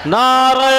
नारे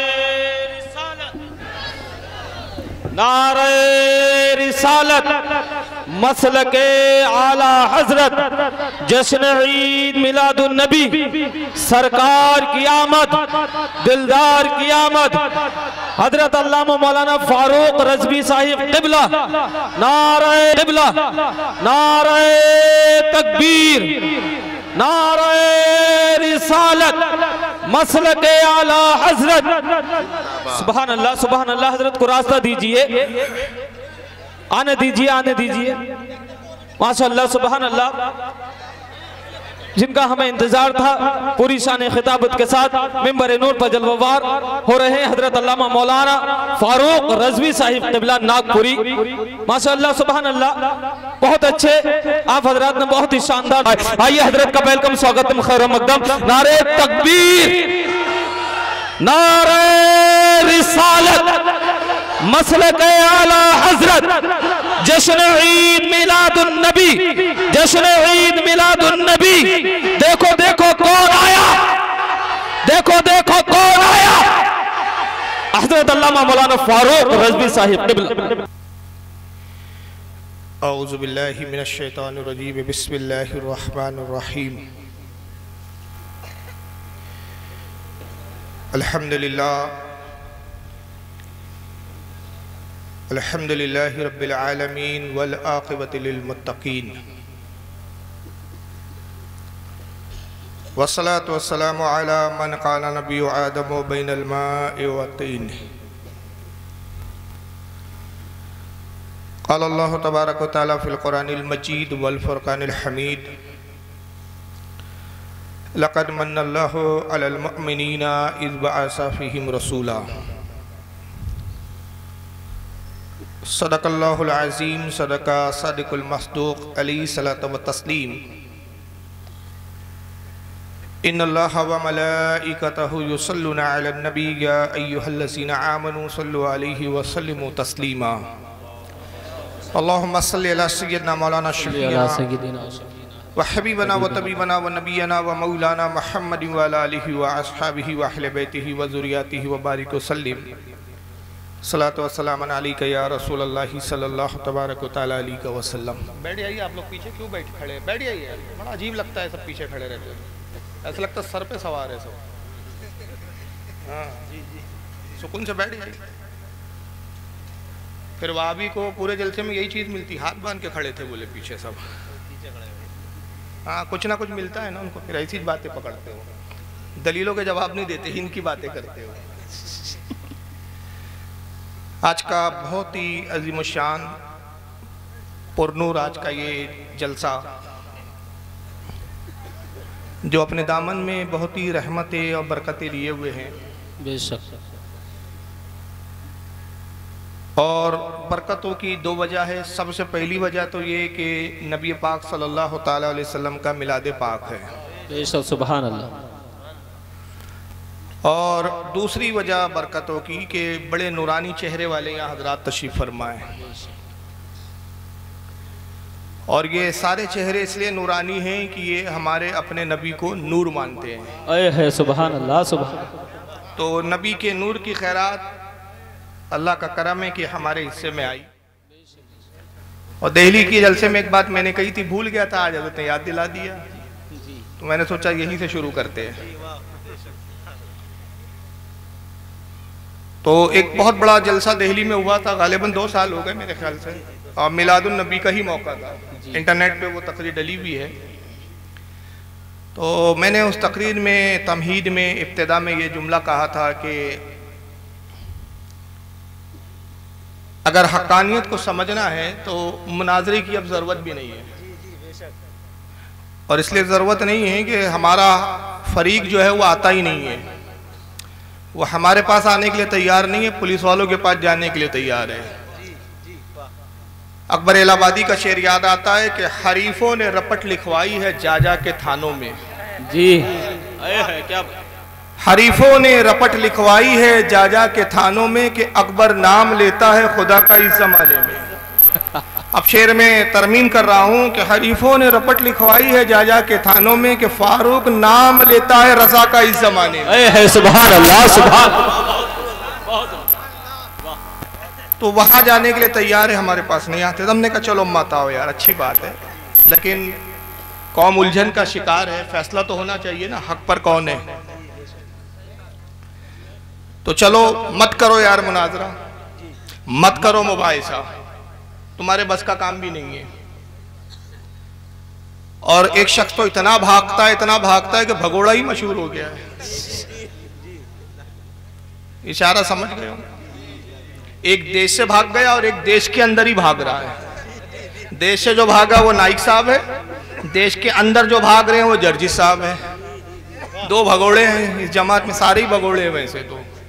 रिसालत मसलके आला हजरत जश्न ईद मिलादुन नबी सरकार की आमद दिलदार की आमद हजरत अल्लामा मौलाना फारूक रज़वी साहिब क़िबला नारे क़िबला नारे तकबीर नारे रिसालत मसलके आला हजरत। सुभान अल्लाह। हजरत को रास्ता दीजिए, आने दीजिए, आने दीजिए। माशाअल्लाह सुभान अल्लाह, जिनका हमें इंतजार था पूरी शान खिताबत के साथ मिंबर नूर पर जलवार हो रहे हैं हजरत अल्लामा मौलाना फारूक रज़वी साहिब क़िबला नागपुरी। माशाअल्लाह सुभान अल्लाह, बहुत अच्छे आप हजरात ने बहुत ही शानदार। आइए हजरत का वेलकम स्वागतम खैर मकदम। नारे तकबीर नारे रिसालत मसलके आला हजरत जश्न ईद मिलादुन नबी जश्न ईद मिलादुन नबी। देखो देखो कौन आया, देखो देखो कौन आया, हजरत अल्लामा मौलाना फारूक रज़वी साहिब क़िबला। औज़ु बिल्लाहि मिनश शैतानिर रजीम बिस्मिल्लाहिर रहमानिर रहीम। अल्हम्दुलिल्लाहि रब्बिल आलमीन वल आक़िबतु लिल मुत्तक़ीन वस्सलातु वस्सलामु अला मन काना नबिय्यु आदम बैनल माइ वत्तीन। क़ाल अल्लाहु तबारक व तआला फ़िल क़ुरानिल मजीद वल फ़ुरक़ानिल हमीद लक़द मन्नल्लाहु अलल मुअमिनीना इज़ बअसा फ़ीहिम रसूला। सदक़ल्लाहुल अज़ीम सदक़ा सादिक़ुल मस्दूक़ अलैहि सलातु व तस्लीम। इन्नल्लाहा व मलाइकतहु युसल्लूना अलन नबी या अय्युहल्लज़ीना आमनू सल्लु अलैहि व सल्लिमू तस्लीमा। अल्लाहुम्मा सल्लि अला सय्यिदिना मौलाना शफीना व हबीबना व तबीबना व नबियना व मौलाना मुहम्मदिन व अला आलिहि व अस्हाबिहि व अहले बैतिहि व ज़ुर्रिय्यतिहि व बारिक व सल्लिम। सलातु व सलाम अलैका या रसूलल्लाह सल्लल्लाहु तबारक व तआला अलैहि व सल्लम। बैठ जाइए आप लोग, पीछे क्यों बैठ खड़े हैं? बैठ जाइए, बड़ा अजीब लगता है सब पीछे खड़े रहते हैं, ऐसा लगता है सर पे सवार है सब। हाँ जी जी, सुकून से बैठ जाइए। फिर वाबी को पूरे जलसे में यही चीज़ मिलती, हाथ बांध के खड़े थे बोले पीछे सब। हाँ कुछ ना कुछ मिलता है ना उनको, फिर ऐसी बातें पकड़ते हो, दलीलों के जवाब नहीं देते, इनकी बातें करते हो। आज का बहुत ही अजीम शान पुरनूर आज का ये जलसा जो अपने दामन में बहुत ही रहमतें और बरकतें लिए हुए हैं बेशक, और बरकतों की दो वजह है। सबसे पहली वजह तो ये कि नबी पाक सल्लल्लाहु ताला अलैहि वसल्लम का मिलाद पाक है बेशक, सुभान अल्लाह। और दूसरी वजह बरकतों की कि बड़े नूरानी चेहरे वाले यहाँ हजरात तशरीफ़ फरमाए, और ये सारे चेहरे इसलिए नूरानी हैं कि ये हमारे अपने नबी को नूर मानते हैं। अय है सुभान अल्लाह सुभान। तो नबी के नूर की खैरात अल्लाह का करम है कि हमारे हिस्से में आई। और दिल्ली की जलसे में एक बात मैंने कही थी, भूल गया था, आज हज़रत ने याद दिला दिया, तो मैंने सोचा यहीं से शुरू करते हैं। तो एक बहुत बड़ा जलसा दिल्ली में हुआ था, गालिबन 2 साल हो गए मेरे ख्याल से, और मिलादुन नबी का ही मौका था, इंटरनेट पे वो तकरीर डली हुई है। तो मैंने उस तकरीर में तमहीद में इब्तिदा में ये जुमला कहा था कि अगर हक्कानियत को समझना है तो मुनाजरे की अब ज़रूरत भी नहीं है, और इसलिए ज़रूरत नहीं है कि हमारा फरीक जो है वो आता ही नहीं है, वो हमारे पास आने के लिए तैयार नहीं है, पुलिस वालों के पास जाने के लिए तैयार है। अकबर इलाहाबादी का शेर याद आता है कि हरीफों ने रपट लिखवाई है जाजा के थानों में। जी है क्या? हरीफों ने रपट लिखवाई है जाजा के थानों में कि अकबर नाम लेता है खुदा का इस जमाने में। अब शेर में तरमीम कर रहा हूं कि हरीफों ने रपट लिखवाई है जा जा के थानों में कि फारूक नाम लेता है रजा का इस जमाने में। सुभान अल्लाह, सुभान। तो वहां जाने के लिए तैयार है, हमारे पास नहीं आते। हमने कहा चलो मत आओ यार, अच्छी बात है, लेकिन कौम उलझन का शिकार है, फैसला तो होना चाहिए ना, हक पर कौन है। तो चलो मत करो यार मुनाजरा, मत करो मुबाहिसा, तुम्हारे बस का काम भी नहीं है। और एक शख्स तो इतना भागता है कि भगोड़ा ही मशहूर हो गया है। इशारा समझ गए हो? एक देश से भाग गया और एक देश के अंदर ही भाग रहा है। देश से जो भागा वो नाइक साहब है, देश के अंदर जो भाग रहे हैं वो जर्जी साहब है। दो भगोड़े हैं इस जमात में, सारे ही भगोड़े हैं वैसे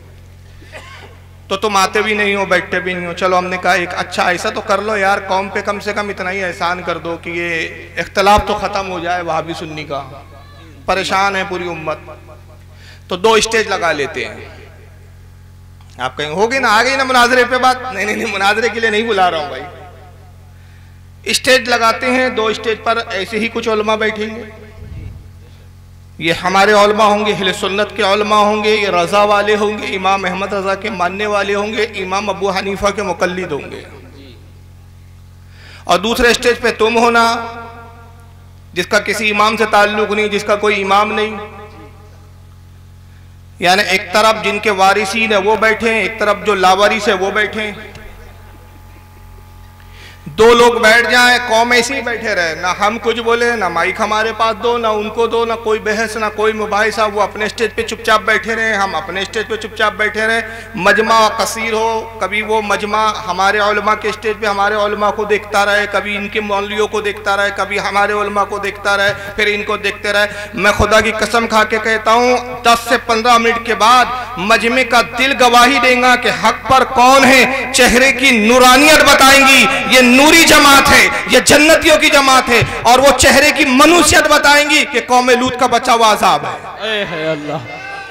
तो तुम आते भी नहीं हो, बैठते भी नहीं हो। चलो हमने कहा एक अच्छा ऐसा तो कर लो यार, कौम पे कम से कम इतना ही एहसान कर दो कि ये इख्तलाफ तो ख़त्म हो जाए वहाबी सुन्नी का, परेशान है पूरी उम्मत। तो 2 स्टेज लगा लेते हैं। आप कहेंगे हो गई ना, आ गई ना मुनाजरे पे बात। नहीं, मुनाजरे के लिए नहीं बुला रहा हूँ भाई। स्टेज लगाते हैं, 2 स्टेज पर ऐसे ही कुछ उलमा बैठेंगे। ये हमारे उलमा होंगे, अहले सुन्नत के उलमा होंगे, ये रज़ा वाले होंगे, इमाम अहमद रज़ा के मानने वाले होंगे, इमाम अबू हनीफा के मुक़ल्लिद होंगे। और दूसरे स्टेज पे तुम होना, जिसका किसी इमाम से ताल्लुक़ नहीं, जिसका कोई इमाम नहीं। यानी एक तरफ जिनके वारिसीन है वो बैठे, एक तरफ जो लावारिस है वो बैठे। 2 लोग बैठ जाएं, कौम ऐसे ही बैठे रहे, ना हम कुछ बोले, ना माइक हमारे पास दो, ना उनको दो, ना कोई बहस, ना कोई मुबाहिसा। वो अपने स्टेज पे चुपचाप बैठे रहे, हम अपने स्टेज पे चुपचाप बैठे रहे। मजमा कसीर हो, कभी वो मजमा हमारे उलमा के स्टेज पे हमारे उलमा को देखता रहे, कभी इनके मौलवियों को देखता रहे, कभी हमारे उलमा को देखता रहे, फिर इनको देखते रहे। मैं खुदा की कसम खा के कहता हूँ 10 से 15 मिनट के बाद मजमे का दिल गवाही देगा कि हक पर कौन है। चेहरे की नूरानियत बताएंगी, ये नूरी जमात है, ये जन्नतियों की जमात है। और वो चेहरे की मनुष्यत बताएंगी कि कौम लूत का बच्चा वो अज़ाब है। अल्लाह,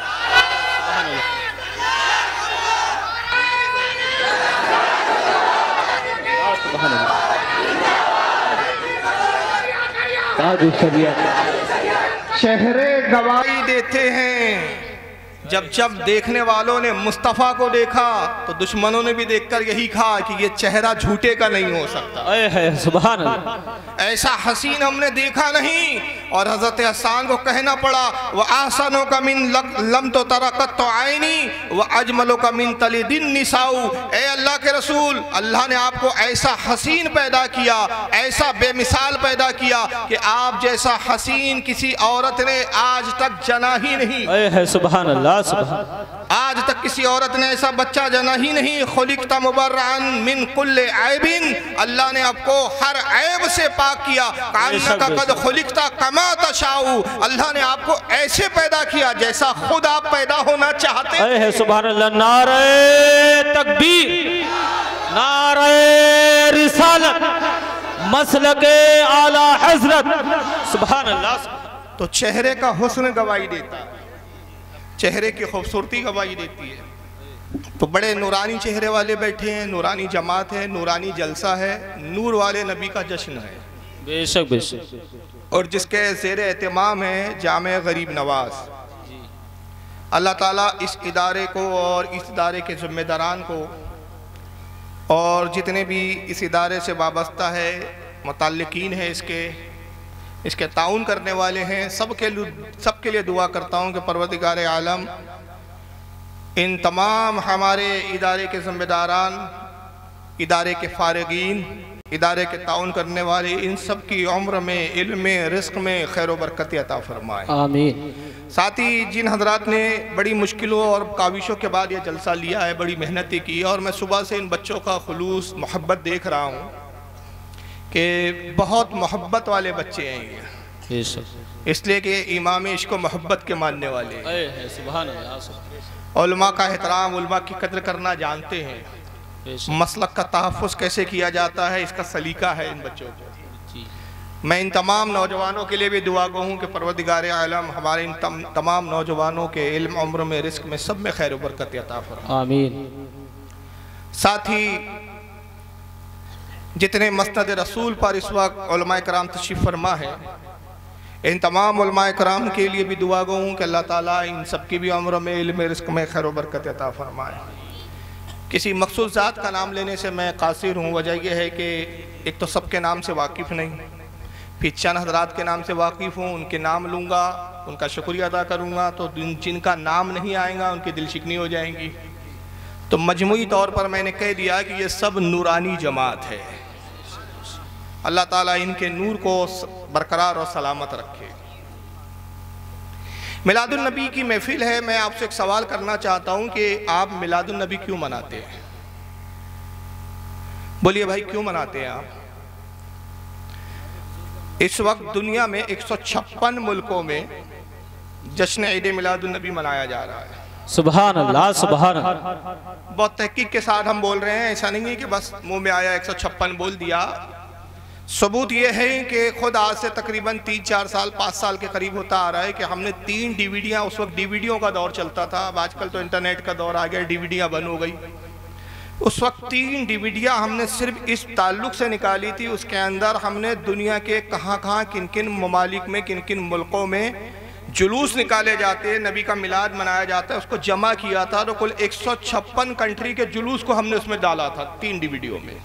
चेहरे गवाही देते हैं। जब देखने वालों ने मुस्तफ़ा को देखा तो दुश्मनों ने भी देखकर यही कहा कि ये चेहरा झूठे का नहीं हो सकता। सुभान अल्लाह, ऐसा हसीन हमने देखा नहीं। और हजरत हसन को कहना पड़ा वह आसनों का मिन लम तो तरकत तो आईनी वह अजमलों का मिन तलिदिन निसाऊ। ए अल्लाह के रसूल, अल्लाह ने आपको ऐसा हसीन पैदा किया, ऐसा बेमिसाल पैदा किया कि आप जैसा हसीन किसी औरत ने आज तक जना ही नहीं। सुभान अल्लाह, आज तक किसी औरत ने ऐसा बच्चा जना ही नहीं। खुलिकता मुबर्रअन मिन कुल्ले ऐबिन, अल्लाह ने आपको हर ऐब से पाक किया। कान्नका कद खुलिकता कमा तशाऊ, अल्लाह ने आपको ऐसे पैदा किया जैसा खुद आप पैदा होना चाहते हैं। सुभान अल्लाह, नारे तकबीर, नारे रिसालत, मसलके आला हजरत। सुभान अल्लाह। तो चेहरे का हुस्न गवाही देता है, चेहरे की खूबसूरती गवाही देती है। तो बड़े नूरानी चेहरे वाले बैठे हैं, नूरानी जमात है, नूरानी जलसा है, नूर वाले नबी का जश्न है। बेशक बेशक। और जिसके ज़ेर एहतमाम है जामे गरीब नवाज। अल्लाह ताला इस इदारे को और इस इदारे के ज़िम्मेदारान को और जितने भी इस इदारे से वाबस्ता है, मुतल्लिकीन है, इसके ताउन करने वाले हैं, सबके लिए दुआ करता हूँ कि परवरदिगार आलम इन तमाम हमारे इदारे के ज़िम्मेदारान, इदारे के फारिगीन, इदारे के ताउन करने वाले, इन सब की उम्र में, इल्म में, रिस्क में खैर बरकत अता फरमाए, आमीन। साथ ही जिन हजरात ने बड़ी मुश्किलों और काविशों के बाद ये जलसा लिया है, बड़ी मेहनत की, और मैं सुबह से इन बच्चों का खुलूस मोहब्बत देख रहा हूँ कि बहुत मोहब्बत वाले बच्चे हैं ये, इसलिए कि इमाम इश्क को मोहब्बत के मानने वाले हैं। सुभान अल्लाह। उलमा का एहतराम, उलमा की कद्र करना जानते हैं, मसलक का तहफ़्फ़ुज़ कैसे किया जाता है इसका सलीका है इन बच्चों को। मैं इन तमाम नौजवानों के लिए भी दुआ गो हूँ कि परवरदिगार आलम हमारे इन तमाम नौजवानों के इल्म, उम्र में, रिस्क में, सब में खैर बरकत अता फरमाए, आमीन। साथ ही जितने मस्नद रसूल पर इस वक्त उलमाए कराम तशरीफ़ फरमा है, इन तमाम उलमाए कराम के लिए भी दुआ गो हूँ कि अल्लाह ताला इन सब की भी उम्र में, इल्म में, रिज़्क़ में खैर व बरकत अता फरमाए। किसी मखसूस ज़ात का नाम लेने से मैं कासिर हूँ। वजह यह है कि एक तो सबके नाम से वाकिफ़ नहीं, फिर चंद हज़रात के नाम से वाकिफ़ हूँ, उनके नाम लूँगा, उनका शुक्रिया अदा करूँगा, तो जिनका नाम नहीं आएगा उनकी दिल शिकनी हो जाएंगी। तो मजमूई तौर पर मैंने कह दिया कि ये सब नूरानी जमात है। अल्लाह ताला इनके नूर को बरकरार और सलामत रखे। मिलादुन नबी की महफिल है। मैं आपसे एक सवाल करना चाहता हूँ कि आप मिलादुन नबी क्यों मनाते हैं? बोलिए भाई, क्यों मनाते हैं आप? इस वक्त दुनिया में 156 मुल्कों में जश्न ईद मिलादुन नबी मनाया जा रहा है। सुभान अल्लाह, सुभान अल्लाह। बहुत तहकीक के साथ हम बोल रहे हैं, ऐसा नहीं है कि बस मुंह में आया 156 बोल दिया। सबूत ये है कि खुद आज से तकरीबन 3-4 साल 5 साल के करीब होता आ रहा है कि हमने 3 डीवीडियाँ, उस वक्त डीवीडियों का दौर चलता था, अब आजकल तो इंटरनेट का दौर आ गया, डीवीडियाँ बंद हो गई। उस वक्त 3 डीवीडियाँ हमने सिर्फ इस ताल्लुक़ से निकाली थी, उसके अंदर हमने दुनिया के कहाँ किन किन ममालिक में, किन किन मुल्कों में जुलूस निकाले जाते हैं, नबी का मिलाद मनाया जाता है, उसको जमा किया था। तो कुल 156 कंट्री के जुलूस को हमने उसमें डाला था 3 डीवीडियो में।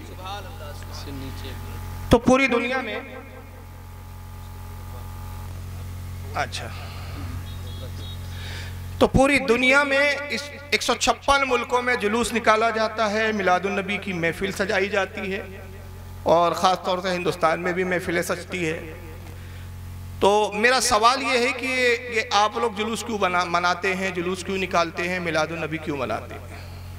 तो पूरी दुनिया में, अच्छा, तो पूरी दुनिया में इस 156 मुल्कों में जुलूस निकाला जाता है, मिलादुन नबी की महफिल सजाई जाती है, और ख़ास तौर से हिंदुस्तान में भी महफिलें सजती है। तो मेरा सवाल ये है कि ये आप लोग जुलूस क्यों मनाते हैं, जुलूस क्यों निकालते हैं, मिलादुन नबी क्यों मनाते हैं?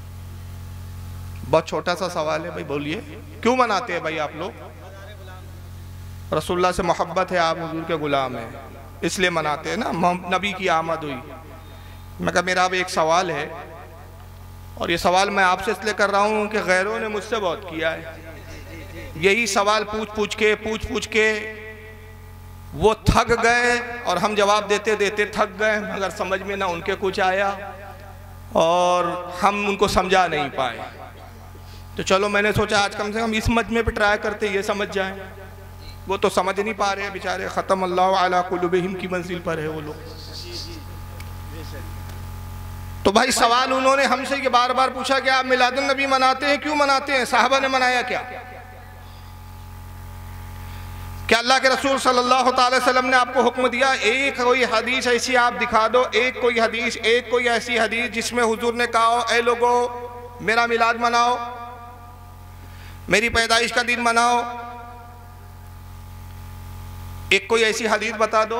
बहुत छोटा सा सवाल है भाई, बोलिए क्यों मनाते हैं भाई आप लोग? रसूलुल्लाह से मोहब्बत है, आप हुजूर के गुलाम हैं, इसलिए मनाते हैं ना, नबी की आमद हुई। मैं कहा मेरा अब एक सवाल है, और ये सवाल मैं आपसे इसलिए कर रहा हूँ कि गैरों ने मुझसे बहुत किया है। यही सवाल पूछ पूछ के वो थक गए, और हम जवाब देते देते थक गए, मगर समझ में ना उनके कुछ आया और हम उनको समझा नहीं पाए। तो चलो मैंने सोचा आज कम से कम इस मजमे पे ट्राई करते, ये समझ जाएं। वो तो समझ नहीं पा रहे बेचारे, ख़त्म अल्लाह अला कुलूबिहिम की मंजिल पर है वो लोग। तो भाई सवाल उन्होंने हमसे ये बार बार पूछा कि आप मिलादुन नबी मनाते हैं, क्यों मनाते हैं? साहबा ने मनाया क्या? क्या अल्लाह के रसूल सल्लल्लाहु अलैहि वसल्लम ने आपको हुक्म दिया? एक कोई हदीस ऐसी आप दिखा दो, एक कोई ऐसी हदीस जिसमें हुजूर ने कहा हो, ऐ लोगो मेरा मिलाद मनाओ, मेरी पैदाइश का दिन मनाओ। एक कोई ऐसी हदीस बता दो।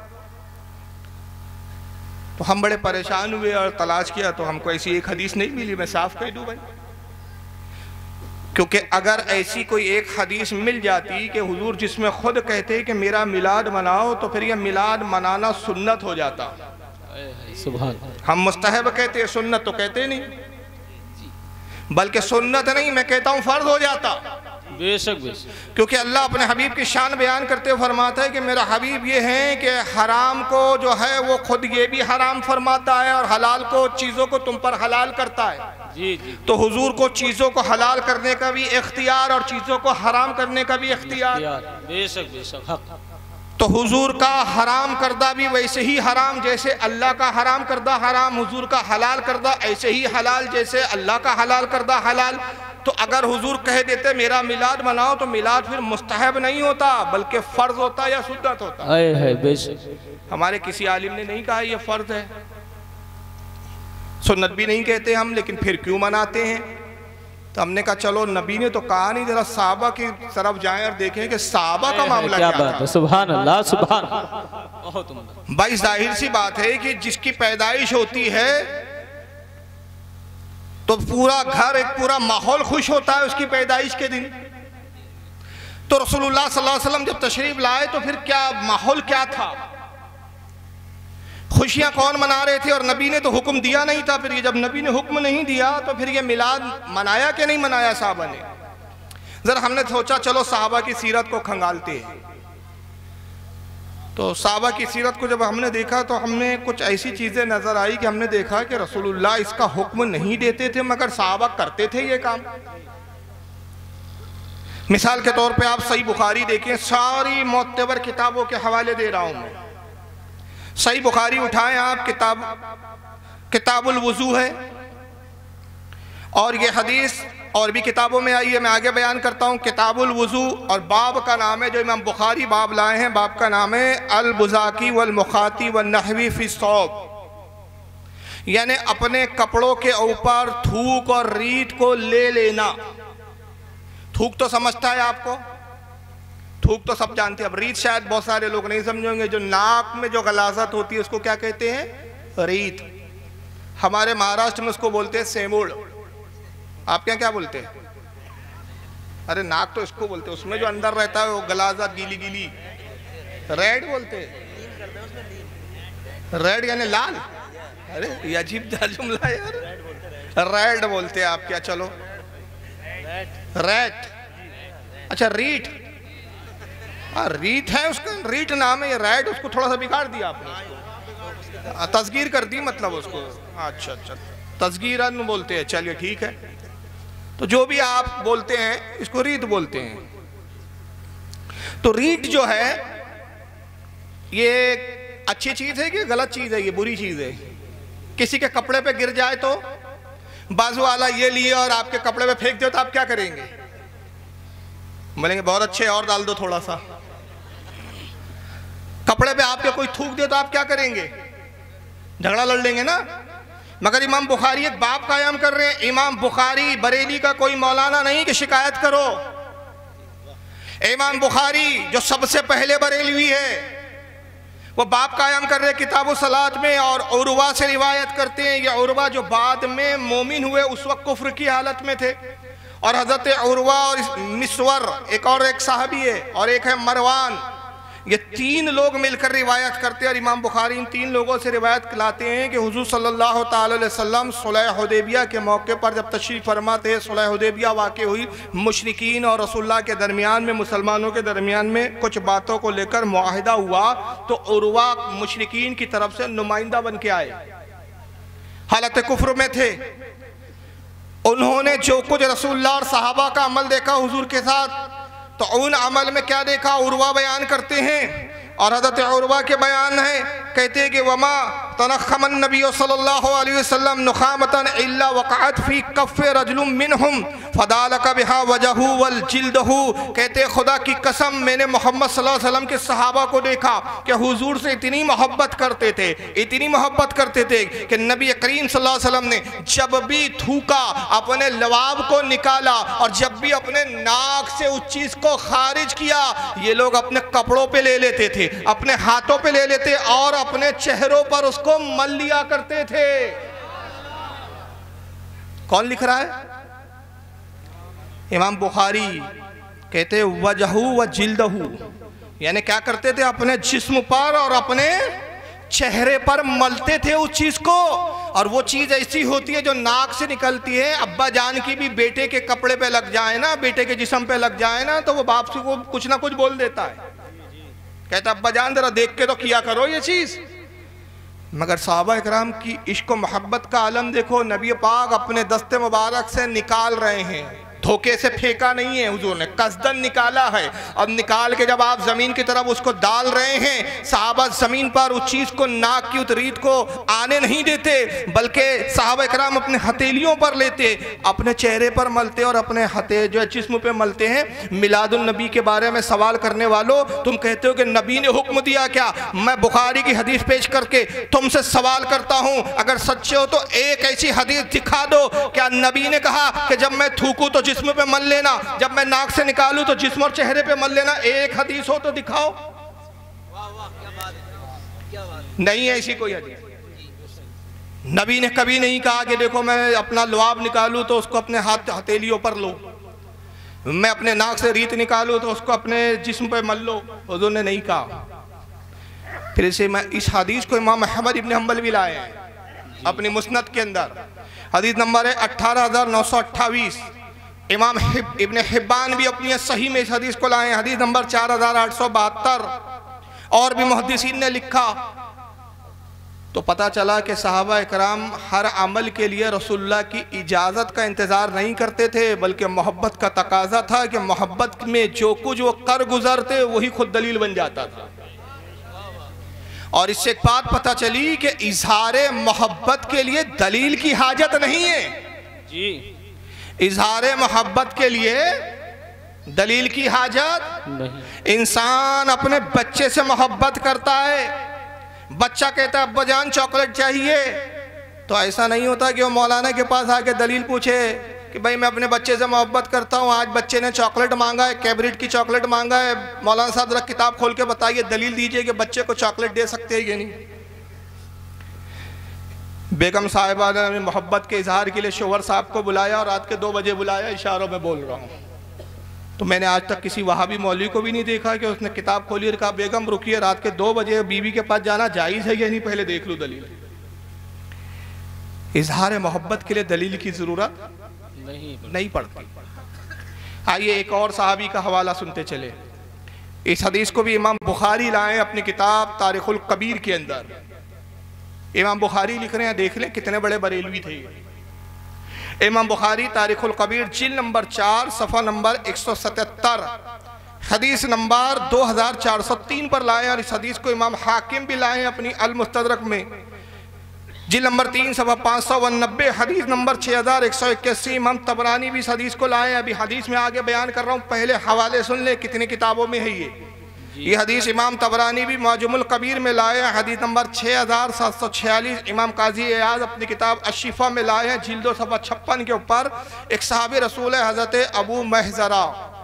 तो हम बड़े परेशान हुए और तलाश किया, तो हमको ऐसी एक हदीस नहीं मिली। मैं साफ कह दूं भाई, क्योंकि अगर ऐसी कोई एक हदीस मिल जाती कि हुजूर जिसमें खुद कहते कि मेरा मिलाद मनाओ, तो फिर यह मिलाद मनाना सुन्नत हो जाता। सुभान। हम मुस्तहब कहते हैं, सुन्नत तो कहते नहीं, बल्कि सुन्नत नहीं, मैं कहता हूँ फर्ज हो जाता। बेशक बेशक। क्योंकि अल्लाह अपने हबीब की शान बयान करते हुए फरमाता है कि मेरा हबीब ये है कि हराम को जो है वो खुद ये भी हराम फरमाता है, और हलाल को, चीज़ों को तुम पर हलाल करता है। जी जी। तो हुजूर को चीज़ों को हलाल करने का भी इख्तियार और चीज़ों को हराम करने का भी इख्तियार। बेशक बेशक, हक। तो हुजूर का हराम करदा भी वैसे ही हराम जैसे अल्लाह का हराम करदा हराम, हुजूर का हलाल करदा ऐसे ही हलाल जैसे अल्लाह का हलाल करदा हलाल। तो अगर हुजूर कह देते मेरा मिलाद मनाओ, तो मिलाद फिर मुस्तहब नहीं होता, बल्कि फ़र्ज होता या सुन्नत होता। है बेशक। हमारे किसी आलिम ने नहीं कहा यह फ़र्ज है, सुन्नत भी नहीं कहते हम, लेकिन फिर क्यों मनाते हैं? तो हमने कहा चलो नबी ने तो कहा नहीं, जरा साहबा की तरफ जाएं और देखें कि साहबा का मामला क्या था। सुभान अल्लाह, सुभान। भाई जाहिर सी बात है कि जिसकी पैदाइश होती है तो पूरा घर, एक पूरा माहौल खुश होता है उसकी पैदाइश के दिन। तो रसूलुल्लाह सल्लल्लाहु अलैहि वसल्लम जब तशरीफ लाए तो फिर क्या माहौल क्या था, खुशियां कौन मना रहे थे? और नबी ने तो हुक्म दिया नहीं था। फिर ये जब नबी ने हुक्म नहीं दिया तो फिर ये मिलाद मनाया कि नहीं मनाया साहबा ने? जरा हमने सोचा चलो साहबा की सीरत को खंगालते हैं। तो साहबा की सीरत को जब हमने देखा तो हमें कुछ ऐसी चीज़ें नज़र आई कि हमने देखा कि रसूलुल्लाह इसका हुक्म नहीं देते थे, मगर साहबा करते थे ये काम। मिसाल के तौर पे आप सही बुखारी देखें, सारी मोतबर किताबों के हवाले दे रहा हूँ मैं। सही बुखारी उठाएं आप, किताबुल वुज़ू है, और ये हदीस और भी किताबों में आई है, मैं आगे बयान करता हूँ। किताबुल वुज़ू और बाब का नाम है, जो इमाम बुखारी बाब लाए हैं, बाब का नाम है अल बुज़ाकी वल मुखाती व नहवी फी सौब, यानी अपने कपड़ों के ऊपर थूक और रीत को ले लेना। थूक तो समझता है आपको, थूक तो सब जानते हैं। अब रीत शायद बहुत सारे लोग नहीं समझेंगे। जो नाक में जो गलाजत होती है उसको क्या कहते हैं? रीत। हमारे महाराष्ट्र में उसको बोलते हैं सेमोड़। आप क्या बोलते हैं? अरे नाक तो इसको बोलते हैं, उसमें जो अंदर रहता है वो गलाजत गीली गीली, रेड बोलते हैं। रेड यानी लाल। अरे ये अजीब जुमला यार, रेड बोलते हैं आप क्या? चलो रेड, अच्छा रीट, रीट है उसका, रीट नाम है। ये रेड उसको थोड़ा सा बिगाड़ दिया आपने, तस्गीर कर दी मतलब उसको। अच्छा, तस्गीरन बोलते हैं। चलिए ठीक है, तो जो भी आप बोलते हैं इसको रीत बोलते हैं। तो रीट जो है ये अच्छी चीज है कि गलत चीज है? ये बुरी चीज है। किसी के कपड़े पे गिर जाए तो बाजू वाला ये लिए और आपके कपड़े पे फेंक दो तो आप क्या करेंगे? बोलेंगे बहुत अच्छे, और डाल दो थोड़ा सा। कपड़े पे आपके कोई थूक दे तो आप क्या करेंगे? झगड़ा लड़ लेंगे ना। मगर इमाम बुखारी एक बाब कायम कर रहे हैं। इमाम बुखारी बरेली का कोई मौलाना नहीं कि शिकायत करो। इमाम बुखारी जो सबसे पहले बरेलवी है, वो बाब कायम कर रहे किताबो सलात में, और उर्वा से रिवायत करते हैं। ये उर्वा जो बाद में मोमिन हुए उस वक्त कुफ्र की हालत में थे। और हजरत उर्वा और मिसवर, एक साहबी है, और एक है मरवान, ये तीन लोग मिलकर रिवायत करते हैं। और इमाम बुखारी इन तीन लोगों से रिवायत लाते हैं कि हुजूर सल्लल्लाहु ताला अलैहि वसल्लम सुलह हुदैबिया के मौके पर जब तशरीफ़ फरमा थे, सुलह हुदैबिया वाक़या हुई, मुशरिकीन और रसूलुल्लाह के दरमियान में, मुसलमानों के दरमियान में कुछ बातों को लेकर मुआहिदा हुआ। तो उर्वा मुशरिकीन की तरफ से नुमाइंदा बन के आए, हालत कुफ्र में थे। उन्होंने जो कुछ रसूलुल्लाह और सहाबा का अमल देखा हुजूर के साथ, तो उन अमल में क्या देखा उर्वा बयान करते हैं। और हज़रत उर्वा के बयान है, कहते हैं कि वमा तनख़मन नबी सल्लल्लाहु अलैहि वसल्लम नुखामतन इल्ला वक़अत फी कफ़्फ़ि रजुलुम मिनहुम फदालका बिहा वजहु वल जिल्दहु। कहते खुदा की कसम, मैंने मोहम्मद सल्लल्लाहु अलैहि वसल्लम के सहाबा को देखा कि हुजूर से इतनी मोहब्बत करते थे, इतनी मोहब्बत करते थे कि नबी करीम सल्लल्लाहु अलैहि वसल्लम ने जब भी थूका अपने लवाब को निकाला, और जब भी अपने नाक से उस चीज़ को खारिज किया, ये लोग अपने कपड़ों पे ले लेते थे, अपने हाथों पे ले लेते और अपने चेहरों पर उसको मल लिया करते थे। कौन लिख रहा है? इमाम बुखारी कहते वजहू व जिल्दहू, यानी क्या करते थे? अपने जिस्म पर और अपने चेहरे पर मलते थे उस चीज को। और वो चीज ऐसी होती है जो नाक से निकलती है। अब्बा जान की भी बेटे के कपड़े पे लग जाए ना, बेटे के जिस्म पे लग जाए ना, तो वो बाप से को कुछ ना कुछ बोल देता है, कहता अब्बा जान जरा देख के तो किया करो ये चीज। मगर साहबा इकराम की इश्क व मोहब्बत का आलम देखो, नबी पाक अपने दस्ते मुबारक से निकाल रहे हैं, धोखे से फेंका नहीं है, हुजूर ने कसदन निकाला है। अब निकाल के जब आप जमीन की तरफ उसको डाल रहे हैं, साहबा जमीन पर उस चीज को, नाक की उस रीत को आने नहीं देते, बल्कि साहबा इकराम अपने हथेलियों पर लेते, अपने चेहरे पर मलते और अपने हथे जो है जिस्म पे मलते हैं। मिलादुन नबी के बारे में सवाल करने वालों, तुम कहते हो कि नबी ने हुक्म दिया क्या? मैं बुखारी की हदीस पेश करके तुमसे सवाल करता हूं, अगर सच्चे हो तो एक ऐसी हदीस दिखा दो, क्या नबी ने कहा कि जब मैं थूकूं तो जिस्म पे मल लेना, जब मैं नाक से निकालूं तो जिस्म और चेहरे पे मल लेना? एक हदीस हो तो दिखाओ। नहीं है ऐसी कोई हदीस। नबी ने कभी नहीं कहा कि देखो मैं अपना लुआब निकालूं तो उसको अपने हाथ हथेलियों पर लो, मैं अपने नाक से रीत निकालूं तो उसको अपने जिस्म पे मल लो। हुजूर ने नहीं कहा। फिर इसे मैं इस हदीस को इमाम अहमद इब्न हंबल भी लाए हैं अपनी मुस्नद के अंदर। हदीस नंबर है 18,928। इमाम इब्न हिब्बान भी अपनी सही में इस हदीस को लाए हैं, हदीस नंबर 4,872। और भी मुहद्दिसीन ने लिखा तो पता चला कि सहाबा इकराम हर अमल के लिए रसूलुल्लाह की इजाज़त का इंतज़ार नहीं करते थे, बल्कि मोहब्बत का तकाजा था कि मोहब्बत में जो कुछ वो कर गुजरते वही खुद दलील बन जाता था। और इससे एक बात पता चली कि इजहार मोहब्बत के लिए दलील की हाजत नहीं है जी। इजहार मोहब्बत के लिए दलील की हाजत नहीं। इंसान अपने बच्चे से मोहब्बत करता है, बच्चा कहता है अब्बा जान चॉकलेट चाहिए, तो ऐसा नहीं होता कि वो मौलाना के पास आके दलील पूछे कि भाई मैं अपने बच्चे से मोहब्बत करता हूँ, आज बच्चे ने चॉकलेट मांगा है, कैबरिट की चॉकलेट मांगा है, मौलाना साहब जरा किताब खोल के बताइए, दलील दीजिए कि बच्चे को चॉकलेट दे सकते हैं या नहीं। बेगम साहिबा ने मोहब्बत के इजहार के लिए शोहर साहब को बुलाया और रात के 2 बजे बुलाया, इशारों में बोल रहा हूँ। तो मैंने आज तक किसी वहाबी मौलवी को भी नहीं देखा कि उसने किताब खोली और कहा बेगम रुकिए, रात के 2 बजे बीवी के पास जाना जायज़ है या नहीं, पहले देख लूँ दलील। इजहार मोहब्बत के लिए दलील की ज़रूरत नहीं पड़ती। आइए एक और सहाबी का हवाला सुनते चले। इस हदीस को भी इमाम बुखारी लाए अपनी किताब तारिखुल कबीर के अंदर। इमाम बुखारी लिख रहे हैं, देख लें कितने बड़े बरेलवी थे। इमाम बुखारी तारिखुल कबीर जिल्द नंबर 4 सफ़ा नंबर 177 हदीस नंबर 2403 पर लाए। और इस हदीस को इमाम हाकिम भी लाए अपनी अल मुस्तदरक में जिल्द नंबर 3 सफ़ा 589 हदीस नंबर 6181। इमाम तबरानी भी इस हदीस को लाए। अभी हदीस में आगे बयान कर रहा हूँ, पहले हवाले सुन ले कितनी किताबों में है ये हदीस इमाम तबरानी भी मौजमुल कबीर में लाए हैं, हदीस नंबर 6746। इमाम काजी एयाज अपनी किताब अशिफा में लाए हैं, जिल्दो सफ़ा 56 के ऊपर। एक सहाबी रसूल है हज़रत अबू महज़रा।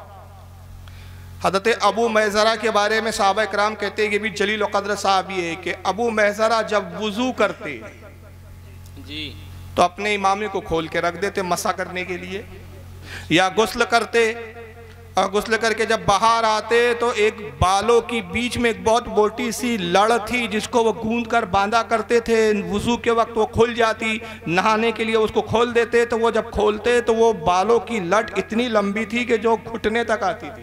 हज़रत अबू महज़रा के बारे में सहाबा इकराम कहते हैं कि भी जलील क़द्र सहाबी है कि अबू महज़रा जब वुज़ू करते जी तो अपने इमामे को खोल के रख देते मसा करने के लिए, या गुस्ल करते और गुस्ल करके जब बाहर आते तो एक बालों की बीच में एक बहुत मोटी सी लड़ थी जिसको वो गूंद कर बांधा करते थे। वुज़ू के वक्त वो खुल जाती, नहाने के लिए उसको खोल देते, तो वो जब खोलते तो वो बालों की लट इतनी लंबी थी कि जो घुटने तक आती थी।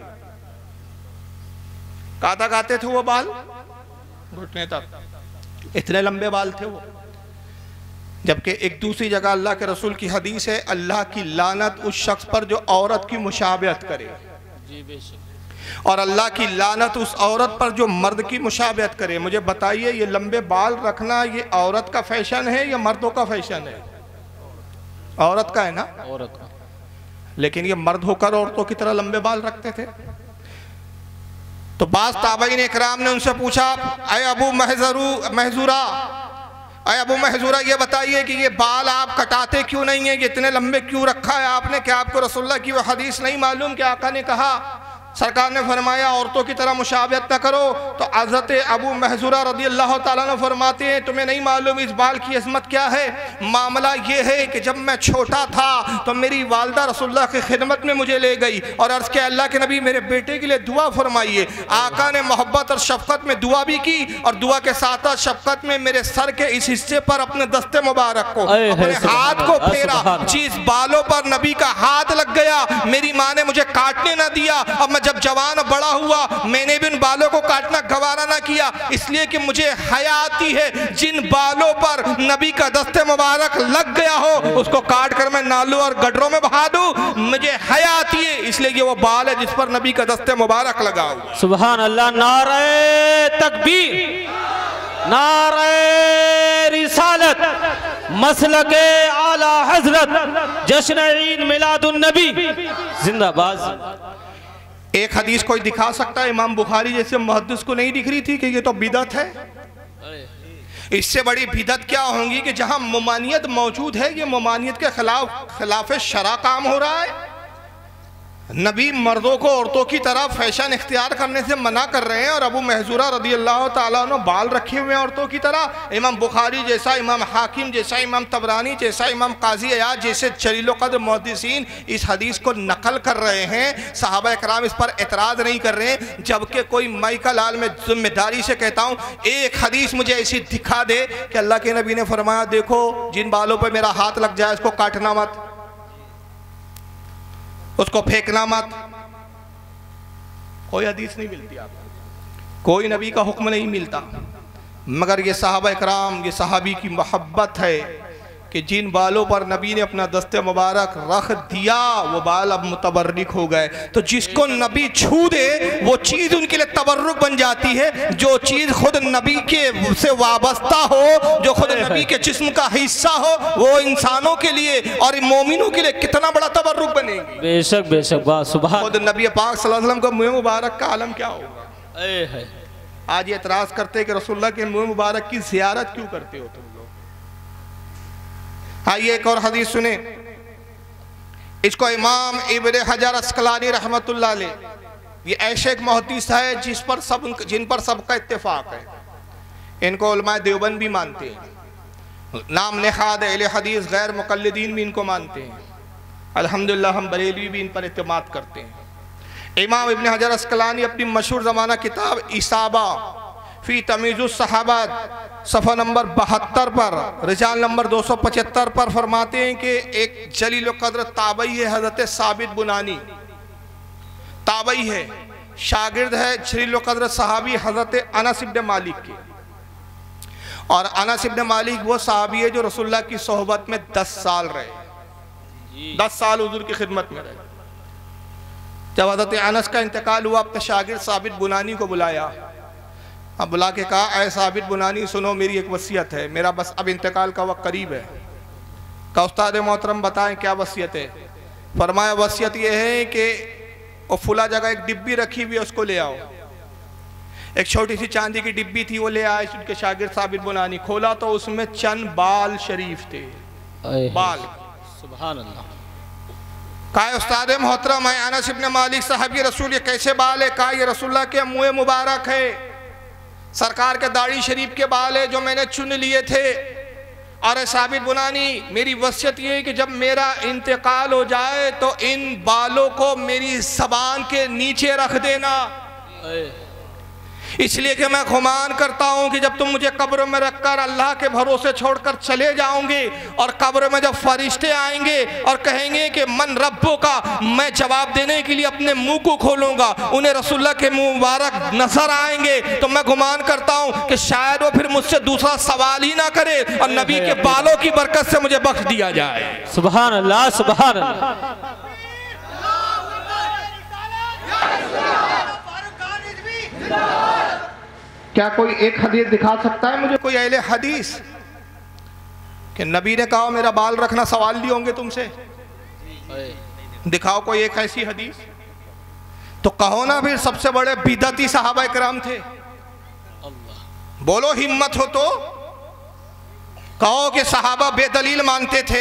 कहाँ तक आते थे वो बाल? घुटने तक, इतने लंबे बाल थे वो। जबकि एक दूसरी जगह अल्लाह के रसूल की हदीस है, अल्लाह की लानत उस शख्स पर जो औरत की मुशाबहत करे, और अल्लाह की लानत उस औरत पर जो मर्द की मुशाबहत करे। मुझे बताइए ये लंबे बाल रखना ये औरत का फैशन है या मर्दों का फैशन है? औरत का है ना, औरत का। लेकिन ये मर्द होकर औरतों की तरह लंबे बाल रखते थे। तो बाज़ ताबईन इकराम ने उनसे पूछा, अय अबू महज़ूरा, अय अबू महज़ूरा ये बताइए कि ये बाल आप कटाते क्यों नहीं है, ये इतने लंबे क्यों रखा है आपने? क्या आपको रसूलुल्लाह की वो हदीस नहीं मालूम कि आका ने कहा, सरकार ने फरमाया औरतों की तरह मुशाबहत न करो? तो हज़रत अबू महज़ूरा रज़ियल्लाहु ताला अन्हु फरमाते हैं, तुम्हें नहीं मालूम इस बाल की अज़मत क्या है? मामला ये है कि जब मैं छोटा था तो मेरी वालदा रसूलुल्लाह की खिदमत में मुझे ले गई और अर्ज़ किया अल्लाह के नबी मेरे बेटे के लिए दुआ फरमाइए। आका ने मोहब्बत और शफ़क़त में दुआ भी की और दुआ के साथ साथ शफ़क़त में मेरे सर के इस हिस्से पर अपने दस्ते मुबारक को, अपने हाथ को फेरा। जिस बालों पर नबी का हाथ लग गया मेरी माँ ने मुझे काटने न दिया। अब मैं जब जवान बड़ा हुआ मैंने भी उन बालों को काटना गवारा ना किया, इसलिए कि मुझे हया आती है जिन बालों पर नबी का दस्ते मुबारक लग गया हो उसको काट कर मैं नालों और गडरों में बहा दूं। मुझे हया आती है इसलिए कि वो बाल है जिस पर नबी का दस्ते मुबारक लगा हो। सुभान अल्लाह। नारे तकबीर, नारे रिसालत, मसलके आला हजरत, जश्न ईद मिलादुन नबी जिंदाबाद। एक हदीस कोई दिखा सकता है इमाम बुखारी जैसे मुहद्दिस को नहीं दिख रही थी कि ये तो बिदअत है? इससे बड़ी बिदअत क्या होगी कि जहां ममानियत मौजूद है ये ममानियत के खिलाफ शरा काम हो रहा है। नबी मर्दों को औरतों की तरह फैशन इख्तियार करने से मना कर रहे हैं और अबू महज़ूरा रज़ियल्लाहु ताला अन्हु बाल रखे हुए हैं औरतों की तरह। इमाम बुखारी जैसा, इमाम हाकिम जैसा, इमाम तबरानी जैसा, इमाम काजी अयाज जैसे जलील क़द्र मुहद्दिसीन इस हदीस को नकल कर रहे हैं। सहाबा इकराम इस पर एतराज़ नहीं कर रहे हैं। जबकि कोई माइका लाल में जिम्मेदारी से कहता हूँ एक हदीस मुझे ऐसी दिखा दे कि अल्लाह के नबी ने फरमाया देखो जिन बालों पर मेरा हाथ लग जाए उसको काटना मत, उसको फेंकना मत। कोई हदीस नहीं मिलती आपको, कोई नबी का हुक्म नहीं मिलता। मगर ये सहाबा इकराम, ये सहाबी की मोहब्बत है कि जिन बालों पर नबी ने अपना दस्ते मुबारक रख दिया वो बाल अब मुतबर्रिक हो गए। तो जिसको नबी छू दे वो चीज़ उनके लिए तबर्रुक बन जाती है। जो चीज़ खुद नबी के से वाबस्ता हो, जो खुद नबी के जिस्म का हिस्सा हो, वो इंसानों के लिए और मोमिनों के लिए कितना बड़ा तबर्रुक बनेगी। बेशक बेशक, वाह सुभान। खुद नबी पाक सल्लल्लाहु अलैहि वसल्लम का मुँह मुबारक का आलम क्या होगा। आज ये एतराज़ करते हैं कि रसूलुल्लाह के मुँह मुबारक की ज़ियारत क्यों करते हो तुम लोग। आइए एक और हदीस सुने। इसको इमाम इब्न हजर अस्कलानी रहमतुल्लाह अलैह, ये ऐसे एक मुहद्दिस है जिन पर सबका इत्तेफाक है। इनको उलमाए देवबंद भी मानते हैं, नाम नेहाद अहले हदीस गैर मुक़ल्लिदीन भी इनको मानते हैं। अल्हम्दुलिल्लाह हम बरेलवी भी इन पर इत्तेमाद करते हैं। इमाम इब्न हजर अस्कलानी अपनी मशहूर ज़माना किताब इसाबा फ़ी तमीज़ुस सहाबा सफ़ा नंबर 72 पर रिजाल नंबर 275 पर फरमाते हैं कि एक जलील क़द्र ताबई है हज़रत साबित बुनानी। ताबई है, शागिर्द है जलील क़द्र सहाबी हज़रत अनस इब्न मालिक के। और अनस इब्न मालिक वो सहाबी है जो रसूलुल्लाह की सोहबत में 10 साल रहे। 10 साल हुज़ूर की खिदमत में रहे। जब हज़रत अनस का इंतकाल हुआ, अपने शागिर्द साबित बुनानी को बुलाया। अब बुला के कहा, ऐ साबित बुनानी सुनो, मेरी एक वसीयत है, मेरा बस अब इंतकाल का वक्त करीब है। का उस्ताद मोहतरम बताएं क्या वसीयत है। फरमाया वसीयत ये है कि वो फुला जगह एक डिब्बी रखी हुई है, उसको ले आओ। एक छोटी सी चांदी की डिब्बी थी, वो ले आए उनके शागिर्द साबित बुनानी। खोला तो उसमें चंद बाल शरीफ थे, बाल। सुभान अल्लाह। कहा उस्ताद मोहतरम है अनस इब्न मालिक साहबी रसूल, ये कैसे बाल है। कहा ये रसूलुल्लाह के मुँह मुबारक है, सरकार के दाढ़ी शरीफ के बाल है जो मैंने चुन लिए थे। और साबित बुनानी, मेरी वसीयत ये है कि जब मेरा इंतकाल हो जाए तो इन बालों को मेरी ज़बान के नीचे रख देना, इसलिए कि मैं गुमान करता हूँ कि जब तुम मुझे कब्र में रखकर अल्लाह के भरोसे छोड़कर चले जाओगे और कब्र में जब फरिश्ते आएंगे और कहेंगे कि मन रब्बो का, मैं जवाब देने के लिए अपने मुंह को खोलूँगा, उन्हें रसूलुल्लाह के मुँह मुबारक नजर आएंगे, तो मैं गुमान करता हूँ कि शायद वो फिर मुझसे दूसरा सवाल ही ना करे और नबी के बालों की बरकत से मुझे बख्श दिया जाए। सुभान अल्लाह, सुभान अल्लाह। क्या कोई एक हदीस दिखा सकता है मुझे, कोई अहले हदीस कि नबी ने कहा मेरा बाल रखना सवाल लिए होंगे तुमसे? दिखाओ कोई एक ऐसी हदीस। तो कहो ना फिर सबसे बड़े बिदअती सहाबा इकराम थे। बोलो हिम्मत हो तो कहो कि सहाबा बेदलील मानते थे।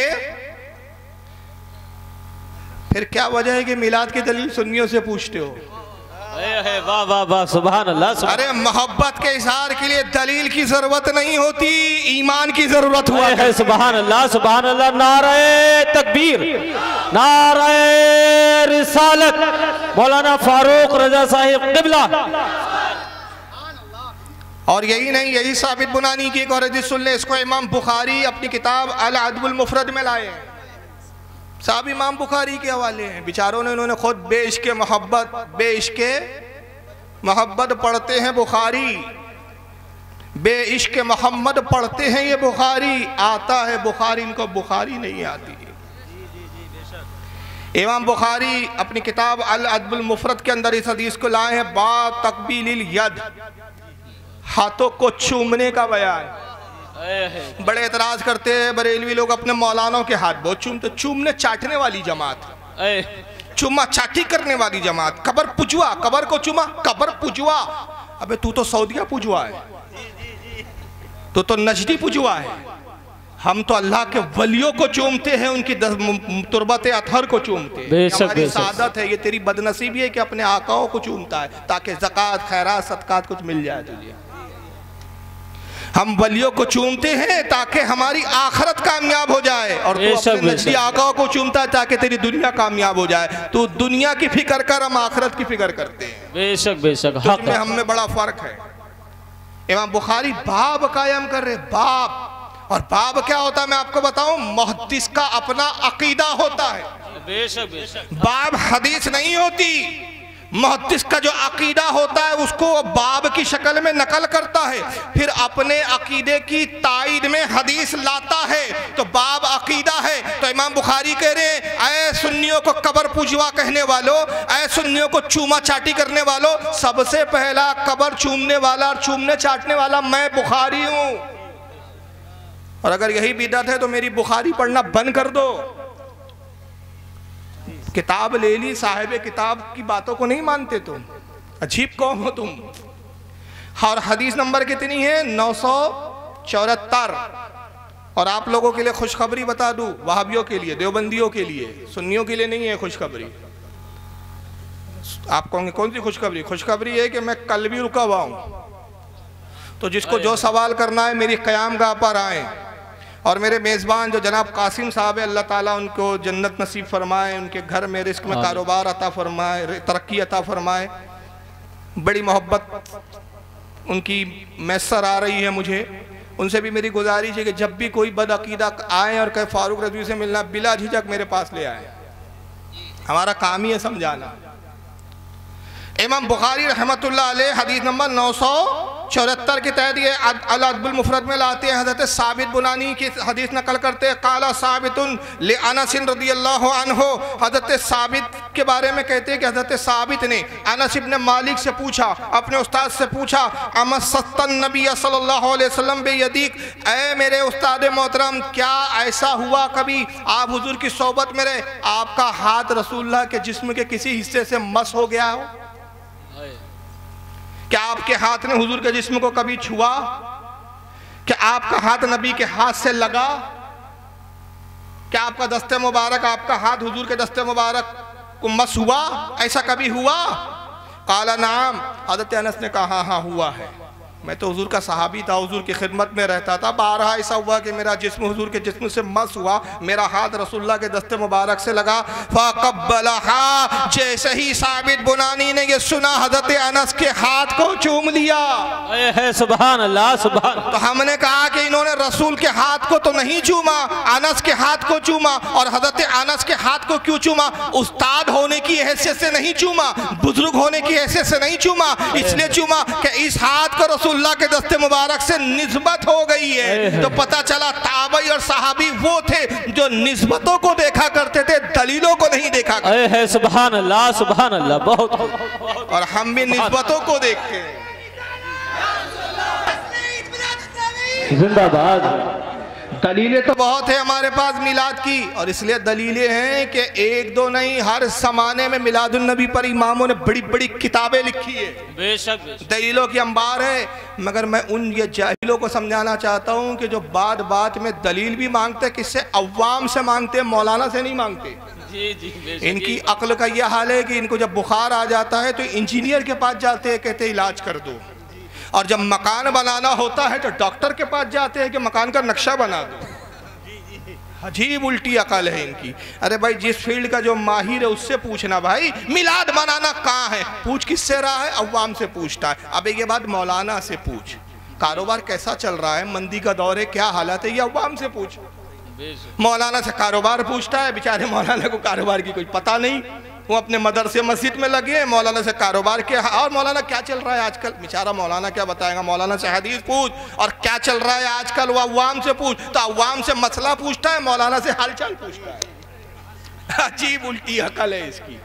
फिर क्या वजह है कि मिलाद की दलील सुन्नियों से पूछते हो? वाह वाह वाह, सुभान अल्लाह। अरे मोहब्बत के इजहार के लिए दलील की जरूरत नहीं होती, ईमान की जरूरत हुआ है। सुभान अल्लाह, सुभान अल्लाह। नारे तकबीर, नारे रिसालत, मौलाना फारूक रजा साहिब क़िबला। और यही नहीं, यही साबित बुनानी की एक और हदीस सुन ले। इसको इमाम बुखारी अपनी किताब अल अदबुल मुफरद में लाए हैं। साहब इमाम बुखारी के हवाले हैं। बेचारों ने, उन्होंने खुद बेइश्क़ मोहब्बत पढ़ते हैं बुखारी, बेइश्क़ मोहम्मद पढ़ते हैं ये बुखारी। आता है बुखारी, इनको बुखारी नहीं आती। इमाम बुखारी अपनी किताब अल अदबुल मुफरद के अंदर इस हदीस को लाए हैं। बा तकबीलिल यद, हाथों को चूमने का बयान। बड़े एतराज करते हैं बरेलवी लोग अपने मौलानों के हाथ बहुत चूमते। चूमने चाटने वाली जमात, चुम्मा चाटी करने वाली जमात। कबर पुजवा, कबर को चुमा, कबर पुजवा। अबे तू तो सऊदिया पुजवा है, तू तो नजदी पुजवा है। हम तो अल्लाह के वलियों को चूमते हैं, उनकी तुरबत अतहर को चूमते हैं। हमारी सादत है, ये तेरी बदनसीबी है कि अपने आकाओं को चूमता है ताकि ज़कात खैरात सदकात कुछ मिल जाए तुझे। हम वलियों को चूमते हैं ताकि हमारी आखिरत कामयाब हो जाए, और तू अपने नजदी आकाओं को चूमता है ताकि तेरी दुनिया कामयाब हो जाए। तू दुनिया की फिक्र कर, हम आखिरत की फिक्र करते हैं। बेशक बेशक, तुझमें हम में बड़ा फर्क है। इमाम बुखारी बाब कायम कर रहे, बाब। और बाब क्या होता है मैं आपको बताऊं, मुहद्दिस का अपना अकीदा होता है। बेशक बेशक। बाब हदीस नहीं होती, मुहद्दिस का जो अकीदा होता है उसको बाब की शक्ल में नकल करता है, फिर अपने अकीदे की तायीद में हदीस लाता है, तो बाब अकीदा है। तो इमाम बुखारी कह रहे हैं, ऐ सुन्नियों को कबर पूजवा कहने वालों, ऐ सुन्नियों को चूमा चाटी करने वालों, सबसे पहला कबर चूमने वाला और चूमने चाटने वाला मैं बुखारी हूं। और अगर यही बिदअत है तो मेरी बुखारी पढ़ना बंद कर दो। किताब ले ली, साहिब किताब की बातों को नहीं मानते तुम, अजीब कौम हो तुम। और हदीस नंबर कितनी है? 974। और आप लोगों के लिए खुशखबरी बता दूं, वहाबियों के लिए, देवबंदियों के लिए, सुन्नियों के लिए नहीं है खुशखबरी। आप कहोगे कौन सी खुशखबरी? खुशखबरी है कि मैं कल भी रुका हुआ हूं, तो जिसको जो सवाल करना है मेरी क़यामगाह पर आए। और मेरे मेज़बान जो जनाब कासिम साहब है, अल्लाह ताला उनको जन्नत नसीब फरमाए, उनके घर में रिस्क में कारोबार अता फरमाए, तरक्की अता फरमाए। बड़ी मोहब्बत उनकी मैसर आ रही है मुझे। उनसे भी मेरी गुजारिश है कि जब भी कोई बदअकीदा आए और कहे फारूक रज़वी से मिलना, बिला झिझक मेरे पास ले आए। हमारा काम ही है समझाना। इमाम बुखारी रहमतुल्लाह अलैह हदीस नंबर 974 के तहत ये अल अदबुल मुफरद में लाते हैं। हज़रत साबित बुनानी की हदीस नकल करते हैं, काला साबितुन ले अनस रज़ियल्लाहु अन्हु। हज़रत साबित के बारे में कहते हैं कि हज़रत साबित ने अनस इब्न मालिक से पूछा, अपने उस्ताद से पूछा, अमसत्तन नबी सल्लल्लाहु अलैहि वसल्लम बेयदीक, ऐ मेरे उस्ताद मोहतरम, क्या ऐसा हुआ कभी आप हुजूर की सोबत में रहे, आपका हाथ रसूलुल्लाह के जिस्म के किसी हिस्से से मस हो गया हो? क्या आपके हाथ ने हुजूर के जिस्म को कभी छुआ? क्या आपका हाथ नबी के हाथ से लगा? क्या आपका दस्ते मुबारक, आपका हाथ हुजूर के दस्ते मुबारक को मस हुआ? ऐसा कभी हुआ? काला नाम। हज़रत अनस ने कहा हाँ हुआ है, मैं तो हुजूर का सहाबी था, हुजूर की खिदमत में रहता था। बारहा ऐसा हुआ कि मेरा जिस्म हुजूर के जिस्म से मस हुआ, मेरा हाथ रसूलुल्लाह के दस्ते मुबारक से लगा। फ़क़ब्बलहा, जैसे ही साबित बुनानी ने ये सुना, हज़रत अनस के हाथ को चूम लिया। है सुभान अल्लाह, सुभान। तो हमने कहा कि इन्होंने रसूल के हाथ को तो नहीं चूमा, अनस के हाथ को चूमा। और हज़रत अनस के हाथ को क्यों चूमा? उस्ताद होने की हैसियत से नहीं चूमा, बुजुर्ग होने की हैसियत से नहीं चूमा, इसलिए चूमा कि इस हाथ को रसूलुल्लाह के दस्ते मुबारक से निस्बत हो गई है। तो पता चला ताबई और सहाबी वो थे जो निस्बतों को देखा करते थे, दलीलों को नहीं देखा करते। है सुभान अल्लाह, सुभान अल्लाह। बहुत। और हम भी निस्बतों को देखते हैं। जिंदाबाद। दलीलें तो बहुत है हमारे पास मिलाद की, और इसलिए दलीलें हैं कि एक दो नहीं, हर ज़माने में मिलादुन नबी पर इमामों ने बड़ी बड़ी किताबें लिखी है। बेशक दलीलों की अंबार है। मगर मैं उन ये जाहिलों को समझाना चाहता हूँ कि जो बात बात में दलील भी मांगते, किससे? अव्वाम से मांगते, मौलाना से नहीं मांगते। जी जी। इनकी अक्ल का यह हाल है कि इनको जब बुखार आ जाता है तो इंजीनियर के पास जाते हैं, कहते इलाज कर दो। और जब मकान बनाना होता है तो डॉक्टर के पास जाते हैं कि मकान का नक्शा बना दो। अजीब उल्टी अकल है इनकी। अरे भाई, जिस फील्ड का जो माहिर है उससे पूछना, भाई मिलाद बनाना कहाँ है, पूछ किससे रहा है? अव्वाम से पूछता है। अब एक बात मौलाना से पूछ, कारोबार कैसा चल रहा है, मंदी का दौर है, क्या हालत है, ये अव्वाम से पूछ। मौलाना से कारोबार पूछता है, बेचारे मौलाना को कारोबार की कुछ पता नहीं, वो अपने मदरसे मस्जिद में लगे हैं। मौलाना से कारोबार क्या, और मौलाना क्या चल रहा है आजकल, बेचारा मौलाना क्या बताएगा। मौलाना से हदीस पूछ, और क्या चल रहा है आजकल वो अव्वाम से पूछ। तो अव्वाम से मसला पूछता है, मौलाना से हालचाल पूछता है। अजीब उल्टी अकल है इसकी।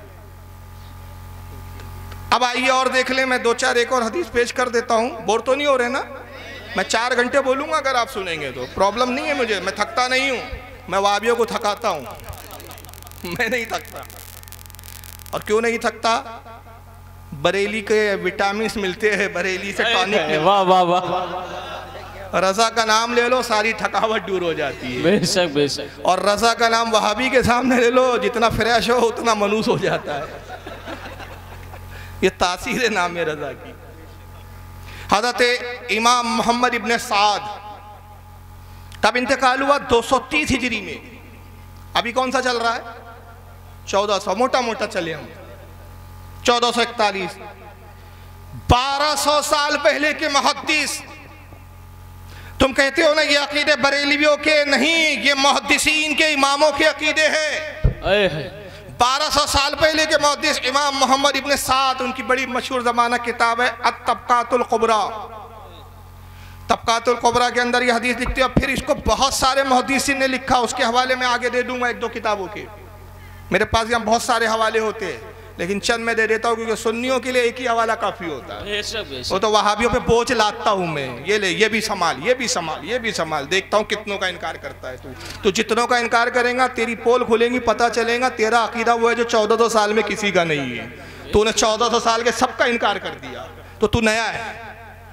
अब आइए और देख लें, मैं दो चार एक और हदीस पेश कर देता हूँ। बोर तो नहीं हो रहे ना? मैं 4 घंटे बोलूँगा, अगर आप सुनेंगे तो प्रॉब्लम नहीं है मुझे, मैं थकता नहीं हूँ। मैं वाबियों को थकाता हूँ, मैं नहीं थकता। और क्यों नहीं थकता? बरेली के विटामिन मिलते हैं, बरेली से टॉनिक। वाह वाह वाह। रज़ा का नाम ले लो, सारी थकावट दूर हो जाती है। बेशक बेशक। और रज़ा का नाम वहाबी के सामने ले लो, जितना फ्रेश हो उतना मनूस हो जाता है। ये तासीर नाम है रज़ा की। हज़रत इमाम मोहम्मद इब्न साद, तब इंतकाल हुआ 230 हिजरी में। अभी कौन सा चल रहा है? 1400, मोटा मोटा चले हम, 1441। 1200 साल पहले के मुहद्दिस। तुम कहते हो ना ये अकीदे बरेलियों के नहीं, ये मुहद्दिसीन के, इमामों के अकीदे हैं। 1200 साल पहले के मुहद्दिस इमाम मोहम्मद इब्न साद, उनकी बड़ी मशहूर ज़माना किताब है अत-तबक़ातुल कुबरा। तबक़ातुल कुबरा के अंदर ये हदीस लिखते हैं। फिर इसको बहुत सारे मुहद्दिसीन ने लिखा, उसके हवाले में आगे दे दूंगा 1-2 किताबों के। मेरे पास यहाँ बहुत सारे हवाले होते हैं, लेकिन चंद मैं दे देता हूँ क्योंकि सुन्नियों के लिए एक ही हवाला काफ़ी होता है। वो तो वहाबियों पे बोझ लाता हूँ मैं, ये ले, ये भी संभाल, ये भी संभाल, ये भी संभाल। देखता हूँ कितनों का इनकार करता है तू। जितनों का इनकार करेगा तेरी पोल खुलेंगी, पता चलेगा तेरा अकीदा वो है जो 1400 साल में किसी का नहीं है। तूने 1400 साल के सबका इनकार कर दिया, तो तू नया है।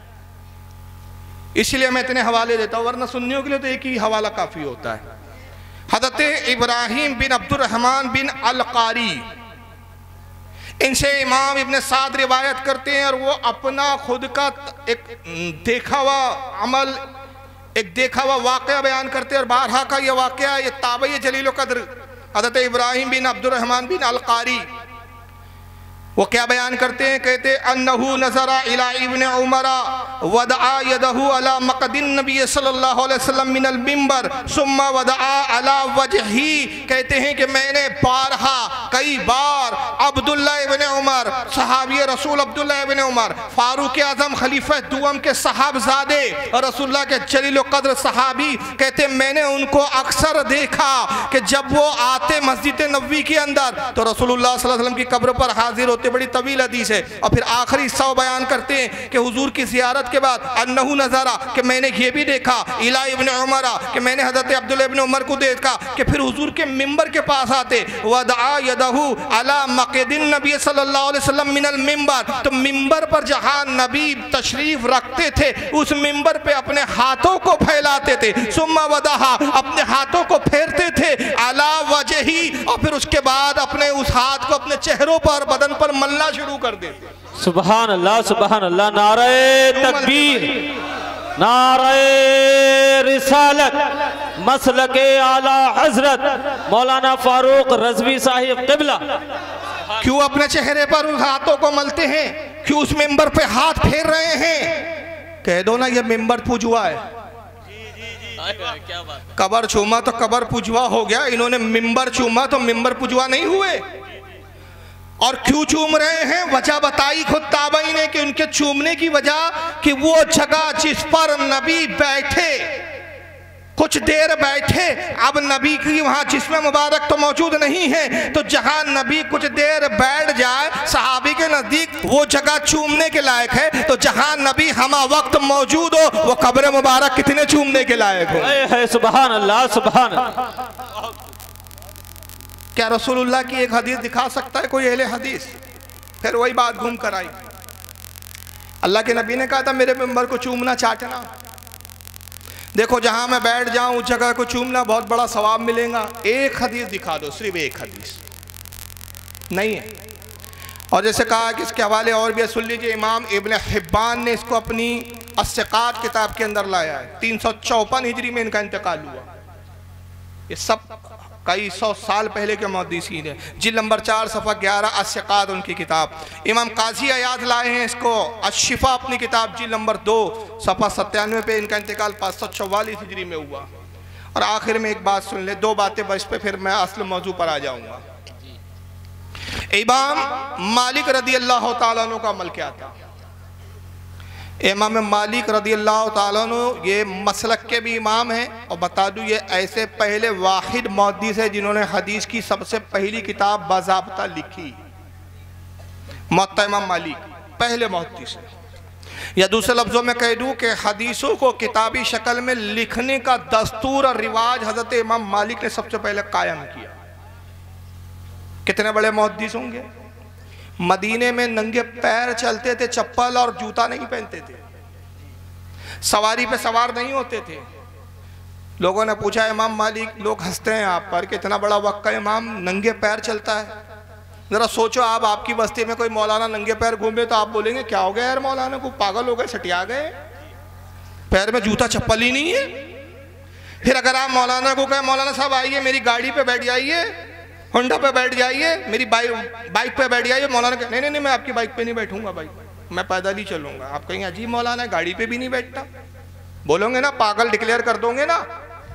इसलिए मैं इतने हवाले देता हूँ, वरना सुन्नियों के लिए तो एक ही हवाला काफ़ी होता है। हज़रत इब्राहिम बिन अब्दुर्रहमान बिन अल-कारी, इनसे इमाम इब्न साद रिवायत करते हैं, और वो अपना खुद का एक देखा हुआ अमल, एक देखा हुआ वाक़या बयान करते हैं। और बारहा का ये वाक़या, ये ताबई जलील क़द्र हज़रत इब्राहिम बिन अब्दुर्रहमान बिन अल-कारी, वो क्या बयान करते हैं? कहते अन्नहु नज़रा इला इब्न उमरा वदआ यदहु अला मक़दिन नबी सल्लल्लाहु अलैहि वसल्लम मिनल मिंबर सुम्मा वदआ अला वजही। कहते हैं कि मैंने बारहा कई बार अब्दुल्ला इब्न उमर, सहाबी रसूल अब्दुल्ला इब्न उमर, फारूक आज़म खलीफा दुअम के सहाबजादे और रसूलुल्लाह के जलील क़द्र सहाबी, कहते मैंने उनको अक्सर देखा कि जब वो आते मस्जिद नबवी के अंदर तो रसूलुल्लाह सल्लल्लाहु अलैहि वसल्लम की कब्र पर हाजिर होते। बड़ी तवील हदीस है। और फिर आखिरी हिस्सा बयान करते हैं कि हुजूर की ज़ियारत के बाद अन्नहु नज़रा, कि मैंने ये भी देखा, इला इब्न उमरा, कि मैंने हज़रत अब्दुल्ला इब्न उमर को देखा कि फिर हुजूर के मिंबर के पास आते, वदआ यदहु अला मक़दिन नबी सल्लल्लाहु अलैहि वसल्लम मिनल मिंबर, तो मिंबर पर जहाँ नबी तशरीफ रखते थे उस मिंबर पे अपने हाथों को फैलाते थे। सुम्मा वदहा, अपने हाथों को फेरते थे, अला वजही, और फिर उसके बाद अपने उस हाथ को अपने चेहरों पर, बदन पर मलना शुरू कर देते। सुभान अल्लाह, सुभान अल्लाह। नारे तकबीर, नारे रिसालत, मसलके आला हजरत मौलाना फारूक रज़वी साहिब क़िबला। क्यों अपने चेहरे पर उस हाथों को मलते हैं? क्यों उस मिंबर पे हाथ फेर रहे हैं? कह दो ना ये मिंबर पुजवा है। कबर चूमा तो कबर पुजवा हो गया, इन्होंने मिंबर चूमा तो मिंबर पुजवा नहीं हुए। और क्यों चूम रहे हैं? वजह बताई खुद ताबई ने कि उनके चूमने की वजह कि वो जगह जिस पर नबी बैठे, कुछ देर बैठे, अब नबी की वहाँ जिस्म मुबारक तो मौजूद नहीं है, तो जहाँ नबी कुछ देर बैठ जाए सहाबी के नज़दीक वो जगह चूमने के लायक है। तो जहाँ नबी हमा वक्त मौजूद हो वो कब्र मुबारक कितने चूमने के लायक हो। सुभान अल्लाह, सुभान अल्लाह। क्या रसूलुल्लाह की एक हदीस दिखा सकता है कोई अहले हदीस? फिर वही बात घूम कर आई। अल्लाह के नबी ने कहा था मेरे मिंबर को चूमना, चाटना। देखो जहां मैं बैठ जाऊं उस जगह को चूमना बहुत बड़ा सवाब मिलेगा। एक हदीस दिखा दो, सिर्फ एक हदीस नहीं है। और जैसे कहा कि इसके हवाले और भी सुन लीजिए, इमाम इब्न हिब्बान ने इसको अपनी अस्सिकात किताब के अंदर लाया है। 354 हिजरी में इनका इंतकाल हुआ। ये सब कई सौ साल पहले के मुहद्दिसीन है। जिल्द नंबर 4 सफ़ा 11 अस्सिकात उनकी किताब। इमाम काजी अयाद लाए हैं इसको अशिफा अपनी किताब जिल्द नंबर 2 सफ़ा 97 पे इनका इंतकाल 544 हिजरी में हुआ। और आखिर में एक बात सुन ले, 2 बातें बस पे फिर मैं असल मौजू पर आ जाऊँगा। इमाम मालिक रदी अल्लाह तआला अन्हु का अमल क्या था? इमाम मालिक रदी अल्लाह तआला अन्हु ये मसलक के भी इमाम हैं। और बता दूँ ये ऐसे पहले वाहिद मुहद्दिस है जिन्होंने हदीस की सबसे पहली किताब बाज़ाब्ता लिखी। मुअत्ता इमाम मालिक पहले मुहद्दिस है। या दूसरे लफ्ज़ों में कह दूँ कि हदीसों को किताबी शक्ल में लिखने का दस्तूर और रिवाज हज़रत इमाम मालिक ने सबसे पहले कायम किया। कितने बड़े मुहद्दिस होंगे। मदीने में नंगे पैर चलते थे, चप्पल और जूता नहीं पहनते थे, सवारी पे सवार नहीं होते थे। लोगों ने पूछा इमाम मालिक, लोग हंसते हैं आप पर कि इतना बड़ा वक्त का इमाम नंगे पैर चलता है। ज़रा सोचो आप, आपकी बस्ती में कोई मौलाना नंगे पैर घूमे तो आप बोलेंगे क्या हो गया यार, मौलाना को पागल हो गए, सटिया गए, पैर में जूता चप्पल ही नहीं है। फिर अगर आप मौलाना को कहें मौलाना साहब आइए मेरी गाड़ी पे बैठ जाइए, होंडा पे बैठ जाइए, मेरी बाइक पे बैठ जाइए, मौलाना कहे नहीं नहीं नहीं मैं आपकी बाइक पे नहीं बैठूंगा भाई, मैं पैदल ही चलूंगा। आप कहेंगे अजीब मौलाना है, गाड़ी पे भी नहीं बैठता, बोलोगे ना, पागल डिक्लेयर कर दोगे ना।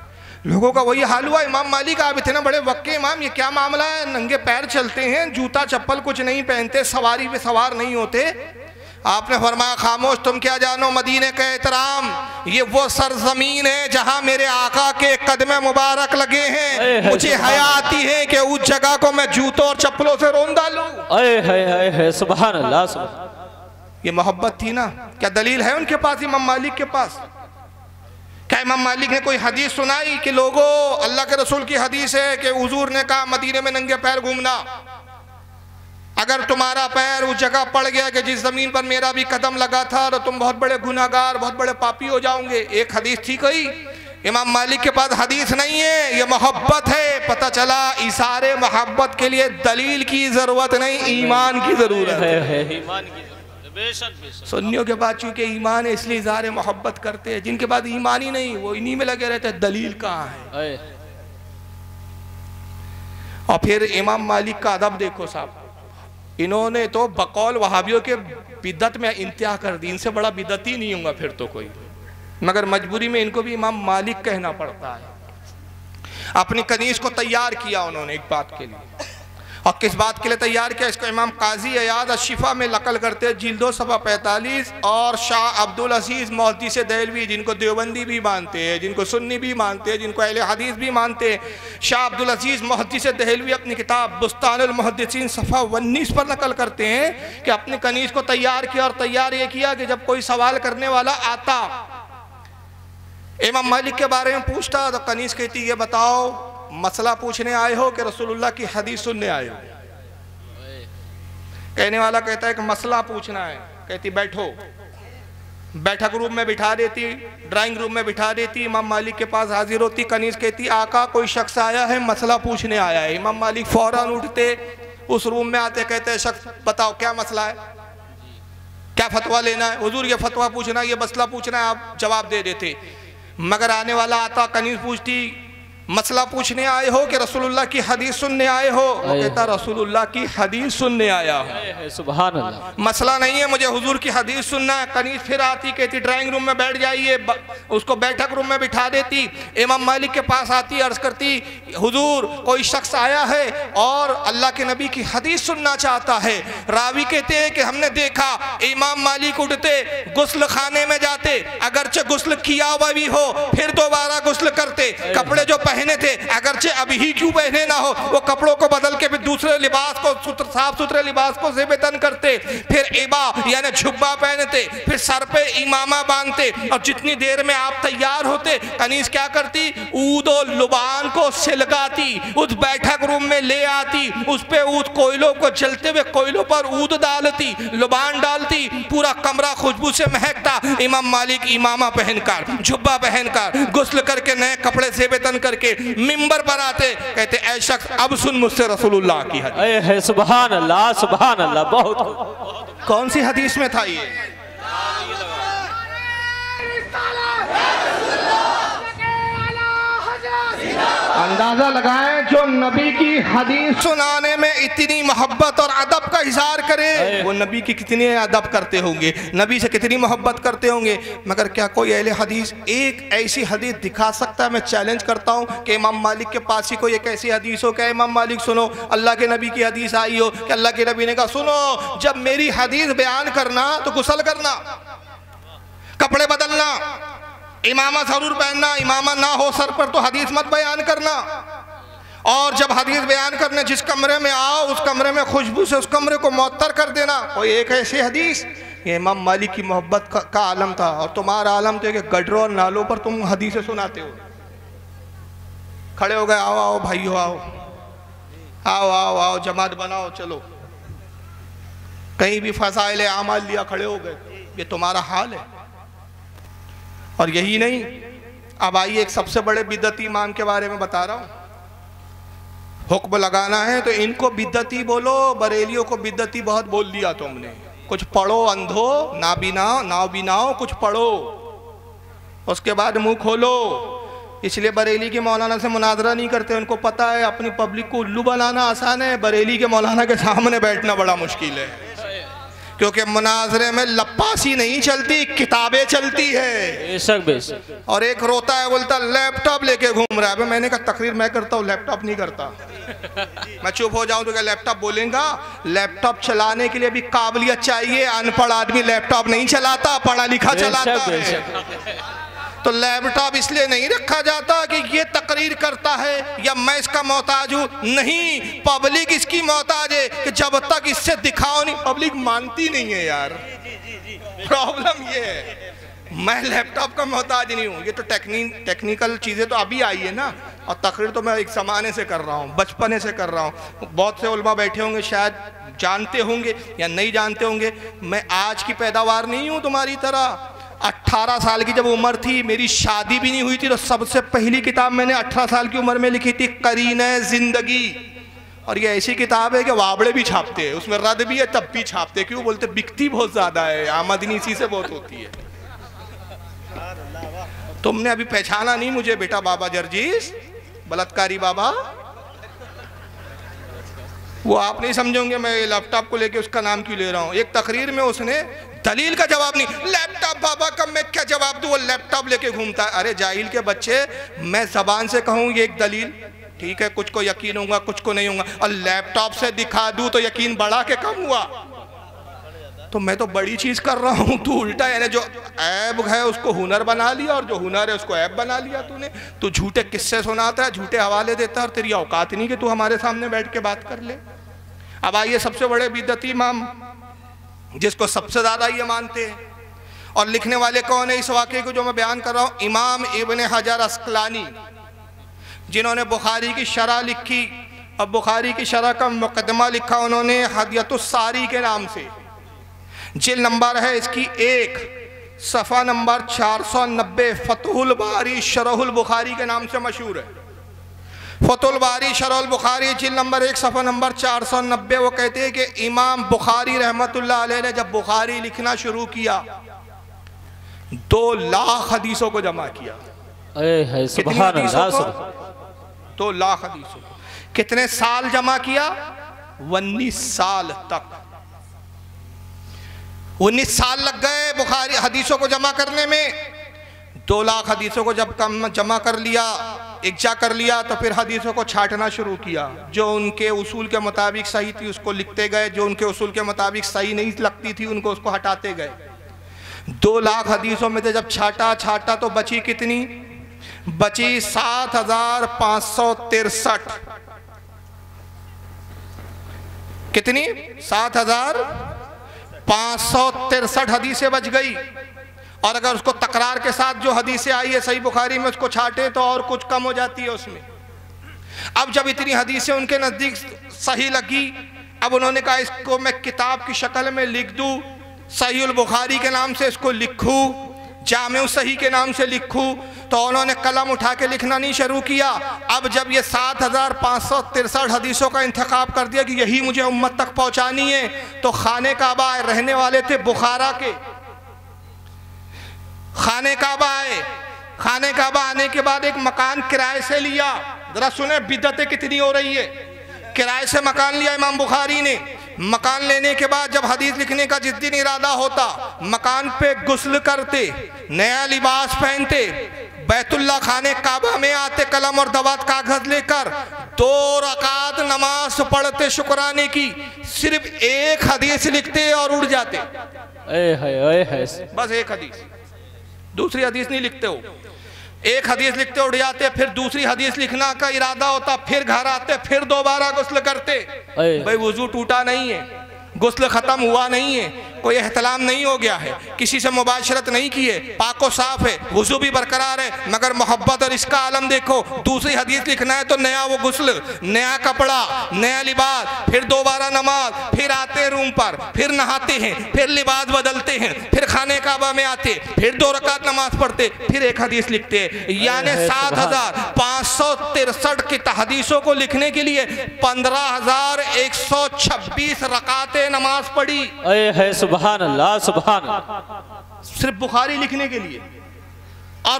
लोगों का वही हाल हुआ। इमाम मालिक, आप इतने बड़े वक्के इमाम, ये क्या मामला है? नंगे पैर चलते हैं, जूता चप्पल कुछ नहीं पहनते, सवारी पे सवार नहीं होते। आपने फरमाया खामोश, तुम क्या जानो मदीने का एहतराम, ये वो सरजमीन है जहां मेरे आका के कदमे मुबारक लगे हैं। मुझे हया आती है कि उस जगह को मैं जूतों और चप्पलों से रोन डालूं। सुभान अल्लाह। ये मोहब्बत थी ना। क्या दलील है उनके पास, इमाम मालिक के पास? क्या इमाम मालिक ने कोई हदीस सुनाई कि लोगों, अल्लाह के रसूल की हदीस है कि हुजूर ने कहा मदीने में नंगे पैर घूमना, अगर तुम्हारा पैर उस जगह पड़ गया कि जिस जमीन पर मेरा भी कदम लगा था, तो तुम बहुत बड़े गुनाहगार, बहुत बड़े पापी हो जाओगे। एक हदीस थी कोई? इमाम मालिक के पास हदीस नहीं है, ये मोहब्बत है। पता चला इशारे मोहब्बत के लिए दलील की जरूरत नहीं, ईमान की जरूरत है। सुन्नियों के बाद चूंकि ईमान है इसलिए इज़हार मोहब्बत करते हैं, जिनके बाद ईमान ही नहीं वो इन्हीं में लगे रहते हैं, दलील कहाँ है। और फिर इमाम मालिक का अदब देखो साहब, इन्होंने तो बकौल वहाबियों के बिदत में इंतहा कर दी, इनसे बड़ा बिदती नहीं होगा फिर तो कोई, मगर मजबूरी में इनको भी इमाम मालिक कहना पड़ता है। अपनी कनीज को तैयार किया उन्होंने एक बात के लिए, और किस बात के लिए तैयार किया इसको इमाम काजी अयाद अशिफा में नकल करते हैं, जिल्दो सफ़ा 45। और शाह अब्दुल अजीज़ मुहद्दिस देहलवी, जिनको देवबंदी भी मानते हैं, जिनको सुन्नी भी मानते हैं, जिनको अहले हदीस भी मानते हैं, शाह अब्दुल अजीज़ मुहद्दिस देहलवी अपनी किताब बुस्तानुल मुहद्दिसीन सफ़ा 19 पर नकल करते हैं कि अपनी कनीज को तैयार किया, और तैयार ये किया कि जब कोई सवाल करने वाला आता इमाम मालिक के बारे में पूछता, तो कनीज कहती ये बताओ मसला पूछने आए हो कि रसूलुल्लाह की हदीस सुनने आए हो? कहने वाला कहता है कि मसला पूछना है। कहती बैठो, बैठक रूम में बिठा देती, ड्राइंग रूम में बिठा देती, इमाम मालिक के पास हाजिर होती। कनीज कहती आका कोई शख्स आया है, मसला पूछने आया है। इमाम मालिक फौरन उठते, उस रूम में आते, कहते शख्स बताओ क्या मसला है, क्या फतवा लेना है? हुजूर ये फतवा पूछना है, ये मसला पूछना है, आप जवाब दे देते। मगर आने वाला आता, कनीज पूछती मसला पूछने आए हो कि रसूलुल्लाह की हदीस सुनने आए हो? वो कहता रसूलुल्लाह की हदीस सुनने आया हूँ। सुभान अल्लाह। मसला नहीं है, मुझे हुजूर की हदीस सुनना है। कनीज फिर आती, कहती ड्राइंग रूम में बैठ जाइए, उसको बैठक रूम में बिठा देती। इमाम मालिक के पास आती, अर्ज करती हुजूर कोई शख्स आया है और अल्लाह के नबी की हदीस सुनना चाहता है। रावी कहते हैं कि हमने देखा इमाम मालिक उठते, गुस्ल खाने में जाते, अगरचे गुस्ल किया हुआ भी हो फिर दोबारा गुस्ल करते, कपड़े जो पहने थे अगरचे अभी ही क्यों पहने ना हो, वो कपड़ों को बदल के फिर दूसरे लिबास को, साफ सुथरे लिबास को ज़ेबतन करते, फिर इबा यानी झुब्बा पहनते, फिर सर पे इमामा बांधते। और जितनी देर में आप तैयार होते, कनीज क्या करती, ऊद और लुबान को सिलगाती, उस बैठक रूम में ले आती, उस पे ऊद कोयलों को जलते हुए कोयलों पर ऊद डालती, लुबान डालती, पूरा कमरा खुशबू से महकता। इमाम मालिक इमामा पहनकर, झुब्बा पहनकर, गुस्ल करके, नए कपड़े ज़ेबतन करके मिंबर पर आते, कहते ऐ शख्स अब सुन मुझसे रसूलुल्लाह की हदीस। सुभान अल्लाह, सुभान अल्लाह। बहुत कौन सी हदीस में था ये? अंदाजा लगाएं, जो नबी की हदीस सुनाने में इतनी मोहब्बत और अदब का इजहार करे, वो नबी की कितने अदब करते होंगे, नबी से कितनी मोहब्बत करते होंगे। मगर क्या कोई अहले हदीस एक ऐसी हदीस दिखा सकता है? मैं चैलेंज करता हूँ कि इमाम मालिक के पास ही कोई एक ऐसी हदीस हो, क्या इमाम मालिक सुनो अल्लाह के नबी की हदीस आई हो कि अल्लाह के नबी ने कहा सुनो जब मेरी हदीस बयान करना तो गुस्ल करना, कपड़े बदलना, इमामा जरूर पहनना, इमामा ना हो सर पर तो हदीस मत बयान करना। और जब हदीस बयान करने जिस कमरे में आओ उस कमरे में खुशबू से उस कमरे को मुअत्तर कर देना। कोई एक ऐसी हदीस, ये इमाम मालिक की मोहब्बत का आलम था। और तुम्हारा आलम तो कि गडरों और नालों पर तुम हदीसें सुनाते हो। खड़े हो गए, आओ आओ भाइयों, आओ आओ आओ आओ, जमात बनाओ, चलो। कहीं भी फसाइल आमाल लिया, खड़े हो गए, ये तुम्हारा हाल है। और यही नहीं, अब आइए एक सबसे बड़े बिदती इमाम के बारे में बता रहा हूँ। हुक्म लगाना है तो इनको बिदती बोलो, बरेलियों को बिदती बहुत बोल दिया तुमने। कुछ पढ़ो अंधो, नाबिनाओ कुछ पढ़ो, उसके बाद मुंह खोलो। इसलिए बरेली के मौलाना से मुनाजरा नहीं करते, उनको पता है अपनी पब्लिक को उल्लू बनाना आसान है, बरेली के मौलाना के सामने बैठना बड़ा मुश्किल है। क्योंकि मुनाजरे में लप्पासी नहीं चलती, किताबें चलती है। बेशक बेशक। और एक रोता है, बोलता लैपटॉप लेके घूम रहा है। मैंने कहा तकरीर मैं करता हूँ, लैपटॉप नहीं करता। मैं चुप हो जाऊं तो क्या लैपटॉप बोलेगा? लैपटॉप चलाने के लिए भी काबिलियत चाहिए। अनपढ़ आदमी लैपटॉप नहीं चलाता, पढ़ा लिखा चलाता है। तो लैपटॉप इसलिए नहीं रखा जाता कि ये तकरीर करता है या मैं इसका मोहताज हूँ, नहीं, पब्लिक इसकी मोहताज है कि जब तक इससे दिखाओ नहीं, पब्लिक मानती नहीं है यार। प्रॉब्लम ये है, मैं लैपटॉप का मोहताज नहीं हूँ। ये तो टेक्निकल चीज़ें तो अभी आई है ना, और तकरीर तो मैं एक ज़माने से कर रहा हूँ, बचपने से कर रहा हूँ। बहुत से उलमा बैठे होंगे शायद जानते होंगे या नहीं जानते होंगे, मैं आज की पैदावार नहीं हूँ तुम्हारी तरह। 18 साल की जब उम्र थी, मेरी शादी भी नहीं हुई थी, तो सबसे पहली किताब मैंने 18 साल की उम्र में लिखी थी, करीने जिंदगी। और ये ऐसी किताब है कि वाबड़े भी छापते हैं, उसमें रद भी है तब भी छापते। क्यों बोलते? बिकती बहुत ज़्यादा है, आमदनी इसी से बहुत होती है। तुमने अभी पहचाना नहीं मुझे बेटा, बाबा जर्जीस बलात्कारी बाबा। वो आप नहीं समझोगे मैं लैपटॉप को लेके उसका नाम क्यों ले रहा हूँ। एक तकरीर में उसने दलील का जवाब नहीं, लैपटॉप बाबा का मैं क्या जवाब दूँ, वो लैपटॉप लेके घूमता है। अरे जाहिल के बच्चे, मैं जबान से कहूँ ये एक दलील, ठीक है, कुछ को यकीन होगा कुछ को नहीं होगा, और लैपटॉप से दिखा दूँ तो यकीन बढ़ा के कम हुआ। तो मैं तो बड़ी चीज़ कर रहा हूँ, तू उल्टा, यानी जो ऐब है उसको हुनर बना लिया और जो हुनर है उसको ऐब बना लिया तूने। तू झूठे किस्से सुनाता है, झूठे हवाले देता है, और तेरी औकात नहीं कि तू हमारे सामने बैठ के बात कर ले। अब आइए सबसे बड़े बिदअती इमाम, जिसको सबसे ज़्यादा ये मानते हैं, और लिखने वाले कौन है इस वाक़े को जो मैं बयान कर रहा हूँ? इमाम इब्न हजर अस्कलानी, जिन्होंने बुखारी की शरह लिखी। अब बुखारी की शरह का मुकदमा लिखा उन्होंने हदियतुस सारी के नाम से। जिल्द नंबर है इसकी 1, सफ़ा नंबर 490, फतहुल बारी शरहुल बुखारी के नाम से मशहूर है। फतहुल बारी शरहुल बुखारी, जिल्द नंबर 1, सफ़ा नंबर 490। वो कहते हैं कि इमाम बुखारी रहमतुल्लाह अलैह ने जब बुखारी लिखना शुरू किया, 2 लाख हदीसों को जमा किया। सुभान अल्लाह। 2 लाख हदीसों को कितने साल जमा किया? 19 साल तक। 19 साल लग गए बुखारी हदीसों को जमा करने में। 2 लाख हदीसों को जब कम जमा कर लिया, इकट्ठा कर लिया, तो फिर हदीसों को छांटना शुरू किया। जो उनके उसूल के मुताबिक सही थी उसको लिखते गए, जो उनके उसूल के मुताबिक सही नहीं लगती थी उनको उसको हटाते गए। 2 लाख हदीसों में से जब छाटा तो बची कितनी? बची 7563। कितनी? 7563 हदीसें बच गई। और अगर उसको तकरार के साथ जो हदीसें आई है सही बुखारी में उसको छाटे तो और कुछ कम हो जाती है उसमें। अब जब इतनी हदीसें उनके नज़दीक सही लगी, अब उन्होंने कहा इसको मैं किताब की शक्ल में लिख दूँ, सहीहुल बुखारी के नाम से इसको लिखूँ, जामे सही के नाम से लिखूँ। तो उन्होंने कलम उठा के लिखना नहीं शुरू किया। अब जब ये 7563 हदीसों का इंतखाब कर दिया कि यही मुझे उम्मत तक पहुँचानी है, तो खाने काबा आए, रहने वाले थे बुखारा के। खाने काबा आए, खाने काबा आने के बाद एक मकान किराए से लिया। जरा सुने बिदअतें कितनी हो रही है। किराए से मकान लिया इमाम बुखारी ने। मकान लेने के बाद जब हदीस लिखने का जिस दिन इरादा होता, मकान पे गुस्ल करते, नया लिबास पहनते, बैतुल्लाह खाने काबा में आते, कलम और दवात कागज लेकर 2 रकात नमाज पढ़ते शुक्राने की, सिर्फ 1 हदीस लिखते और उड़ जाते। बस 1 हदीस, दूसरी हदीस नहीं लिखते हो। 1 हदीस लिखते उड़ जाते, फिर दूसरी हदीस लिखना का इरादा होता, फिर घर आते, फिर दोबारा गुस्ल करते। भाई वुजू टूटा नहीं है, गुस्ल खत्म हुआ नहीं है, कोई एहतलाम नहीं हो गया है, किसी से मुबाशरत नहीं की है, पाको साफ है, वुजू भी बरकरार है, मगर मोहब्बत और इसका आलम देखो। दूसरी हदीस लिखना है तो नया वो गुस्ल, नया कपड़ा, नया लिबास, फिर दोबारा नमाज, फिर आते हैं रूम पर, फिर नहाते हैं, फिर लिबास बदलते हैं, फिर खाने काबा में आते, फिर 2 रकात नमाज पढ़ते, फिर 1 हदीस लिखते। यानी 7563 की हदीसों को लिखने के लिए 15126 रकातें नमाज पढ़ी। सुभान अल्लाह, सुभान अल्लाह। सिर्फ बुखारी लिखने के लिए। और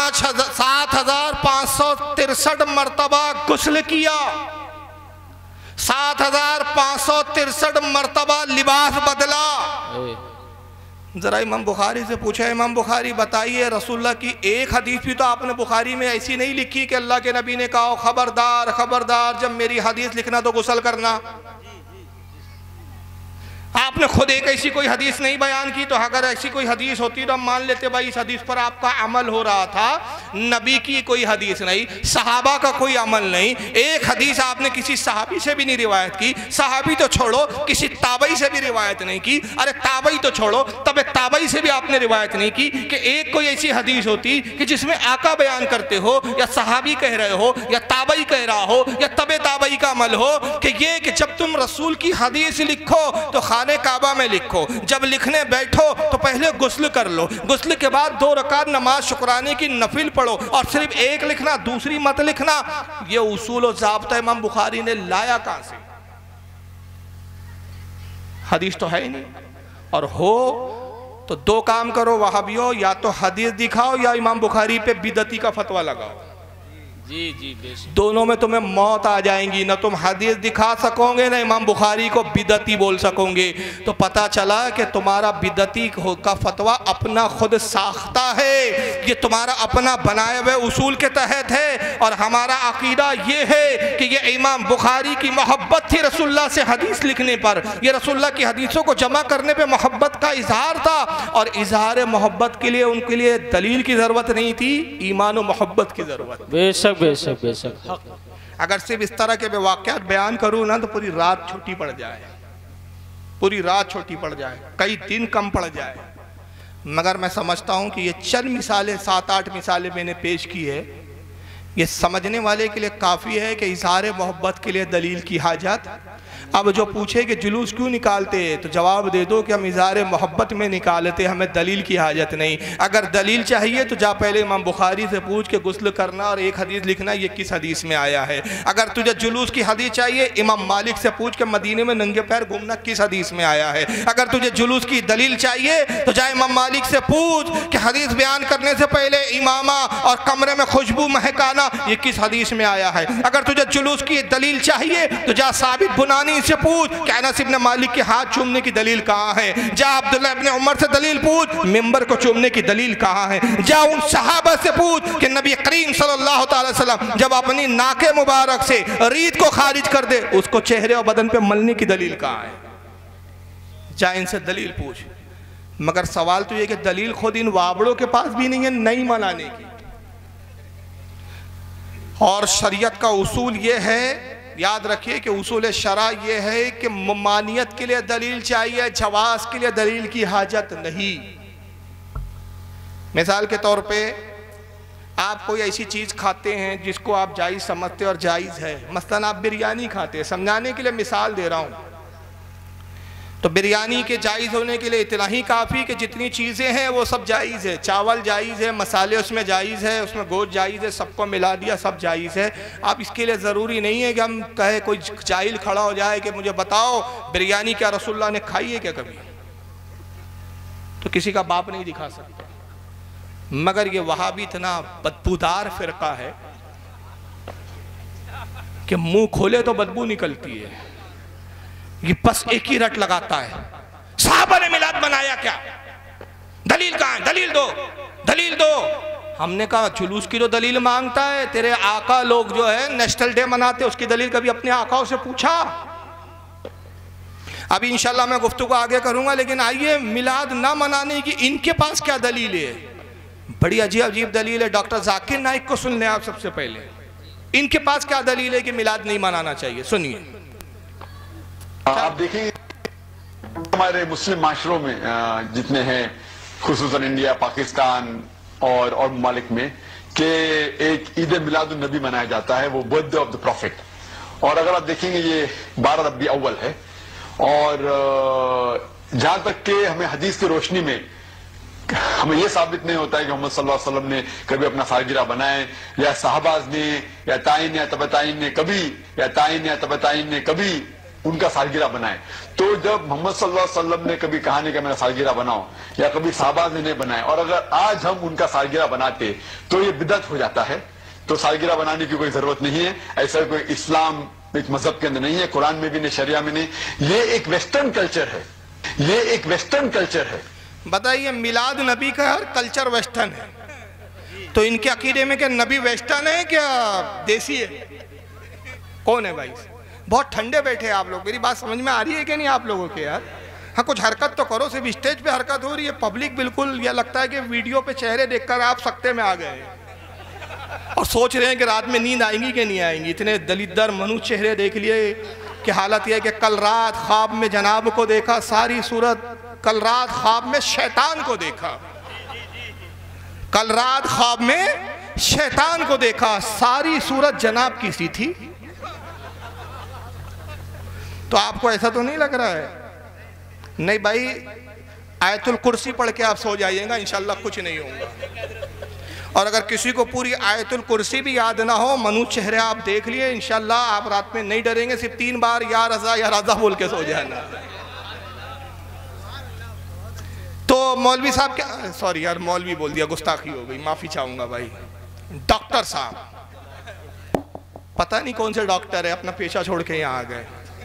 7563 मरतबा गुस्ल किया। 7563 मरतबा लिबास बदला। जरा इमाम बुखारी से पूछा, इमाम बुखारी बताइए रसूलुल्लाह की एक हदीस भी तो आपने बुखारी में ऐसी नहीं लिखी कि अल्लाह के नबी ने कहा खबरदार खबरदार जब मेरी हदीस लिखना तो गुस्ल करना। आपने खुद एक ऐसी कोई हदीस नहीं बयान की। तो अगर ऐसी कोई हदीस होती तो हम मान लेते भाई इस हदीस पर आपका अमल हो रहा था। नबी की कोई हदीस नहीं, सहाबा का कोई अमल नहीं। एक हदीस आपने किसी सहाबी से भी नहीं रिवायत की। सहाबी तो छोड़ो, किसी ताबई से भी रिवायत नहीं की। अरे ताबई तो छोड़ो, तब ताबई से भी आपने रिवायत नहीं की कि एक कोई ऐसी हदीस होती कि जिसमें आका बयान करते हो या सहाबी कह रहे हो या ताबई कह रहा हो या तबे ताबई का अमल हो कि ये कि जब तुम रसूल की हदीस लिखो तो खाने काबा में लिखो, जब लिखने बैठो तो पहले गुस्ल कर लो, गुस्ल के बाद 2 रकात नमाज शुक्राने की नफिल पढ़ो और सिर्फ एक लिखना दूसरी मत लिखना। ये उसूल और ज़ाब्ता इमाम बुखारी ने लाया कहां से? हदीस तो है ही नहीं। और हो तो 2 काम करो वहाबियो, या तो हदीस दिखाओ या इमाम बुखारी पे बिदती का फतवा लगाओ। जी जी बेशक। दोनों में तुम्हें मौत आ जाएंगी। ना तुम हदीस दिखा सकोगे ना इमाम बुखारी को बिदती बोल सकोगे। तो पता चला कि तुम्हारा बिदती का फतवा अपना खुद साख्ता है, ये तुम्हारा अपना बनाए हुए उसूल के तहत है। और हमारा अकीदा ये है कि ये इमाम बुखारी की मोहब्बत थी रसूलुल्लाह से हदीस लिखने पर, ये रसूलुल्लाह की हदीसों को जमा करने पर मोहब्बत का इजहार था। और इजहार मोहब्बत के लिए उनके लिए दलील की ज़रूरत नहीं थी, ईमान और मोहब्बत की ज़रूरत। बेशक बेशक बेशक। अगर सिर्फ इस तरह के वाक़यात बयान करूँ ना तो पूरी रात छोटी पड़ जाए, पूरी रात छोटी पड़ जाए, कई दिन कम पड़ जाए। मगर मैं समझता हूँ कि ये चंद मिसालें, 7-8 मिसालें मैंने पेश की है, ये समझने वाले के लिए काफ़ी है कि इज़हार मोहब्बत के लिए दलील की हाजत। अब जो पूछे कि जुलूस क्यों निकालते तो जवाब दे दो कि हम इज़हार मोहब्बत में निकालते, हमें दलील की हाजत नहीं। अगर दलील चाहिए तो जा पहले इमाम बुखारी से पूछ के गुस्ल करना और एक हदीस लिखना ये किस हदीस में आया है। अगर तुझे जुलूस की हदीस चाहिए इमाम मालिक से पूछ के मदीने में नंगे पैर घूमना किस हदीस में आया है। अगर तुझे जुलूस की दलील चाहिए तो जा इमाम मालिक से पूछ कि हदीस बयान करने से पहले इमामा और कमरे में खुशबू महकाना ये किस हदीस में आया है। अगर तुझे जुलूस की दलील चाहिए तो जा साबित बुनानी से पूछ कि अनस इब्न मालिक के हाथ चूमने की दलील कहाँ है। जा अब्दुल्लाह इब्न उमर से दलील पूछ मिंबर को चूमने की दलील कहाँ है। जा उन सहाबा से पूछ कि नबी करीम सल्लल्लाहु अलैहि वसल्लम जब अपनी नाके मुबारक से रीत को खारिज कर दे उसको चेहरे और बदन पे मलने की दलील कहाँ है। जा इनसे दलील पूछ। मगर सवाल तो ये कि दलील खुद इन वाबड़ों के पास भी नहीं है नहीं मनाने की। और शरीयत का उसूल ये है, याद रखिए कि उसूल शरा ये है कि ममानियत के लिए दलील चाहिए, जवाज के लिए दलील की हाजत नहीं। मिसाल के तौर पे आप कोई ऐसी चीज़ खाते हैं जिसको आप जायज़ समझते और जायज़ है, मसलन आप बिरयानी खाते हैं, समझाने के लिए मिसाल दे रहा हूँ। तो बिरयानी के जायज़ होने के लिए इतना ही काफ़ी कि जितनी चीज़ें हैं वो सब जायज़ है। चावल जायज़ है, मसाले उसमें जायज़ है, उसमें गोश्त जायज़ है, सबको मिला दिया सब जायज़ है। अब इसके लिए ज़रूरी नहीं है कि हम कहे कोई जाहिल खड़ा हो जाए कि मुझे बताओ बिरयानी क्या रसूलुल्लाह ने खाई है क्या कभी, तो किसी का बाप नहीं दिखा सकता। मगर ये वहाबी इतना बदबूदार फ़िरका है कि मुँह खोले तो बदबू निकलती है। ये बस एक ही रट लगाता है, साहबा ने मिलाद बनाया क्या, दलील कहाँ है, दलील दो दलील दो। हमने कहा जुलूस की जो दलील मांगता है, तेरे आका लोग जो है नेशनल डे मनाते उसकी दलील कभी अपने आकाओं से पूछा। अभी इंशाल्लाह मैं गुफ्तगू आगे करूंगा, लेकिन आइए मिलाद ना मनाने की इनके पास क्या दलील है। बड़ी अजीब अजीब दलील है। डॉक्टर जाकिर नाइक को सुन लें आप सबसे पहले, इनके पास क्या दलील है कि मिलाद नहीं मनाना चाहिए। सुनिए। आप देखेंगे हमारे मुस्लिम माशरों में जितने हैं, खुसूसन इंडिया, पाकिस्तान और ममालिक में, कि एक ईद मिलादुन नबी मनाया जाता है, वो बर्थडे ऑफ द प्रॉफिट। और अगर आप देखेंगे ये 12 रबी अव्वल है। और जहां तक कि हमें हदीस की रोशनी में हमें यह साबित नहीं होता है कि मोहम्मद सल्लल्लाहु अलैहि वसल्लम ने कभी अपना सालगिरह बनाए, या सहाबाज ने या ताइन या तबताइन ने कभी, या ताइन या तबताइन ने कभी उनका सालगिरह बनाए। तो जब मोहम्मद सल्लल्लाहु अलैहि वसल्लम ने कभी कहा नहीं कि मेरा सालगिरह बनाओ, या कभी सहाबाज ने नहीं बनाए, और अगर आज हम उनका सालगिरह बनाते तो ये बिदअत हो जाता है। तो सालगिरह बनाने की कोई जरूरत नहीं है। ऐसा कोई इस्लाम एक मजहब के अंदर नहीं है, कुरान में भी नहीं, शरिया में नहीं। ये एक वेस्टर्न कल्चर है, ये एक वेस्टर्न कल्चर है। बताइए, मिलाद नबी का हर कल्चर वेस्टर्न है, तो इनके अकीदे में क्या नबी वेस्टर्न है क्या देसी है? कौन है भाई? बहुत ठंडे बैठे आप लोग। मेरी बात समझ में आ रही है कि नहीं आप लोगों के यार? हाँ, कुछ हरकत तो करो। सिर्फ स्टेज पे हरकत हो रही है, पब्लिक बिल्कुल यह लगता है कि वीडियो पे चेहरे देखकर आप सकते में आ गए और सोच रहे हैं कि रात में नींद आएंगी कि नहीं आएंगी। इतने दलिद्दर मनुष्य चेहरे देख लिए कि हालत यह है कि कल रात ख्वाब में जनाब को देखा, सारी सूरत। कल रात ख्वाब में शैतान को देखा, कल रात ख्वाब में शैतान को देखा, सारी सूरत जनाब की सी थी। तो आपको ऐसा तो नहीं लग रहा है? नहीं भाई, आयतुल कुर्सी पढ़ के आप सो जाइएगा, इंशाल्लाह कुछ नहीं होगा। और अगर किसी को पूरी आयतुल कुर्सी भी याद ना हो, मनुष्य चेहरे आप देख लिए, इंशाल्लाह आप रात में नहीं डरेंगे। सिर्फ 3 बार या रज़ा बोल के सो जाना। तो मौलवी साहब क्या, सॉरी यार मौलवी बोल दिया, गुस्ताखी हो गई, माफी चाहूंगा भाई। डॉक्टर साहब, पता नहीं कौन से डॉक्टर है, अपना पेशा छोड़ के यहाँ आ गए।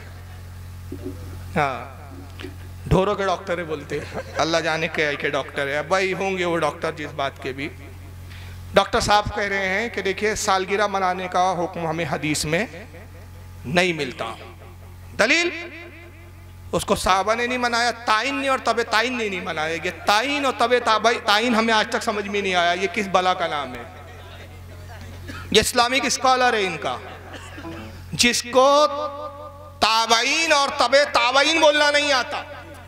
हाँ, ढोरों के डॉक्टर है बोलते, अल्लाह जाने के डॉक्टर है भाई, होंगे वो डॉक्टर जिस बात के भी। डॉक्टर साहब कह रहे हैं कि देखिए, सालगिरह मनाने का हुक्म हमें हदीस में नहीं मिलता। दलील, उसको साहबा ने नहीं मनाया, ताइन ने और तबे ताइन ने नहीं मनाया। ये ताइन और तबे ताइन हमें आज तक समझ में नहीं आया, ये किस बला का नाम है? ये इस्लामिक स्कॉलर है इनका, जिसको ताबईन और तबे ताबईन बोलना नहीं आता।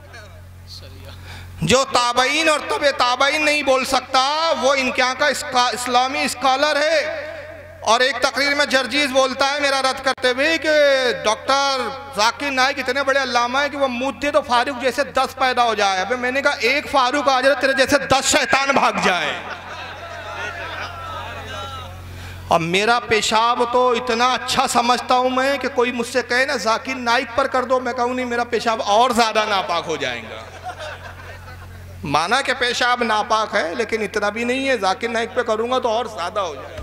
जो ताबईन और तबे ताबईन नहीं बोल सकता, वो इनके यहाँ का इस्लामी स्कॉलर है। और एक तकरीर में जर्जीज बोलता है, मेरा रद्द करते हुए, कि डॉक्टर जाकिर नाइक इतने बड़े अल्लामा है कि वो मुद्दे तो फारूक जैसे 10 पैदा हो जाए। अबे मैंने कहा, एक फारूक आ जाए तेरे जैसे 10 शैतान भाग जाए। और मेरा पेशाब तो इतना अच्छा समझता हूं मैं कि कोई मुझसे कहे ना जाकिर नाइक पर कर दो, मैं कहूँ नहीं, मेरा पेशाब और ज्यादा नापाक हो जाएगा। माना कि पेशाब नापाक है, लेकिन इतना भी नहीं है, जाकिर नाइक पे करूंगा तो और ज्यादा हो जाएगा।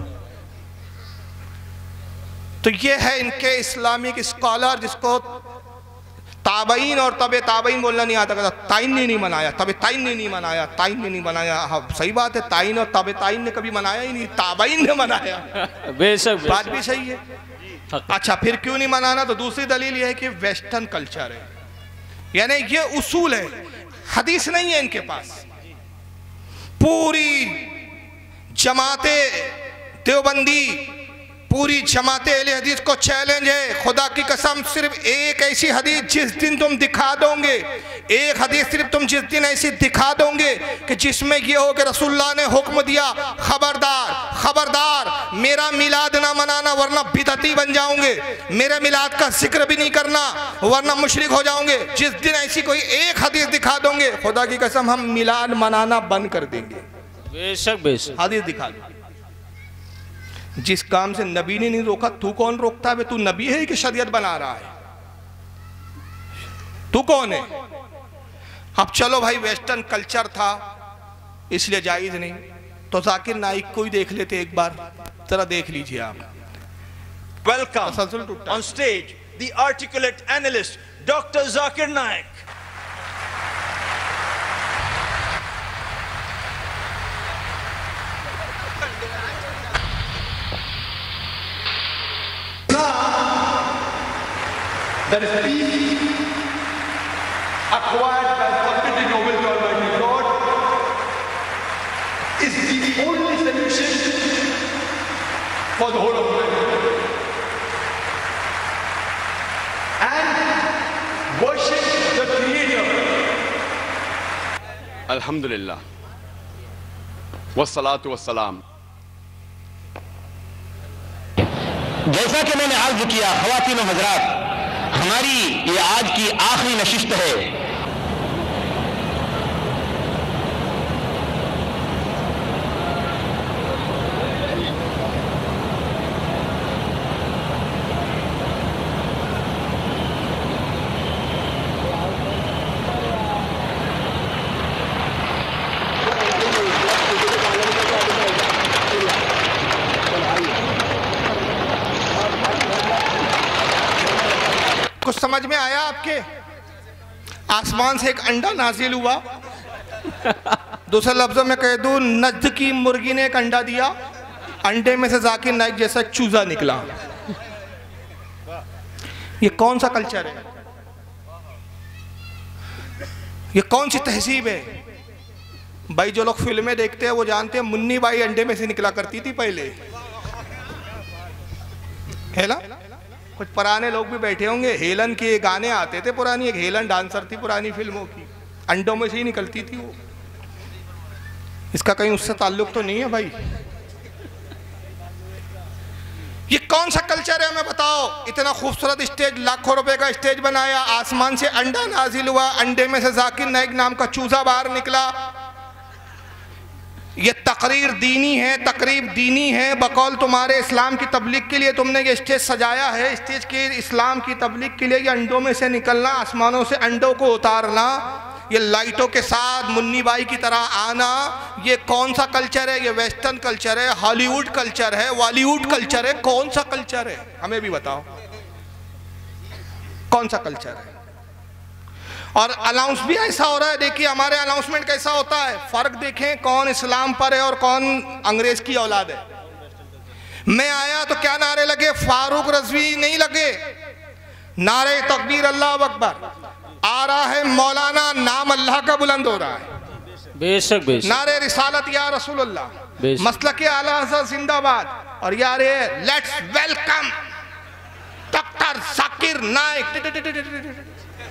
तो ये है इनके इस्लामिक स्कॉलर, जिसको ताबईन और तबे ताबईन बोलना नहीं आता। कहता ताइन ने नहीं मनाया, तबे ताइन ने नहीं मनाया, ताइन ने नहीं मनाया। हाँ सही बात है, ताइन और तबे ताइन ने कभी मनाया ही नहीं, ताबईन ने मनाया। बेशक बात भी सही है। अच्छा, फिर क्यों नहीं मनाना? तो दूसरी दलील ये है कि वेस्टर्न कल्चर है, यानी ये उसूल है, हदीस नहीं है इनके पास। पूरी जमाते देवबंदी, पूरी जमाते अहले हदीस को चैलेंज है, खुदा की कसम, सिर्फ एक ऐसी हदीस जिस दिन तुम दिखा दोगे, एक हदीस सिर्फ तुम जिस दिन ऐसी दिखा दोगे कि जिसमें ये हो कि रसूलुल्लाह ने हुक्म दिया, खबरदार खबरदार मेरा मिलाद ना मनाना वरना बिदअती बन जाओगे, मेरे मिलाद का जिक्र भी नहीं करना वरना मुशरिक हो जाओगे। जिस दिन ऐसी कोई एक हदीस दिखा दोगे, खुदा की कसम हम मिलाद मनाना बंद कर देंगे। बेशक बेशक हदीस दिखा दो। जिस काम से नबी ने नहीं रोका, तू कौन रोकता है? तू नबी है कि शरीयत बना रहा है? तू कौन है? अब चलो भाई, वेस्टर्न कल्चर था इसलिए जायज नहीं, तो जाकिर नाइक को ही देख लेते एक बार, जरा देख लीजिए आप। Welcome on stage the articulate analyst doctor Zakir Naik. That is peace acquired by submitting your will to Almighty God is the only solution for the whole of humanity. And worship the Creator. Alhamdulillah. Wassalatu wassalam. जैसा कि मैंने अर्ज किया, ख़वातीन व हज़रात, हमारी ये आज की आखिरी नशिस्त है। कुछ समझ में आया आपके? आसमान से एक अंडा नाजिल हुआ, दूसरे लफ्जों में कह दूं नज्द की मुर्गी ने एक अंडा दिया, अंडे में से जाकिर नाइक जैसा एक चूजा निकला। ये कौन सा कल्चर है? ये कौन सी तहजीब है? भाई जो लोग फिल्में देखते हैं वो जानते हैं मुन्नी बाई अंडे में से निकला करती थी पहले, है ना? कुछ पुराने लोग भी बैठे होंगे, हेलन के गाने आते थे पुरानी, एक हेलन डांसर थी पुरानी फिल्मों की, अंडों में से ही निकलती थी वो। इसका कहीं उससे ताल्लुक तो नहीं है भाई? ये कौन सा कल्चर है हमें बताओ? इतना खूबसूरत स्टेज, लाखों रुपए का स्टेज बनाया, आसमान से अंडा नाजिल हुआ, अंडे में से जाकिर नाइक नाम का चूजा बाहर निकला। ये तकरीर दीनी है, तकरीब दीनी है, बकौल तुम्हारे इस्लाम की तबलीग के लिए तुमने ये स्टेज सजाया है। स्टेज के इस्लाम की तबलीग के लिए ये अंडों में से निकलना, आसमानों से अंडों को उतारना, ये लाइटों के साथ मुन्नी बाई की तरह आना, ये कौन सा कल्चर है? ये वेस्टर्न कल्चर है, हॉलीवुड कल्चर है, बॉलीवुड कल्चर है, कौन सा कल्चर है? हमें भी बताओ कौन सा कल्चर है? और अनाउंस भी ऐसा हो रहा है, देखिए हमारे अनाउंसमेंट कैसा होता है, फर्क देखें कौन इस्लाम पर है और कौन अंग्रेज की औलाद है। मैं आया तो क्या नारे लगे? फारूक रजवी नहीं लगे, नारे तकबीर अल्लाह अकबर। आ रहा है मौलाना, नाम अल्लाह का बुलंद हो रहा है, बेशक बेशक। नारे रिसालत या रसूलुल्लाह, मसलक आला हज़रत जिंदाबाद। और यार let's welcome doctor Zakir Naik.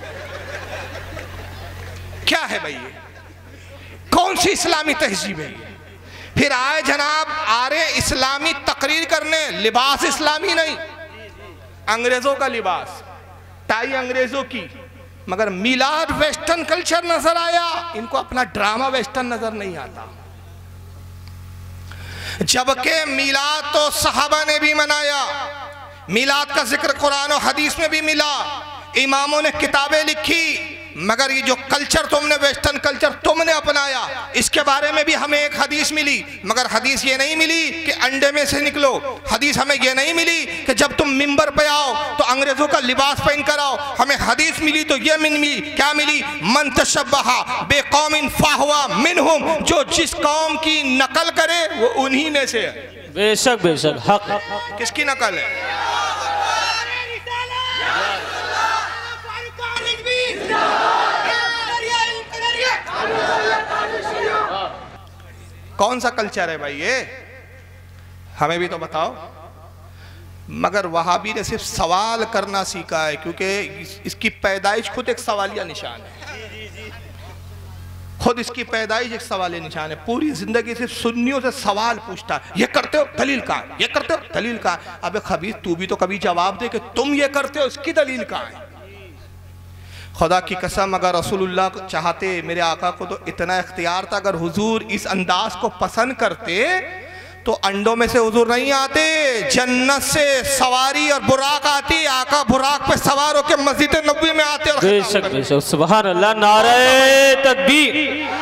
क्या है भाई ये? कौन सी इस्लामी तहजीब है? फिर आए जनाब, आ रहे इस्लामी तकरीर करने, लिबास इस्लामी नहीं, अंग्रेजों का लिबास, टाई अंग्रेजों की, मगर मिलाद वेस्टर्न कल्चर नजर आया। इनको अपना ड्रामा वेस्टर्न नजर नहीं आता। जबकि मिलाद तो सहाबा ने भी मनाया, मिलाद का जिक्र कुरान और हदीस में भी मिला, इमामों ने किताबें लिखी, मगर ये जो कल्चर तुमने, वेस्टर्न कल्चर तुमने अपनाया, इसके बारे में भी हमें एक हदीस मिली, मगर हदीस ये नहीं मिली कि अंडे में से निकलो। हदीस हमें ये नहीं मिली कि जब तुम मिंबर पे आओ तो अंग्रेजों का लिबास पहन कर आओ। हमें हदीस मिली तो ये मिली, क्या मिली? मन तशब्बहा बेकौमिन फाहुवा मिनहुम, जो जिस कौम की नकल करे वो उन्हीं में से है। बेशक बेशक, हक। किसकी नकल है? कौन सा कल्चर है भाई ये? हमें भी तो बताओ। मगर वहाबी ने सिर्फ सवाल करना सीखा है, क्योंकि इसकी पैदाइश खुद एक सवालिया निशान है, खुद इसकी पैदाइश एक सवालिया निशान है। पूरी जिंदगी सिर्फ सुन्नियों से सवाल पूछता है, ये करते हो दलील कहाँ है, ये करते हो दलील कहाँ है। अबे खबीर, तू भी तो कभी जवाब दे कि तुम ये करते हो, इसकी दलील कहाँ है? खुदा की कसम, अगर रसूलुल्लाह चाहते, मेरे आका को तो इतना इख्तियार था, अगर हुजूर इस अंदाज को पसंद करते तो अंडों में से हुजूर नहीं आते, जन्नत से सवारी और बुराक आती, आका बुराक पे सवार होकर मस्जिद नबवी में आते। बेशक बेशक, सुभान अल्लाह, नारे तकबीर,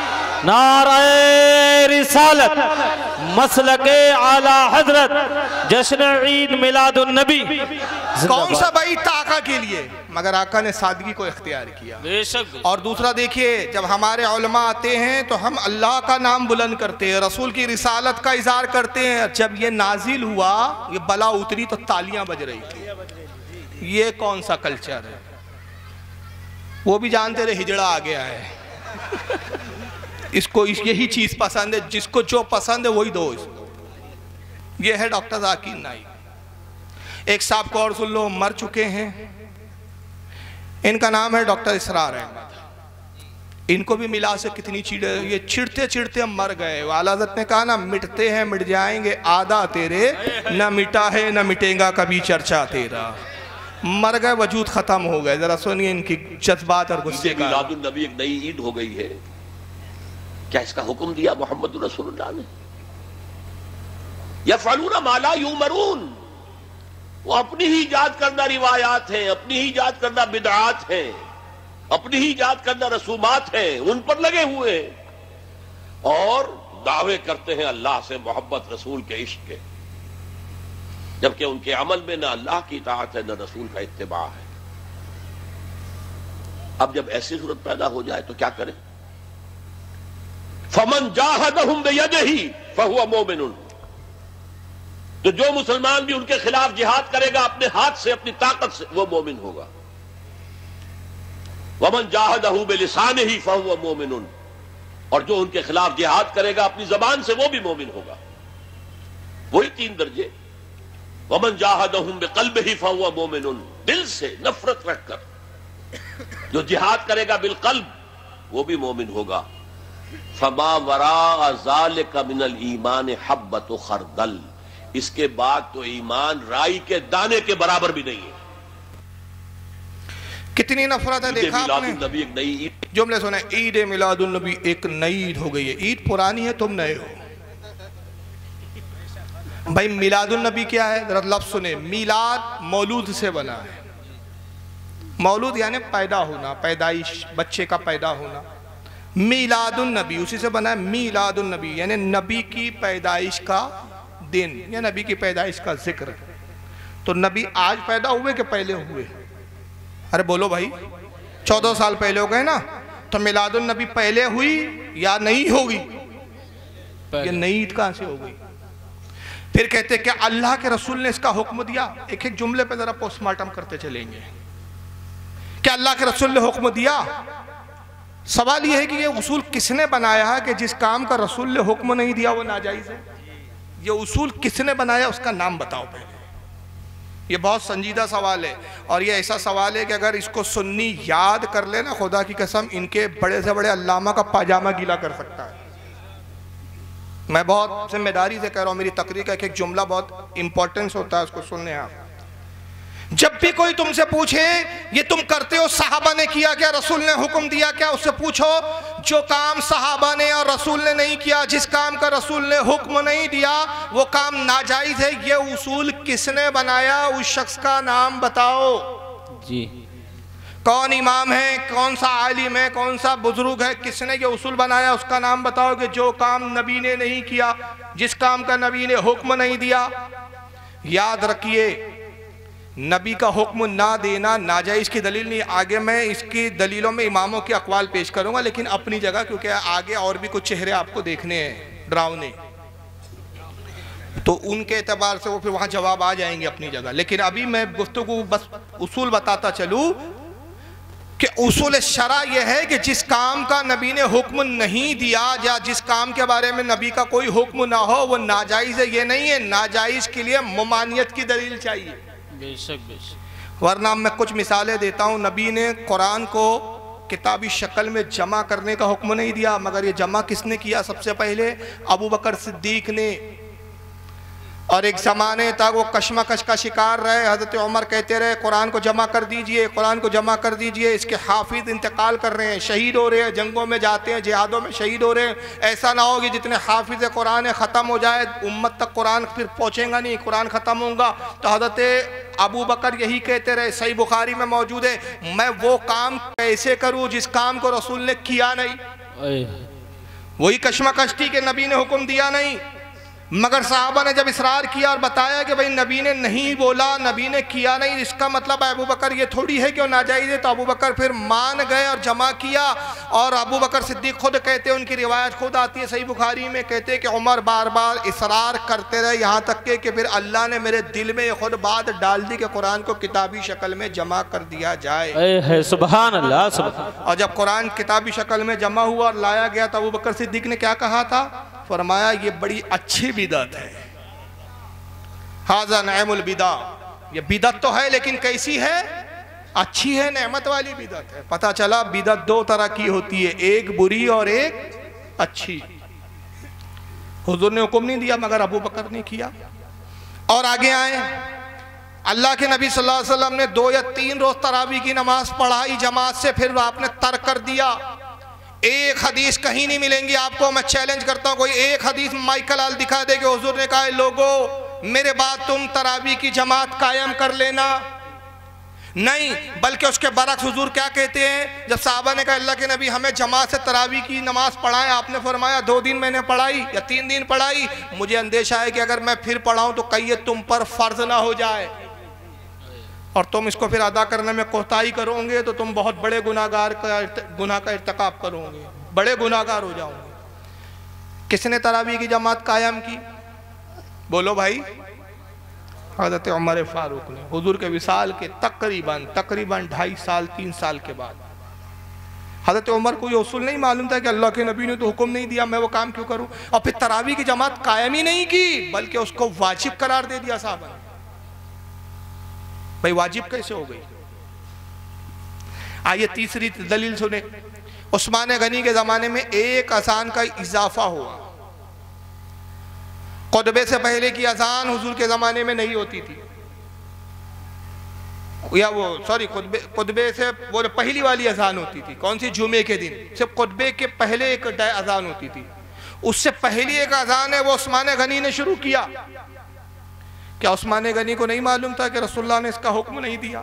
नारे रिसालत, मसलके आला हजरत, जश्न ईद मिलादुन नबी। कौन सा भाई? आका के लिए, मगर आका ने सादगी को इख्तियार किया। बेशक। और दूसरा देखिए, जब हमारे उलमा आते हैं तो हम अल्लाह का नाम बुलंद करते हैं, रसूल की रिसालत का इज़हार करते हैं। जब ये नाजिल हुआ, ये बला उतरी तो तालियां बज रही थी। ये कौन सा कल्चर है? वो भी जानते रहे हिजड़ा आ गया है। इसको यही चीज पसंद है, जिसको जो पसंद है वही दो इसको। ये है डॉक्टर जाकिर नाइक। एक साहब को और सुन लो, मर चुके हैं, इनका नाम है डॉक्टर इसरार अहमद। इनको भी मिला से कितनी चीड़े, ये चिढ़ते चिढ़ते हम मर गए। आला हज़रत ने कहा ना, मिटते हैं मिट जाएंगे, आधा तेरे, न मिटा है न मिटेगा कभी चर्चा तेरा। मर गए, वजूद खत्म हो गए। जरा सुनिए इनकी जज्बात और गुस्से का। मिलादुन नबी एक नई ईद हो गई है, क्या इसका हुक्म दिया मोहम्मद रसूलुल्लाह ने? यफ़अलूना मा ला युमरून, वो अपनी ही ईजाद करना रिवायात हैं, अपनी ही ईजाद करना बिदआत हैं, अपनी ही ईजाद करना रसूमात हैं, उन पर लगे हुए और दावे करते हैं अल्लाह से मोहब्बत, रसूल के इश्क के, जबकि उनके अमल में न अल्लाह की इताअत है न रसूल का इत्तिबा है। अब जब ऐसी सूरत पैदा हो जाए तो क्या करें? फमन जाहदहुम बियदिही फहुवा मोमिनुन, तो जो मुसलमान भी उनके खिलाफ जिहाद करेगा अपने हाथ से, अपनी ताकत से, वो मोमिन होगा। वमन जाहदहु बिलिसानिही फहुवा मोमिनुन, और जो उनके खिलाफ जिहाद करेगा अपनी जबान से, वो भी मोमिन होगा। वही 3 दर्जे। वमन जाहदहुम बिक़ल्बिही फहुवा मोमिनुन, दिल से नफरत रखकर जो जिहाद करेगा बिलक़ल्ब, वो भी मोमिन होगा। फमा वरा ज़ालिका मिनल ईमान हब्बतु खरदल, इसके बाद तो ईमान राई के दाने के बराबर भी नहीं है। कितनी नफरत है देखा आपने? नबी एक नई ईद, जुमले सुने, ईद मिलादुन नबी एक नई ईद हो गई है। ईद पुरानी है, तुम नए हो भाई। मिलादुन नबी क्या है? जरा लफ्ज़ सुने। मिलाद मौलूद से बना है। मौलूद यानी पैदा होना, पैदाइश, बच्चे का पैदा होना। मिलादुन नबी उसी से बना है। मिलादुन नबी यानी नबी की पैदाइश का दिन या नबी की पैदाइश का जिक्र। तो नबी आज पैदा हुए कि पहले हुए? अरे बोलो भाई, 14 साल पहले हो गए ना। तो मिलादुन नबी पहले हुई या नहीं होगी? ये नई ईद कहां से हो गई? फिर कहते क्या अल्लाह के रसूल ने इसका हुक्म दिया? एक एक जुमले पे जरा पोस्टमार्टम करते चलेंगे। क्या अल्लाह के रसूल ने हुक्म दिया? सवाल यह है कि ये उसूल किसने बनाया है कि जिस काम का रसूल ने हुक्म नहीं दिया वो नाजायज है? ये उसूल किसने बनाया, उसका नाम बताओ पहले। ये बहुत संजीदा सवाल है, और ये ऐसा सवाल है कि अगर इसको सुन्नी याद कर लेना, खुदा की कसम इनके बड़े से बड़े अल्लामा का पाजामा गीला कर सकता है। मैं बहुत जिम्मेदारी से कह रहा हूँ, मेरी तकरीर का एक एक जुमला बहुत इंपॉर्टेंस होता है, उसको सुनने आप। जब भी कोई तुमसे पूछे ये तुम करते हो, सहाबा ने किया क्या, रसूल ने हुक्म दिया क्या, उससे पूछो जो काम सहाबा ने और रसूल ने नहीं किया, जिस काम का रसूल ने हुक्म नहीं दिया वो काम नाजायज है। ये उसूल किसने बनाया? उस शख्स का नाम बताओ जी। कौन इमाम है, कौन सा आलिम है, कौन सा बुजुर्ग है, किसने ये उसूल बनाया? उसका नाम बताओ कि जो काम नबी ने नहीं किया, जिस काम का नबी ने हुक्म नहीं दिया। याद रखिए, नबी का हुक्म ना देना नाजायज़ की दलील नहीं। आगे मैं इसकी दलीलों में इमामों के अक़वाल पेश करूंगा, लेकिन अपनी जगह, क्योंकि आगे और भी कुछ चेहरे आपको देखने हैं डरावने, तो उनके एतबार से वो फिर वहाँ जवाब आ जाएंगे अपनी जगह। लेकिन अभी मैं गुफ्तगू बस उसूल बताता चलूँ कि उसूल शरा यह है कि जिस काम का नबी ने हुक्म नहीं दिया या जिस काम के बारे में नबी का कोई हुक्म ना हो वो नाजायज़ है। ये नहीं है, नाजायज़ के लिए ममानियत की दलील चाहिए। बेशक बेशक। वरना मैं कुछ मिसालें देता हूँ। नबी ने कुरान को किताबी शक्ल में जमा करने का हुक्म नहीं दिया, मगर ये जमा किसने किया? सबसे पहले अबू बकर सिद्दीक ने। और एक ज़माने तक वो कशमकश का शिकार रहे। हज़रत उमर कहते रहे कुरान को जमा कर दीजिए, कुरान को जमा कर दीजिए, इसके हाफिज इंतकाल कर रहे हैं, शहीद हो रहे हैं, जंगों में जाते हैं, जिहादों में शहीद हो रहे हैं। ऐसा ना हो कि जितने हाफिज कुरान ख़त्म हो जाए उम्मत तक कुरान फिर पहुँचेगा नहीं, कुरान ख़त्म होगा। तो हज़रत अबू बकर यही कहते रहे, सही बुखारी में मौजूद है, मैं वो काम कैसे करूँ जिस काम को रसूल ने किया नहीं। वही कशमकश थी कि नबी ने हुक्म दिया नहीं, मगर साहबा ने जब इसरार किया और बताया कि भाई नबी ने नहीं बोला, नबी ने किया नहीं, इसका मतलब अबू बकर ये थोड़ी है कि वो नाजायज़ है। तो अबू बकर फिर मान गए और जमा किया। और अबू बकर सिद्दीक खुद कहते हैं, उनकी रिवायत खुद आती है सही बुखारी में, कहते हैं कि उमर बार बार इसरार करते रहे, यहाँ तक कि फिर अल्लाह ने मेरे दिल में खुद बात डाल दी कि कुरान को किताबी शक्ल में जमा कर दिया जाए। सुभान अल्लाह, सुभान। और जब कुरान किताबी शक्ल में जमा हुआ और लाया गया तो अबू बकर सिद्दीक ने क्या कहा था? फरमाया ये बड़ी अच्छी बिदअत है, हाज़ा नअमुल बिदा। ये बिदअत तो है लेकिन कैसी है? अच्छी है, नेमत वाली बिदअत है। पता चला बिदअत 2 तरह की होती है, एक बुरी और एक अच्छी। हुजूर ने हुक्म नहीं दिया मगर अबू बकर ने किया। और आगे आए, अल्लाह के नबी सल्लल्लाहु अलैहि वसल्लम ने 2 या 3 रोज तरावी की नमाज पढ़ाई जमात से, फिर आपने तर्क कर दिया। एक हदीस कहीं नहीं मिलेंगी आपको, मैं चैलेंज करता हूँ, कोई एक हदीस माइकल आल दिखा दे कि हुजूर ने कहा लोगों मेरे बाद तुम तरावी की जमात कायम कर लेना। नहीं, बल्कि उसके बरक्स हुजूर क्या कहते हैं, जब साहबा ने कहा अल्लाह के नबी हमें जमात से तरावी की नमाज पढ़ाएं, आपने फरमाया 2 दिन मैंने पढ़ाई या 3 दिन पढ़ाई, मुझे अंदेशा है कि अगर मैं फिर पढ़ाऊँ तो कहीं तुम पर फर्ज ना हो जाए। और तुम इसको फिर अदा करने में कोताही करोगे तो तुम बहुत बड़े गुनाह का इर्तिकाब करोगे, बड़े गुनाहगार हो जाओगे। किसने तरावी की जमात कायम की? बोलो भाई। हज़रत उमर फारूक ने, हुजूर के विसाल के तकरीबन 2.5 साल 3 साल के बाद। हज़रत उमर को ये उसूल नहीं मालूम था कि अल्लाह के नबी ने तो हुक्म नहीं दिया, मैं वो काम क्यों करूं? और फिर तरावी की जमात कायम ही नहीं की, बल्कि उसको वाजिब करार दे दिया साहब ने। भाई वाजिब कैसे हो गई? आइए तीसरी दलील सुने। उस्मान गनी के ज़माने में एक अजान का इजाफा हुआ। खुतबे से पहले की अजान हुजूर के ज़माने में नहीं होती थी, या वो सॉरी खुतबे से वो पहली वाली अजान होती थी। कौन सी? जुमे के दिन सिर्फ खुतबे के पहले एक अजान होती थी। उससे पहली एक अजान है वो उस्मान गनी ने शुरू किया। क्या उस्मान गनी को नहीं मालूम था कि रसूलुल्लाह ने इसका हुक्म नहीं दिया?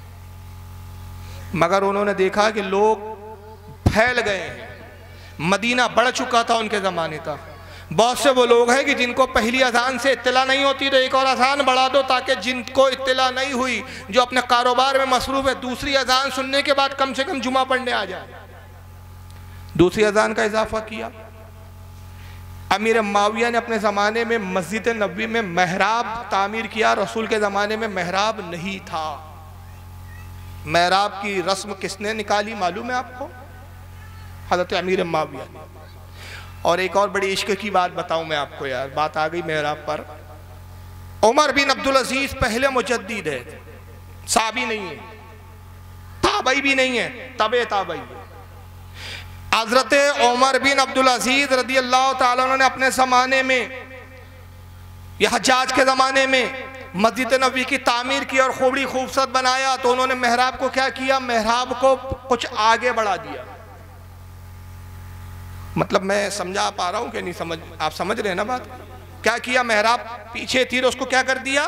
मगर उन्होंने देखा कि लोग फैल गए हैं, मदीना बढ़ चुका था उनके ज़माने तक। बहुत से वो लोग हैं कि जिनको पहली अजान से इत्तला नहीं होती, तो एक और अजान बढ़ा दो ताकि जिनको इत्तला नहीं हुई, जो अपने कारोबार में मसरूफ़ है, दूसरी अजान सुनने के बाद कम से कम जुमा पढ़ने आ जाए। दूसरी अजान का इजाफा किया। अमीर माविया ने अपने ज़माने में मस्जिद नबवी में महराब तामीर किया। रसूल के ज़माने में महराब नहीं था। महराब की रस्म किसने निकाली मालूम है आपको? हज़रत अमीर माविया ने। और एक और बड़ी इश्क की बात बताऊं मैं आपको, यार बात आ गई महराब पर। उमर बिन अब्दुल अजीज पहले मुजद्दिद है, साहबी नहीं है, ताबई भी नहीं है, तबे ताबई है। हजरत उमर बिन अब्दुल अजीज रदी अल्लाह ताला अन्हु ने अपने ज़माने में, यह हज्जाज के ज़माने में मस्जिद नबवी की तामीर की और खूबड़ी खूबसूरत बनाया। तो उन्होंने महराब को क्या किया? महराब को कुछ आगे बढ़ा दिया। मतलब मैं समझा पा रहा हूँ कि नहीं समझ? आप समझ रहे हैं ना बात? क्या किया? महराब पीछे थी, उसको क्या कर दिया?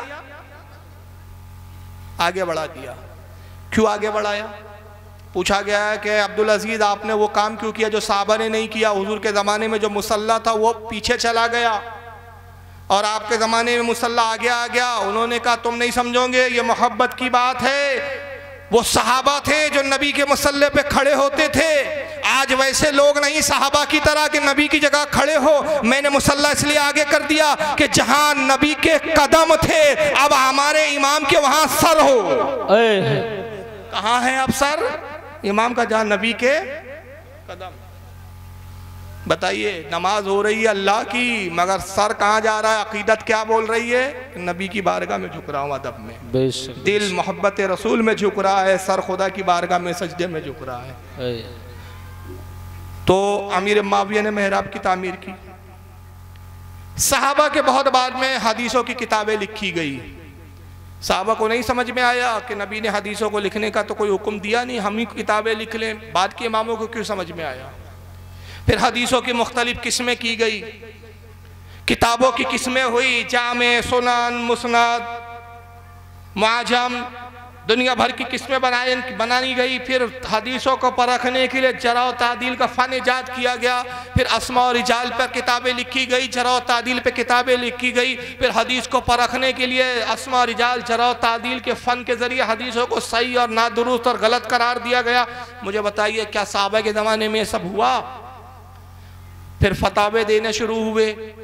आगे बढ़ा दिया। क्यों आगे बढ़ाया? पूछा गया है कि अब्दुल अजीज आपने वो काम क्यों किया जो साहबा ने नहीं किया? हुजूर के ज़माने में जो मुसल्ला था वो पीछे चला गया और आपके ज़माने में मुसल्ला आगे आ गया। उन्होंने कहा तुम नहीं समझोगे, ये मोहब्बत की बात है। वो सहाबा थे जो नबी के मुसल्ले पे खड़े होते थे। आज वैसे लोग नहीं सहाबा की तरह कि नबी की जगह खड़े हो। मैंने मुसल्ला इसलिए आगे कर दिया कि जहां नबी के कदम थे अब हमारे इमाम के वहां सर हो। कहाँ है अब सर? इमाम का जहां नबी के कदम। बताइए, नमाज हो रही है अल्लाह की, मगर सर कहाँ जा रहा है? अकीदत क्या बोल रही है? नबी की बारगाह में झुक रहा हूँ अदब में, दिल मोहब्बत रसूल में झुक रहा है, सर खुदा की बारगाह में सजदे में झुक रहा है। तो अमीर माविया ने महराब की तामीर की। सहाबा के बहुत बाद में हदीसों की किताबें लिखी गई। सहाबा को नहीं समझ में आया कि नबी ने हदीसों को लिखने का तो कोई हुक्म दिया नहीं, हम ही किताबें लिख लें। बाद के इमामों को क्यों समझ में आया? फिर हदीसों की मुख्तलिफ किस्में की गई, किताबों की किस्में हुई, जामे, सुनन, मुस्नद, मुआजम, दुनिया भर की किस्में बनाई गई। फिर हदीसों को परखने के लिए जरा और तादील का फ़न ईजाद किया गया। फिर अस्मा और रिजाल पर किताबें लिखी गई, जरा और तादील पर किताबें लिखी गई। फिर हदीस को परखने के लिए अस्मा और रिजाल, जरा और तादील के फ़न के ज़रिए हदीसों को सही और नादुरुस्त और गलत करार दिया गया। मुझे बताइए, क्या सहाबा के ज़माने में सब हुआ? फिर फतावे देने शुरू हुए,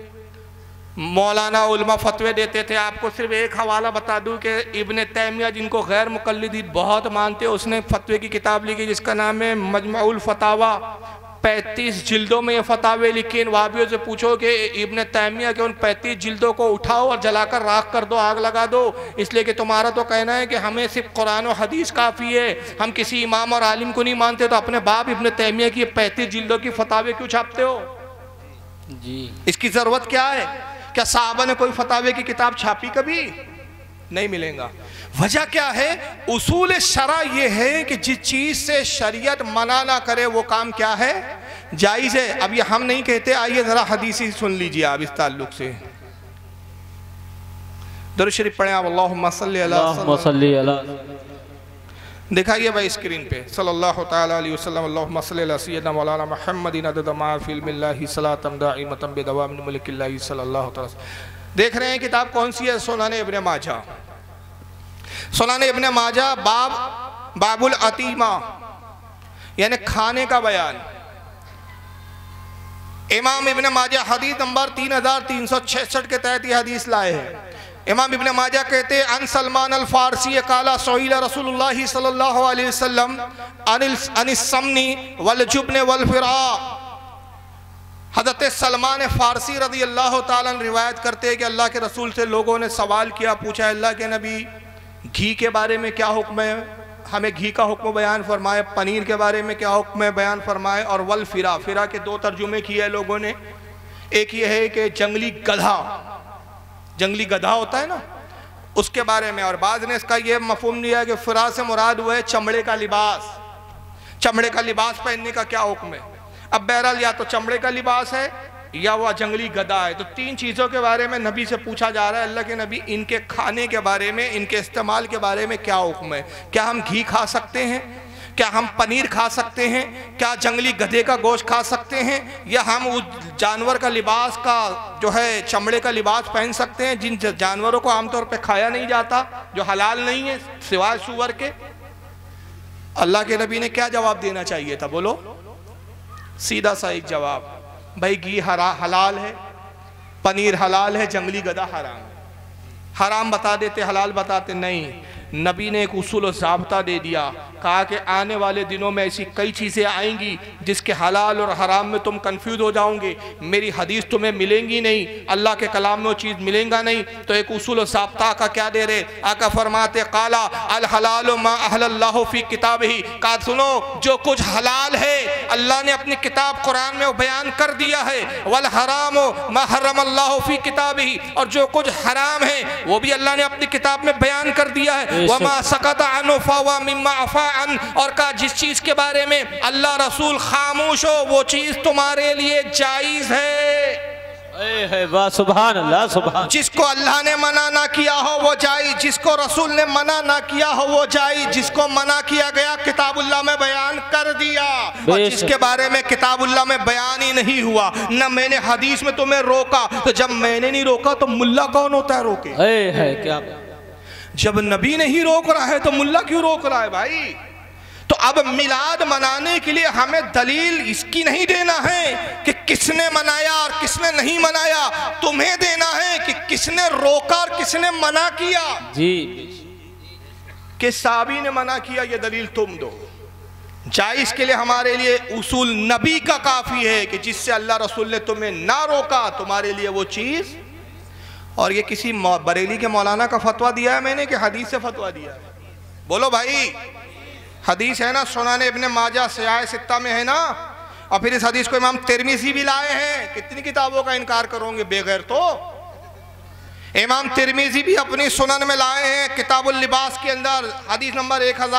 मौलाना उलमा फतवे देते थे। आपको सिर्फ एक हवाला बता दूं कि इब्ने तैमिया, जिनको गैर मुक़ल्लिदीन बहुत मानते, उसने फतवे की किताब लिखी जिसका नाम है मजमुउल फतावा। 35 जिल्दों में ये फतावे लिखे। इन वाबियों से पूछो कि इब्ने तैमिया के उन 35 जिल्दों को उठाओ और जलाकर राख कर दो, आग लगा दो, इसलिए कि तुम्हारा तो कहना है कि हमें सिर्फ कुरान और हदीस काफ़ी है, हम किसी इमाम और आलिम को नहीं मानते। तो अपने बाप इब्ने तैमिया की 35 जिल्दों की फतावे क्यों छापते हो जी? इसकी ज़रूरत क्या है? क्या साहबा ने कोई फतावे की किताब छापी? कभी नहीं मिलेगा। वजह क्या है? उसूल शरा ये है कि जिस चीज़ से शरीयत मना ना करे वो काम क्या है? जायज़ है। अब ये हम नहीं कहते। आइए ज़रा हदीसी सुन लीजिए आप इस ताल्लुक से। दुरूद शरीफ पढ़ें आप, अल्लाहुम्मा सल्ली अला। दिखाइए भाई स्क्रीन पे, सल्लल्लाहु ताला अलैहि वसल्लम, अल्लाहुम्मा सल्ली अला सय्यिदना मौलाना मुहम्मदिन अदद मा फी इल्मिल्लाहि सलातम दाइमतम बिदवाम मुल्किल्लाहि सल्लल्लाहु ताला। देख रहे हैं किताब कौन सी है? सुनन इब्ने माजा। सुनाने इब्ने माजा बाबुल अतीमा यानी खाने का बयान। इमाम इब्ने माजा हदीस नंबर 3366 के तहत ये हदीस लाए हैं। इमाम इब्ने माजा कहते हैं अन सलमान अल फारसी काला सोइला रसूलुल्लाह सल्लल्लाहु अलैहि वसल्लम अनिस समनी वल जुब्न वल फिरा। हज़रत सलमान फारसी रज़ी अल्लाह ताला अन्हु रिवायत करते हैं कि अल्लाह के रसूल से लोगों ने सवाल किया, पूछा अल्लाह के नबी घी के बारे में क्या हुक्म है, हमें घी का हुक्म बयान फरमाए, पनीर के बारे में क्या हुक्म है बयान फरमाए, और वल फिरा, फिरा के दो तर्जुमे किए हैं लोगों ने। एक ये है कि जंगली गधा होता है ना, उसके बारे में, और बाद ने इसका ये मफहूम दिया कि फिरा से मुराद हुआ है चमड़े का लिबास, चमड़े का लिबास पहनने का क्या हुक्म है। अब बहरहाल या तो चमड़े का लिबास है या वह जंगली गधा है। तो तीन चीज़ों के बारे में नबी से पूछा जा रहा है, अल्लाह के नबी इनके खाने के बारे में, इनके इस्तेमाल के बारे में क्या हुक्म है। क्या हम घी खा सकते हैं, क्या हम पनीर खा सकते हैं, क्या जंगली गधे का गोश्त खा सकते हैं, या हम उस जानवर का लिबास का जो है चमड़े का लिबास पहन सकते हैं जिन जानवरों को आमतौर पर खाया नहीं जाता, जो हलाल नहीं है सिवाय सूअर के। अल्लाह के नबी ने क्या जवाब देना चाहिए था, बोलो? सीधा सा एक जवाब, भाई घी हलाल है, पनीर हलाल है, जंगली गधा हराम है। हराम बता देते, हलाल बताते नहीं। नबी ने एक उसूल और ज़ाब्ता दे दिया, कहा कि आने वाले दिनों में ऐसी कई चीज़ें आएंगी जिसके हलाल और हराम में तुम कंफ्यूज हो जाओगे, मेरी हदीस तुम्हें मिलेंगी नहीं, अल्लाह के कलाम में वो चीज़ मिलेगा नहीं। तो एक उसूल और ज़ाब्ता का क्या दे रहे, आका फरमाते काला अल हलाल मा अहल्लल्लाहु फी किताबिही, कहा सुनो जो कुछ हलाल है अल्लाह ने अपनी किताब कुरान में बयान कर दिया है, वल हराम मा हर्रमल्लाहु फी किताबिही, और जो कुछ हराम है वो भी अल्लाह ने अपनी किताब में बयान कर दिया है। वमा सकता अनु फवा मिम्मा अफा अन, और कहा जिस चीज के बारे में अल्लाह रसूल खामोश हो वो चीज तुम्हारे लिए जायज है। वाह सुभान अल्लाह, सुभान। जिसको अल्लाह ने मना ना किया हो वो जायज, जिसको रसूल ने मना ना किया हो वो जायज, जिसको मना किया गया किताबुल्लाह में बयान कर दिया, और जिसके बारे में किताबुल्लाह में बयान ही नहीं हुआ, ना मैंने हदीस में तुम्हें रोका, तो जब मैंने नहीं रोका तो मुल्ला कौन होता है रोके? है क्या? जब नबी नहीं रोक रहा है तो मुल्ला क्यों रोक रहा है भाई? तो अब मिलाद मनाने के लिए हमें दलील इसकी नहीं देना है कि किसने मनाया और किसने नहीं मनाया, तुम्हें देना है कि किसने रोका और किसने मना किया। जी, कि साहबी ने मना किया ये दलील तुम दो। जायज के लिए हमारे लिए उसूल नबी का काफी है कि जिससे अल्लाह रसूल ने तुम्हें ना रोका तुम्हारे लिए वो चीज। और ये किसी बरेली के मौलाना का फतवा दिया है मैंने कि हदीस से फतवा दिया है? बोलो भाई, हदीस है ना, सुनाने इब्ने माजा सियाह सित्ता में है ना, और फिर इस हदीस को इमाम तिरमिज़ी भी लाए हैं। कितनी किताबों का इनकार करोगे बेगैर? तो इमाम तिरमिज़ी भी अपनी सुनन में लाए हैं, किताबुल लिबास के अंदर हदीस नंबर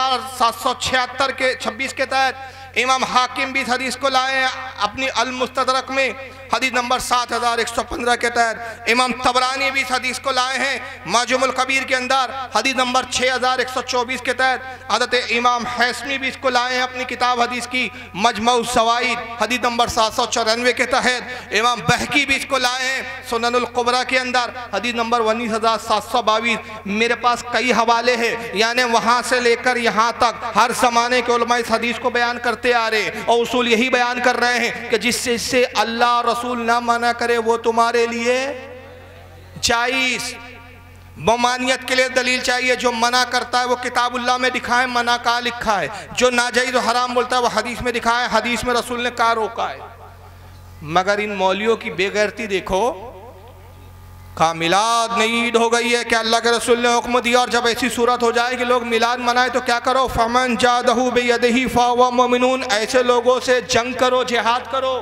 1776 के 26 के तहत। इमाम हाकिम भी इस हदीस को लाए हैं अपनी अल मुस्तदरक में हदीस नंबर 7115 के तहत। इमाम तबरानी भी इस हदीस को लाए हैं माजुमुल कबीर के अंदर हदीस नंबर 6124 के तहत। हज़रत इमाम हैसमी भी इसको लाए हैं अपनी किताब हदीस की मजमऊ ज़वाइद हदीस नंबर 794 के तहत। इमाम बहकी भी इसको लाए हैं सुननुल कुबरा के अंदर हदीस नंबर 19722। मेरे पास कई हवाले हैं, यानी वहाँ से लेकर यहाँ तक हर ज़माने के उलमा इस हदीस को बयान करते आ रहे, और उसूल यही बयान कर रहे हैं कि जिससे अल्लाह रसूल ना मना करे वो तुम्हारे लिए जायज। ममानियत के लिए दलील चाहिए, जो मना करता है वो किताबुल्लाह में दिखाए मना कहाँ लिखा है, जो नाजायज और हराम बोलता है वो हदीस में दिखाए हदीस में रसूल ने कहाँ रोका है। मगर इन मौलियों की बेगैरती देखो, कहा मिलाद नहीं ईद हो गई है कि अल्लाह के रसूल ने हुक्म दिया, और जब ऐसी सूरत हो जाए कि लोग मिलाद मनाए तो क्या करो, फमन जादहू बियदिही फहुव मुमिनून, ऐसे लोगों से जंग करो, जिहाद करो।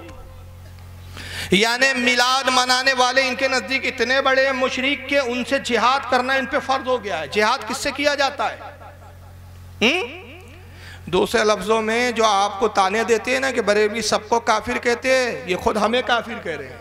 यानी मिलाद मनाने वाले इनके नज़दीक इतने बड़े मुशरिक के उनसे जिहाद करना इन पे फर्ज हो गया है। जिहाद किससे किया जाता है? दूसरे लफ्ज़ों में जो आपको ताने देते हैं ना कि बरेलवी सबको काफिर कहते हैं, ये खुद हमें काफिर कह रहे हैं।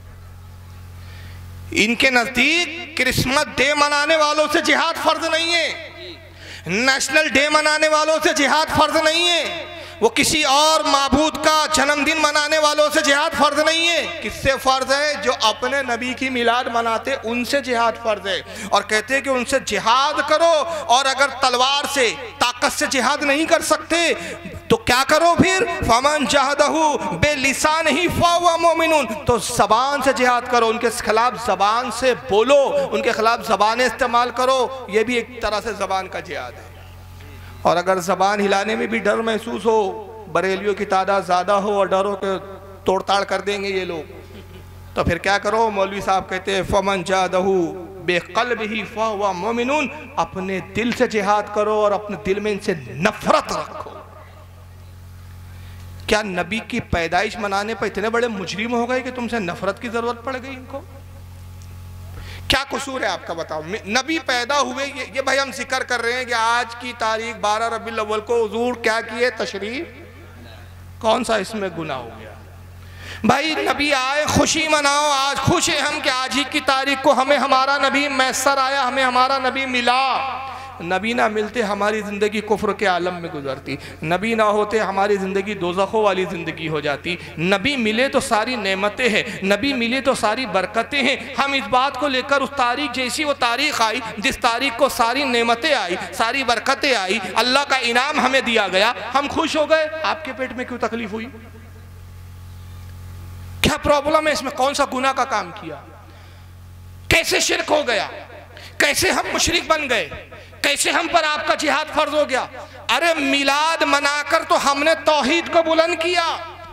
इनके नज़दीक क्रिसमस डे मनाने वालों से जिहाद फर्ज नहीं है, नेशनल डे मनाने वालों से जिहाद फर्ज नहीं है, वो किसी और माबूद का जन्मदिन मनाने वालों से जिहाद फर्ज नहीं है। किससे फर्ज है? जो अपने नबी की मिलाद मनाते उनसे जिहाद फर्ज है। और कहते हैं कि उनसे जिहाद करो, और अगर तलवार से ताकत से जिहाद नहीं कर सकते तो क्या करो फिर? फमन जहदहु बेलिसान ही फहुव मोमिनुन, तो ज़बान से जिहाद करो, उनके खिलाफ ज़बान से बोलो, उनके खिलाफ ज़बानें इस्तेमाल करो। ये भी एक तरह से ज़बान का जिहाद है। और अगर ज़बान हिलाने में भी डर महसूस हो, बरेलियों की तादाद ज़्यादा हो और डरों के तोड़ताड़ कर देंगे ये लोग, तो फिर क्या करो? मौलवी साहब कहते हैं फमन जादहु बेक़ल्बिही फहुव मोमिनुन, अपने दिल से जिहाद करो और अपने दिल में इनसे नफरत रखो। क्या नबी की पैदाइश मनाने पर इतने बड़े मुजरिम हो गए कि तुमसे नफरत की जरूरत पड़ गई इनको? क्या कसूर है आपका, बताओ? नबी पैदा हुए, ये भाई हम जिक्र कर रहे हैं कि आज की तारीख 12 रबीउल अव्वल को हुजूर क्या किए? तशरीफ। कौन सा इसमें गुनाह हो गया? भाई नबी आए, खुशी मनाओ। आज खुश हैं हम कि आज ही की तारीख को हमें हमारा नबी मैसर आया, हमें हमारा नबी मिला। नबी ना मिलते हमारी ज़िंदगी कुफ्र के आलम में गुजरती, नबी ना होते हमारी ज़िंदगी दोज़खों वाली ज़िंदगी हो जाती। नबी मिले तो सारी नेमतें हैं, नबी मिले तो सारी बरकतें हैं। हम इस बात को लेकर, उस तारीख जैसी वो तारीख आई जिस तारीख को सारी नेमतें आई, सारी बरकतें आई, अल्लाह का इनाम हमें दिया गया, हम खुश हो गए। आपके पेट में क्यों तकलीफ हुई? क्या प्रॉब्लम है इसमें? कौन सा गुनाह का काम किया? कैसे शिरक हो गया? कैसे हम मुशरिक बन गए? कैसे हम पर आपका जिहाद फर्ज हो गया? अरे मिलाद मनाकर तो हमने तौहीद को बुलंद किया,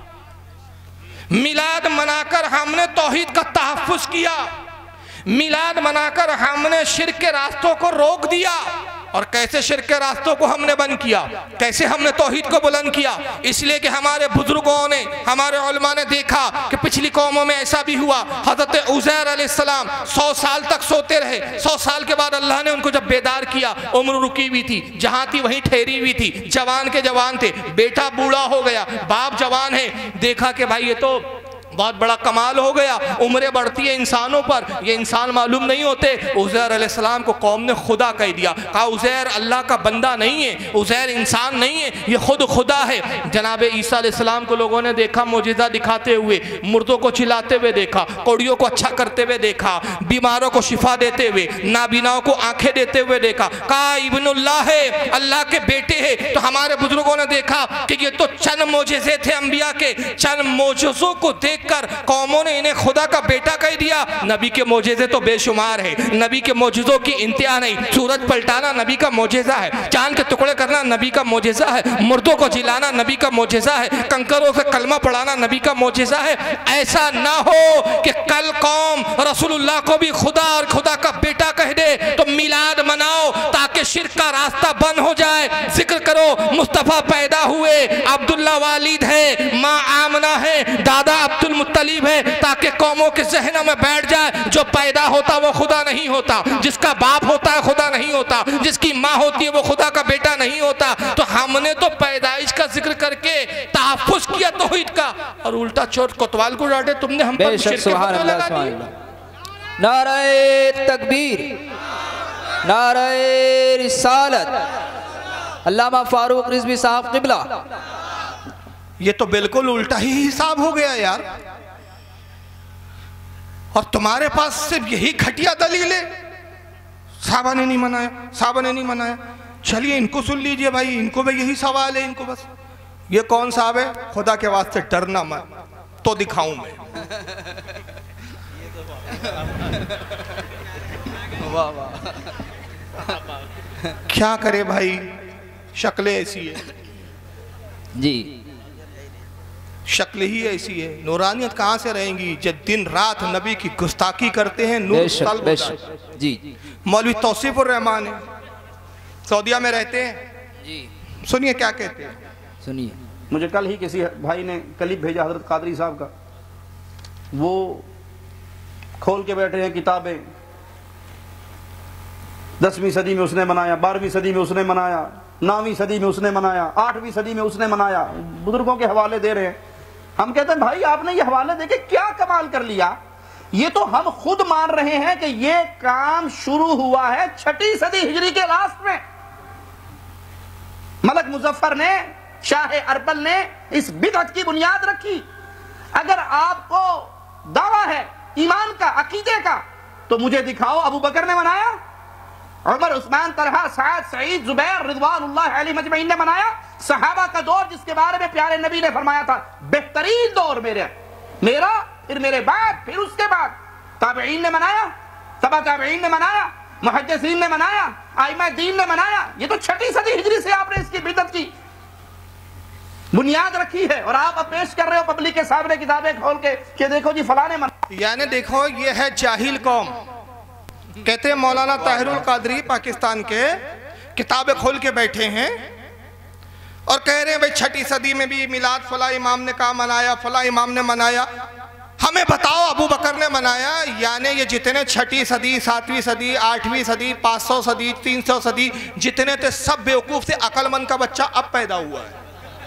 मिलाद मनाकर हमने तौहीद का तहफ्फुज किया, मिलाद मनाकर हमने शिर्क के रास्तों को रोक दिया। और कैसे शिर्क के रास्तों को हमने बंद किया? कैसे हमने तौहीद को बुलंद किया? इसलिए कि हमारे बुजुर्गों ने, हमारे उलमा ने देखा कि पिछली कौमों में ऐसा भी हुआ। हज़रत उज़ैर अलैहिस्सलाम 100 साल तक सोते रहे, 100 साल के बाद अल्लाह ने उनको जब बेदार किया, उम्र रुकी हुई थी, जहाँ थी वहीं ठहरी हुई थी, जवान के जवान थे, बेटा बूढ़ा हो गया, बाप जवान है, देखा कि भाई ये तो बहुत बड़ा कमाल हो गया, उम्रें बढ़ती है इंसानों पर, ये इंसान मालूम नहीं होते। उज़ैर अलैहिस्सलाम को कौम ने खुदा कह दिया, कहा उज़ैर अल्लाह का बंदा नहीं है, उज़ैर इंसान नहीं है, ये खुद खुदा है। जनाब ईसा अलैहिस्सलाम को लोगों ने देखा मोजिज़ा दिखाते हुए, मुर्दों को चिल्लाते हुए देखा, कौड़ियों को अच्छा करते हुए देखा, बीमारों को शिफा देते हुए, नाबीनाओं को आंखें देते हुए देखा, कहा इब्नुल्लाह है, अल्लाह के बेटे हैं। तो हमारे बुजुर्गों ने देखा कि ये तो चंद मोजिज़े थे अंबिया के, चंद मोजिज़ों को देख कर कौमों ने इन्हें खुदा का बेटा कह दिया। नबी के मोजेज़े तो बेशुमार है, नबी के मोजेज़ों की इंतहा नहीं। सूरज पलटाना नबी का मोजेज़ा है, चांद के टुकड़े करना नबी का मोजेज़ा है, मुर्दों को जिलाना नबी का मोजेज़ा है, कंकरों से कलमा पढ़ाना नबी का मोजेज़ा है। ऐसा ना हो कि कल कौम रसूलुल्लाह को भी खुदा और खुदा का बेटा कह दे। तो मिलाद मनाओ ताकि शिर्क का रास्ता बंद हो जाए। जिक्र करो मुस्तफ़ा पैदा हुए, अब्दुल्ला वालिद है, माँ आमना है, दादा अब्दुल मुत्तलिब है, ताकि कौमों के ज़हनों में बैठ जाए जो पैदा होता वो खुदा नहीं होता, जिसका बाप होता है खुदा नहीं होता, जिसकी माँ होती है वो खुदा का बेटा नहीं होता। तो हमने तो पैदाइश का जिक्र करके तहफ्फुज़ किया तौहीद का, और उल्टा चोट कोतवाल को डांटे तुमने हम पर शिर्क के बदले लगा दिए। नारे तकबीर, नारे रिसालत, अल्लामा फारूक रिज़वी साहब क़िबला। ये तो बिल्कुल उल्टा ही हिसाब हो गया यार, और तुम्हारे पास सिर्फ यही घटिया दलील है। साहबा ने नहीं मनाया, साहबा ने नहीं मनाया। चलिए इनको सुन लीजिए भाई, इनको भी यही सवाल है, इनको बस ये कौन साहब है? खुदा के वास्ते डरना मत तो दिखाऊं मैं। वाह वाह, क्या करे भाई, शक्लें ऐसी है जी, शक्ल ही ऐसी है। नूरानियत कहाँ से रहेंगी जब दिन रात नबी की गुस्ताखी करते हैं। नूर तलब जी। मौलवी तौसीफुर रहमान है, सऊदिया में रहते हैं जी। सुनिए क्या कहते हैं, सुनिए। मुझे कल ही किसी भाई ने क्लिप भेजा हजरत कादरी साहब का, वो खोल के बैठे हैं किताबें। 10वीं सदी में उसने मनाया, 12वीं सदी में उसने मनाया, 9वीं सदी में उसने मनाया, 8वीं सदी में उसने मनाया, बुजुर्गों के हवाले दे रहे हैं। हम कहते हैं भाई आपने ये हवाले देके क्या कमाल कर लिया? ये तो हम खुद मान रहे हैं कि ये काम शुरू हुआ है 6ठी सदी हिजरी के लास्ट में। मलक मुजफ्फर ने शाह अरबल ने इस बिदअत की बुनियाद रखी। अगर आपको दावा है ईमान का, अकीदे का, तो मुझे दिखाओ अबू बकर ने मनाया, उमर, उस्मान, तलहा, साद, सईद, जुबैर रिज़वानुल्लाह अलैहिम अजमईन ने मनाया। सहाबा का दौर जिसके बारे में प्यारे नबी ने फरमाया था बेहतरीन दौर मेरा, फिर मेरे बाद, फिर उसके बाद ताबईन ने मनाया, तबा ताबईन ने मनाया, मुहद्दिसीन ने मनाया, आइमा दीन ने मनाया। ये तो 6वीं सदी हिजरी से आपने इसकी बिदअत की बुनियाद रखी है और आप अब पेश कर रहे हो पब्लिक के सामने किताबें खोल के कि देखो जी फलाने यानी देखो ये है जाहिल कौम। कहते हैं मौलाना ताहिरुल कादरी पाकिस्तान के किताबें खोल के बैठे हैं और कह रहे हैं भाई 6वीं सदी में भी मिलाद फला इमाम ने कहा मनाया, फला इमाम ने मनाया। हमें बताओ अबू बकर ने मनाया। यानी ये जितने 6वीं सदी, 7वीं सदी, 8वीं सदी, 500 सदी, 300 सदी जितने थे सब बेवकूफ थे। अक्लमंद का बच्चा अब पैदा हुआ है।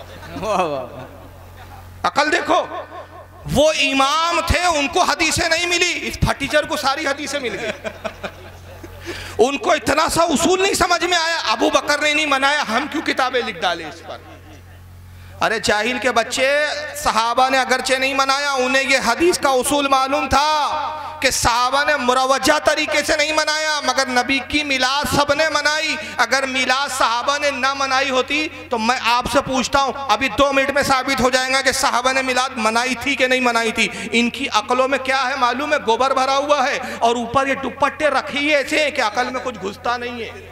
अकल देखो, वो इमाम थे उनको हदीसें नहीं मिली, इस फटीचर को सारी हदीसें मिल गई। उनको इतना सा उसूल नहीं समझ में आया, अबू बकर ने नहीं मनाया, हम क्यों किताबें लिख डाले इस पर। अरे जाहिल के बच्चे, सहाबा ने अगरचे नहीं मनाया, उन्हें ये हदीस का उसूल मालूम था कि सहाबा ने मुरवजा तरीके से नहीं मनाया, मगर नबी की मिलाद सब ने मनाई। अगर मिलाद सहाबा ने ना मनाई होती तो मैं आपसे पूछता हूँ, अभी 2 मिनट में साबित हो जाएगा कि सहाबा ने मिलाद मनाई थी कि नहीं मनाई थी। इनकी अकलों में क्या है मालूम है? गोबर भरा हुआ है और ऊपर ये दुपट्टे रखी है ऐसे कि अकल में कुछ घुसता नहीं है।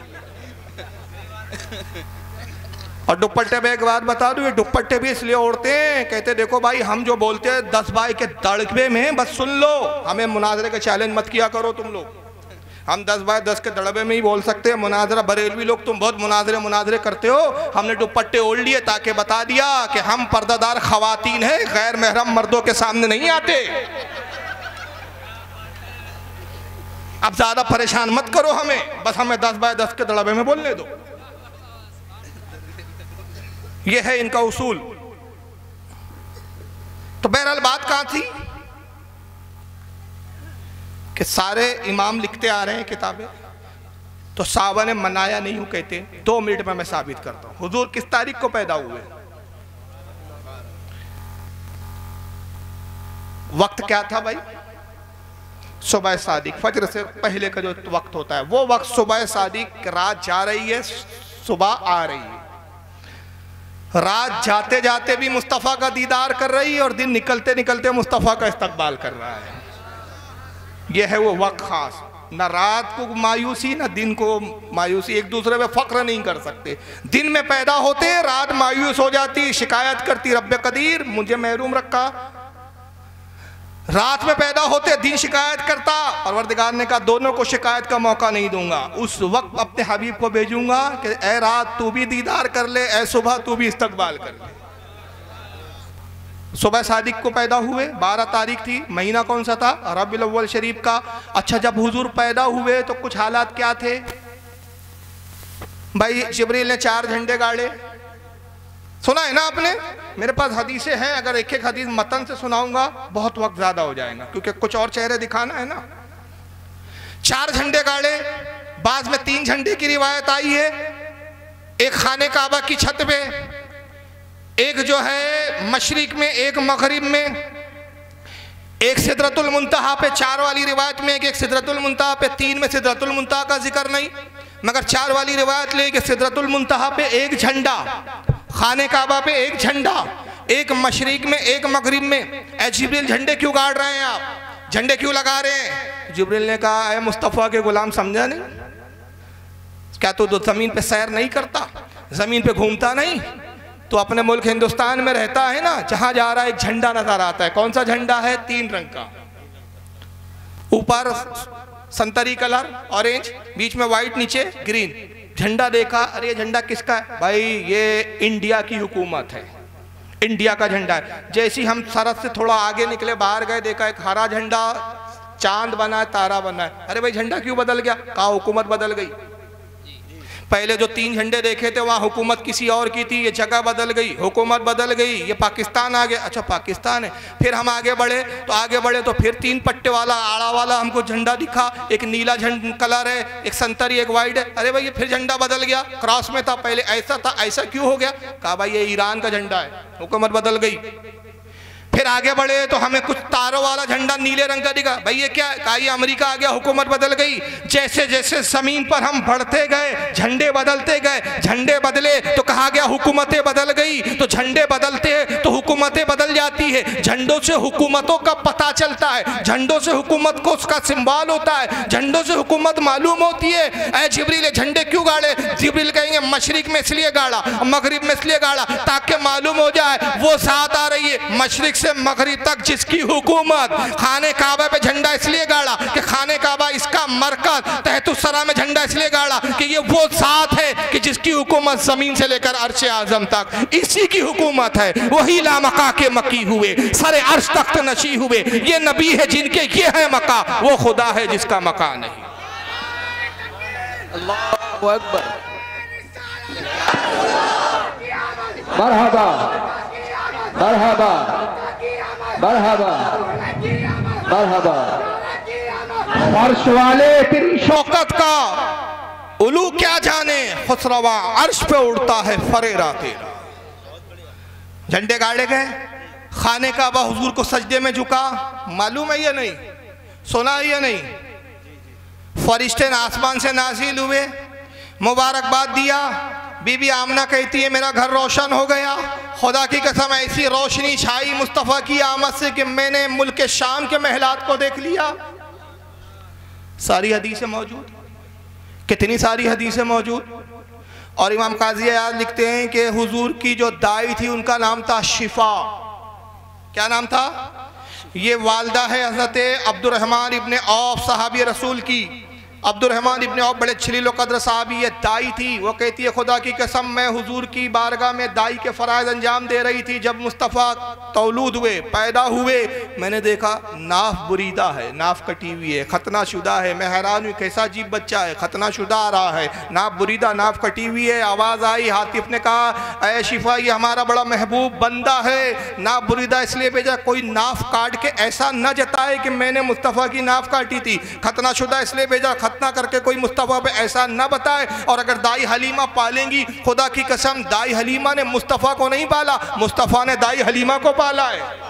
और दुपट्टे पे एक बात बता दूं, ये दुपट्टे भी इसलिए ओढ़ते हैं, कहते देखो भाई हम जो बोलते हैं 10 भाई के दड़बे में बस सुन लो, हमें मुनाजरे के चैलेंज मत किया करो तुम लोग। हम 10 बाय 10 के दड़बे में ही बोल सकते हैं मुनाजरा। बरेलवी लोग तुम बहुत मुनाजरे करते हो, हमने दुपट्टे ओढ़ लिए ताकि बता दिया कि हम पर्दादार खवातीन हैं, गैर महरम मर्दों के सामने नहीं आते। अब ज्यादा परेशान मत करो हमें, बस हमें 10 बाय 10 के दड़बे में बोलने दो। ये है इनका उसूल। तो बहरहाल बात कहां थी कि सारे इमाम लिखते आ रहे हैं किताबें, तो साहबा ने मनाया नहीं हूं कहते। 2 मिनट में मैं साबित करता हूं। हुजूर किस तारीख को पैदा हुए, वक्त क्या था भाई? सुबह सादिक, फजर से पहले का जो वक्त होता है वो वक्त सुबह सादिक। रात जा रही है, सुबह आ रही है। रात जाते जाते भी मुस्तफ़ा का दीदार कर रही है और दिन निकलते निकलते मुस्तफ़ा का इस्तकबाल कर रहा है। यह है वो वक्त खास। ना रात को मायूसी ना दिन को मायूसी, एक दूसरे पे फख्र नहीं कर सकते। दिन में पैदा होते रात मायूस हो जाती, शिकायत करती रब्बे कदीर मुझे महरूम रखा। रात में पैदा होते दिन शिकायत करता, परवरदिगार ने कहा दोनों को शिकायत का मौका नहीं दूंगा। उस वक्त अपने हबीब को भेजूंगा कि ए रात तू भी दीदार कर ले, ए सुबह तू भी इस्तकबाल कर ले। सुबह सादिक को पैदा हुए, 12 तारीख थी, महीना कौन सा था? रबीउल अव्वल शरीफ का। अच्छा, जब हुजूर पैदा हुए तो कुछ हालात क्या थे भाई? जिब्रील ने 4 झंडे गाड़े, सुना है ना आपने? मेरे पास हदीसें हैं, अगर एक एक हदीस मतन से सुनाऊंगा बहुत वक्त ज्यादा हो जाएगा, क्योंकि कुछ और चेहरे दिखाना है ना। 4 झंडे गाड़े, बाद में 3 झंडे की रिवायत आई है। एक खाने काबा की छत पे, एक जो है मशरिक में, एक मगरिब में, एक सिदरतुल मुंतहा पे। 4 वाली रिवायत में एक सिदरतुल मुंतहा पे, 3 में सिदरतुल मुंतहा का जिक्र नहीं, मगर 4 वाली रिवायत ले कि सिदरतुल मुंतहा पे एक झंडा, खाने काबा पे एक झंडा, एक मशरिक में एक मगरिब में। ऐ जिब्रील झंडे क्यों गाड़ रहे हैं आप, झंडे क्यों लगा रहे हैं? जिब्रील ने कहा ऐ मुस्तफ़ा के गुलाम, समझा नहीं क्या तू जमीन पे सैर नहीं करता, जमीन पे घूमता नहीं? तो अपने मुल्क हिंदुस्तान में रहता है ना, जहां जा रहा है एक झंडा नजर आता है। कौन सा झंडा है? 3 रंग का, ऊपर संतरी कलर ऑरेंज, बीच में व्हाइट, नीचे ग्रीन। झंडा देखा, अरे ये झंडा किसका है? भाई ये इंडिया की हुकूमत है, इंडिया का झंडा है। जैसे हम सरहद से थोड़ा आगे निकले, बाहर गए, देखा एक हरा झंडा, चांद बना है, तारा बना है। अरे भाई झंडा क्यों बदल गया? कहा हुकूमत बदल गई। पहले जो 3 झंडे देखे थे वहाँ हुकूमत किसी और की थी, ये जगह बदल गई, हुकूमत बदल गई, ये पाकिस्तान आ गया। अच्छा पाकिस्तान है। फिर हम आगे बढ़े तो फिर 3 पट्टे वाला आड़ा वाला हमको झंडा दिखा, एक नीला कलर है, एक संतरी, एक वाइट है। अरे भाई ये फिर झंडा बदल गया, क्रॉस में था, पहले ऐसा था, ऐसा क्यों हो गया? कहा भाई ये ईरान का झंडा है, हुकूमत बदल गई। फिर आगे बढ़े तो हमें कुछ तारों वाला झंडा नीले रंग का दिखा, भाई ये क्या? कहा ये अमेरिका आ गया, हुकूमत बदल गई। जैसे जैसे जमीन पर हम बढ़ते गए झंडे बदलते गए, झंडे बदले तो कहा गया हुकूमतें बदल गई। तो झंडे बदलते हैं तो हुकूमतें बदल जाती है। झंडों से हुकूमतों का पता चलता है, झंडों से हुकूमत को उसका सिंबल होता है, झंडों से हुकूमत मालूम होती है। ऐ जिब्रील झंडे क्यों गाड़े? जिब्रील कहेंगे मशरिक में इसलिए गाड़ा, मगरिब में इसलिए गाड़ा ताकि मालूम हो जाए वो साथ आ रही है। मशरिक से मगरिब तक जिसकी हुकूमत, खाने काबा पे झंडा इसलिए गाड़ा कि खाने काबा इसका मरकज, तहतुस्सरा में झंडा इसलिए गाड़ा कि ये वो साथ है कि जिसकी हुकूमत जमीन से लेकर अर्श आजम तक इसी की हुकूमत है। वही लामका के मकी हुए, सरे अर्श तख्त नशी हुए। ये नबी है जिनके ये है मका, वो खुदा है जिसका मका नहीं। अल्लाहु अकबर। मरहबा मरहबा मरहबा मरहबा। अर्श वाले तेरी शौकत का उलू क्या जाने, खुसरवा अर्श पे उड़ता है फरेरा तेरा। झंडे गाड़े गए, खाने काबा हुजूर को सजदे में झुका, मालूम है या नहीं? सुना है या नहीं? फरिश्ते आसमान से नाजिल हुए, मुबारकबाद दिया। बीबी आमना कहती है मेरा घर रोशन हो गया। खुदा की कसम ऐसी रोशनी छाई मुस्तफ़ा की आमद से कि मैंने मुल्क शाम के महलात को देख लिया। सारी हदीसें मौजूद, कितनी सारी हदीसें मौजूद। और इमाम काजी याद लिखते हैं कि हुजूर की जो दाई थी उनका नाम था शिफा। क्या नाम था? ये वालदा है हज़रत अब्दुर्रहमान इब्ने औफ सहाबी रसूल की। अब्दुर्रहमान इब्ने औफ बड़े जलील क़द्र साहबी, ये दाई थी। वो कहती है खुदा की कसम मैं हुजूर की बारगाह में दाई के फ़राइज़ अंजाम दे रही थी। जब मुस्तफ़ा तौलूद हुए, पैदा हुए, मैंने देखा नाफ बुरीदा है, नाफ कटी हुई है, खतना शुदा है। मैं हैरान हुई कैसा अजीब बच्चा है, खतना शुदा आ रहा है, नाफ बुरीदा, नाफ कटी हुई है। आवाज़ आई, हातिफ ने कहा ऐ शिफा ये हमारा बड़ा महबूब बंदा है, नाफ बुरीदा इसलिए भेजा कोई नाफ काट के ऐसा न जताए कि मैंने मुस्तफ़ा की नाफ काटी थी। खतना शुदा इसलिए भेजा खतना करके कोई मुस्तफ़ा पे ऐसा न बताए। और अगर दाई हलीमा पालेंगी, खुदा की कसम दाई हलीमा ने मुस्तफ़ा को नहीं पाला, मुस्तफ़ा ने दाई हलीमा को पाला है।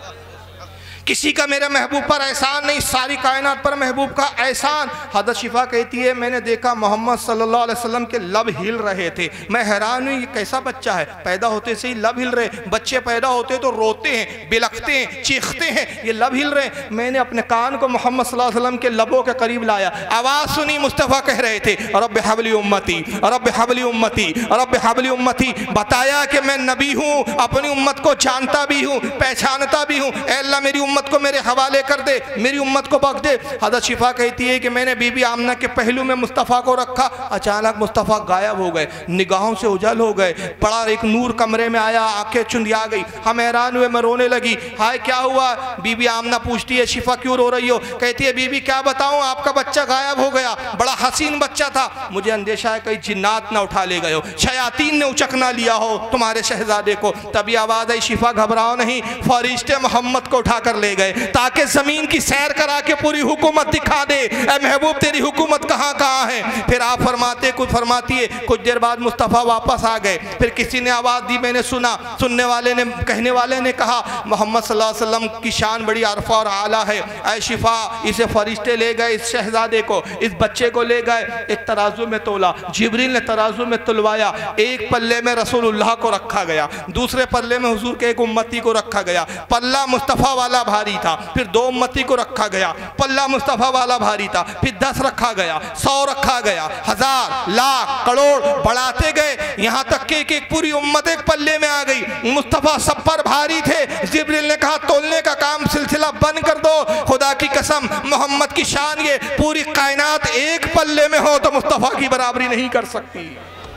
किसी का मेरे महबूब पर एहसान नहीं, सारी कायनात पर महबूब का एहसान। हज़रत शिफा कहती है मैंने देखा मोहम्मद सल्लल्लाहु अलैहि वसल्लम के लब हिल रहे थे। मैं हैरान हुई ये कैसा बच्चा है, पैदा होते से ही लब हिल रहे। बच्चे पैदा होते तो रोते हैं, बिलखते हैं, चीखते हैं, ये लब हिल रहे। मैंने अपने कान को मोहम्मद सल्लल्लाहु अलैहि वसल्लम के लबों के करीब लाया, आवाज़ सुनी, मुस्तफ़ा कह रहे थे रब्ब हबली उम्मती, रब्ब हबली उम्मती, रब्ब हबली उम्मती। बताया कि मैं नबी हूँ, अपनी उम्मत को जानता भी हूँ, पहचानता भी हूँ। अल्लाह मेरी उम्मत को मेरे हवाले कर दे, मेरी उम्मत को बख्श दे। हज़रत शिफा कहती है कि मैंने बीबी आमना के पहलू में मुस्तफ़ा को रखा, अचानक मुस्तफ़ा गायब हो गए, निगाहों से उजल हो गए। बड़ा एक नूर कमरे में आया, आंखें चुंधिया गई। हम हैरान हुए, मैं रोने लगी। हाय क्या हुआ? बीबी आमना पूछती है शिफा क्यों रो रही हो? कहती है बीबी क्या बताऊँ, आपका बच्चा गायब हो गया, बड़ा हसीन बच्चा था। मुझे अंदेशा है कहीं जिन्नात ना उठा ले गए हो, शयातीन ने उचक ना लिया हो तुम्हारे शहजादे को। तभी आवाज़ आई शिफा घबराओ नहीं, फरिश्ते मोहम्मद को उठा कर ले गए ताकि जमीन की सैर करा के पूरी हुकूमत दिखा दे। ऐ महबूब तेरी हुकूमत कहाँ कहाँ है? फिर आप फरमाते कुछ फरमाती है। कुछ देर बाद मुस्तफ़ा वापस आ गए। फिर किसी ने आवाज़ दी, मैंने सुना, सुनने वाले ने, कहने वाले ने कहा मोहम्मद सल्लल्लाहु अलैहि वसल्लम की शान बड़ी अरफा और आला है। ऐ शिफा इसे फरिश्ते ले गए, इस शहजादे को, इस बच्चे को ले गए, एक तराजू में तोला, जिब्रील ने तराजू में तुलवाया। एक पल्ले में रसूलुल्लाह को रखा गया, दूसरे पल्ले में हुजूर के एक उम्मती को रखा गया। पल्ला मुस्तफ़ा वाला भारी था, फिर 2 उम्मती को रखा गया। पल्ला मुस्तफ़ा वाला भारी था, फिर 10 रखा गया, 100 रखा गया, 1000 लाख करोड़ बढ़ाते गए, यहाँ तक कि एक पूरी उम्मत एक पल्ले में आ गई। मुस्तफ़ा सब पर भारी थे। जिब्रील ने कहा तोलने का काम सिलसिला बंद कर दो। खुदा की कसम मोहम्मद की शान ये पूरी कायनात एक पल्ले में हो तो मुस्तफ़ा की बराबरी नहीं कर सकती।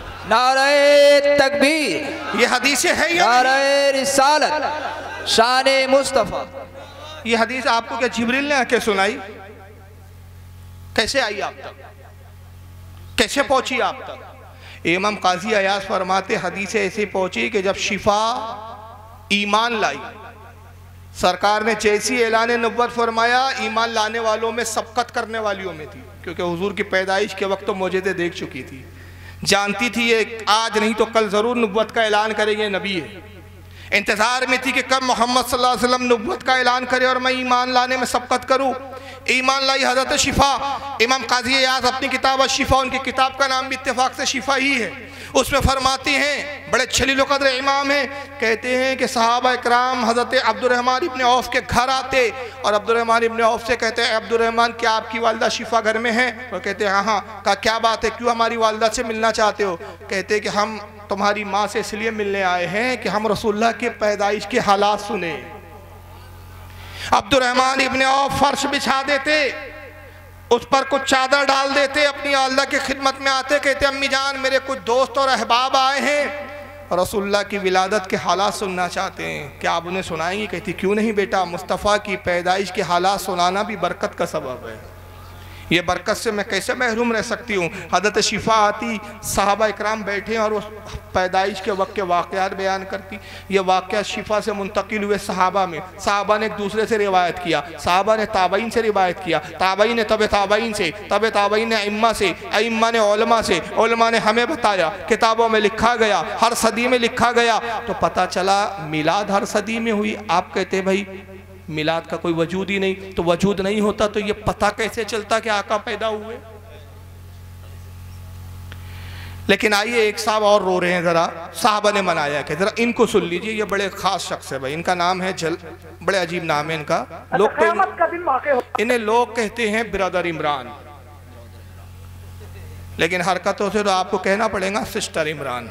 नारे तकबीर, ये हदीसें है या नारे रिसालत, शान मुस्तफ़ा। ये हदीस आपको क्या जिब्रील ने आके सुनाई? कैसे आई आप तक, कैसे पहुंची आप तक? इमाम काजी अयाज फरमाते हदीस ऐसे पहुंची कि जब शिफा ईमान लाई, सरकार ने जैसी ऐलान नबुव्वत फरमाया, ईमान लाने वालों में सबकत करने वालियों में थी, क्योंकि हुजूर की पैदाइश के वक्त तो मौजूदे देख चुकी थी, जानती थी ये आज नहीं तो कल ज़रूर नबुव्वत का ऐलान करेंगे, नबी है। इंतज़ार में थी कि कब मोहम्मद सल्लल्लाहु अलैहि वसल्लम नबुव्वत का ऐलान करे और मैं ईमान लाने में सबकत करूँ। ईमान लाई हज़रत शिफा। इमाम काजी अयाज अपनी किताब शिफा, उनकी किताब का नाम भी इत्तेफाक से शिफा ही है, उसमें फरमाते हैं, बड़े जलील क़द्र इमाम हैं, कहते हैं कि सहाबा इकराम हज़रत अब्दुर्रहमान इब्न औफ़ के घर आते और अब्दुर्रहमान इब्न औफ़ से कहते हैं, अब्दुर्रहमान क्या आपकी वालिदा शिफा घर में है? वो कहते हैं हाँ हाँ। कहा क्या बात है, क्यों हमारी वालिदा से मिलना चाहते हो? कहते हैं कि हम तुम्हारी माँ से इसलिए मिलने आए हैं कि हम रसूलुल्लाह के पैदाइश के हालात सुने। अब्दुर्रहमान इब्न औफ़ फर्श बिछा देते, उस पर कुछ चादर डाल देते, अपनी वालिदा की खिदमत में आते, कहते अम्मी जान मेरे कुछ दोस्त और अहबाब आए हैं और रसूलुल्लाह की विलादत के हालात सुनना चाहते हैं, क्या आप उन्हें सुनाएंगी? कहती क्यों नहीं बेटा, मुस्तफ़ा की पैदाइश के हालात सुनाना भी बरकत का सबब है, ये बरकत से मैं कैसे महरूम रह सकती हूँ। हज़रत शिफा आती, सहाबा इकराम बैठे और उस पैदाइश के वक्त के वाक़यात बयान करती। ये वाक़यात शिफा से मुंतकिल हुए सहाबा में, सहाबा ने एक दूसरे से रिवायत किया, सहाबा ने ताबईन से रिवायत किया, ताबईन ने तब ताबईन से, तब ताबईन ने अइम्मा से, अइम्मा ने उलमा से, उलमा ने हमें बताया, किताबों में लिखा गया, हर सदी में लिखा गया, तो पता चला मिलाद हर सदी में हुई। आप कहते भाई मिलाद का कोई वजूद ही नहीं, तो वजूद नहीं होता तो ये पता कैसे चलता कि आका पैदा हुए? लेकिन आइए एक साहब और रो रहे हैं, जरा साहबा ने मनाया कि जरा इनको सुन लीजिए, ये बड़े खास शख्स है भाई, इनका नाम है बड़े अजीब नाम है इनका, लोग तो इन्हें लोग कहते हैं बिरादर इमरान, लेकिन हरकतों से तो आपको कहना पड़ेगा सिस्टर इमरान।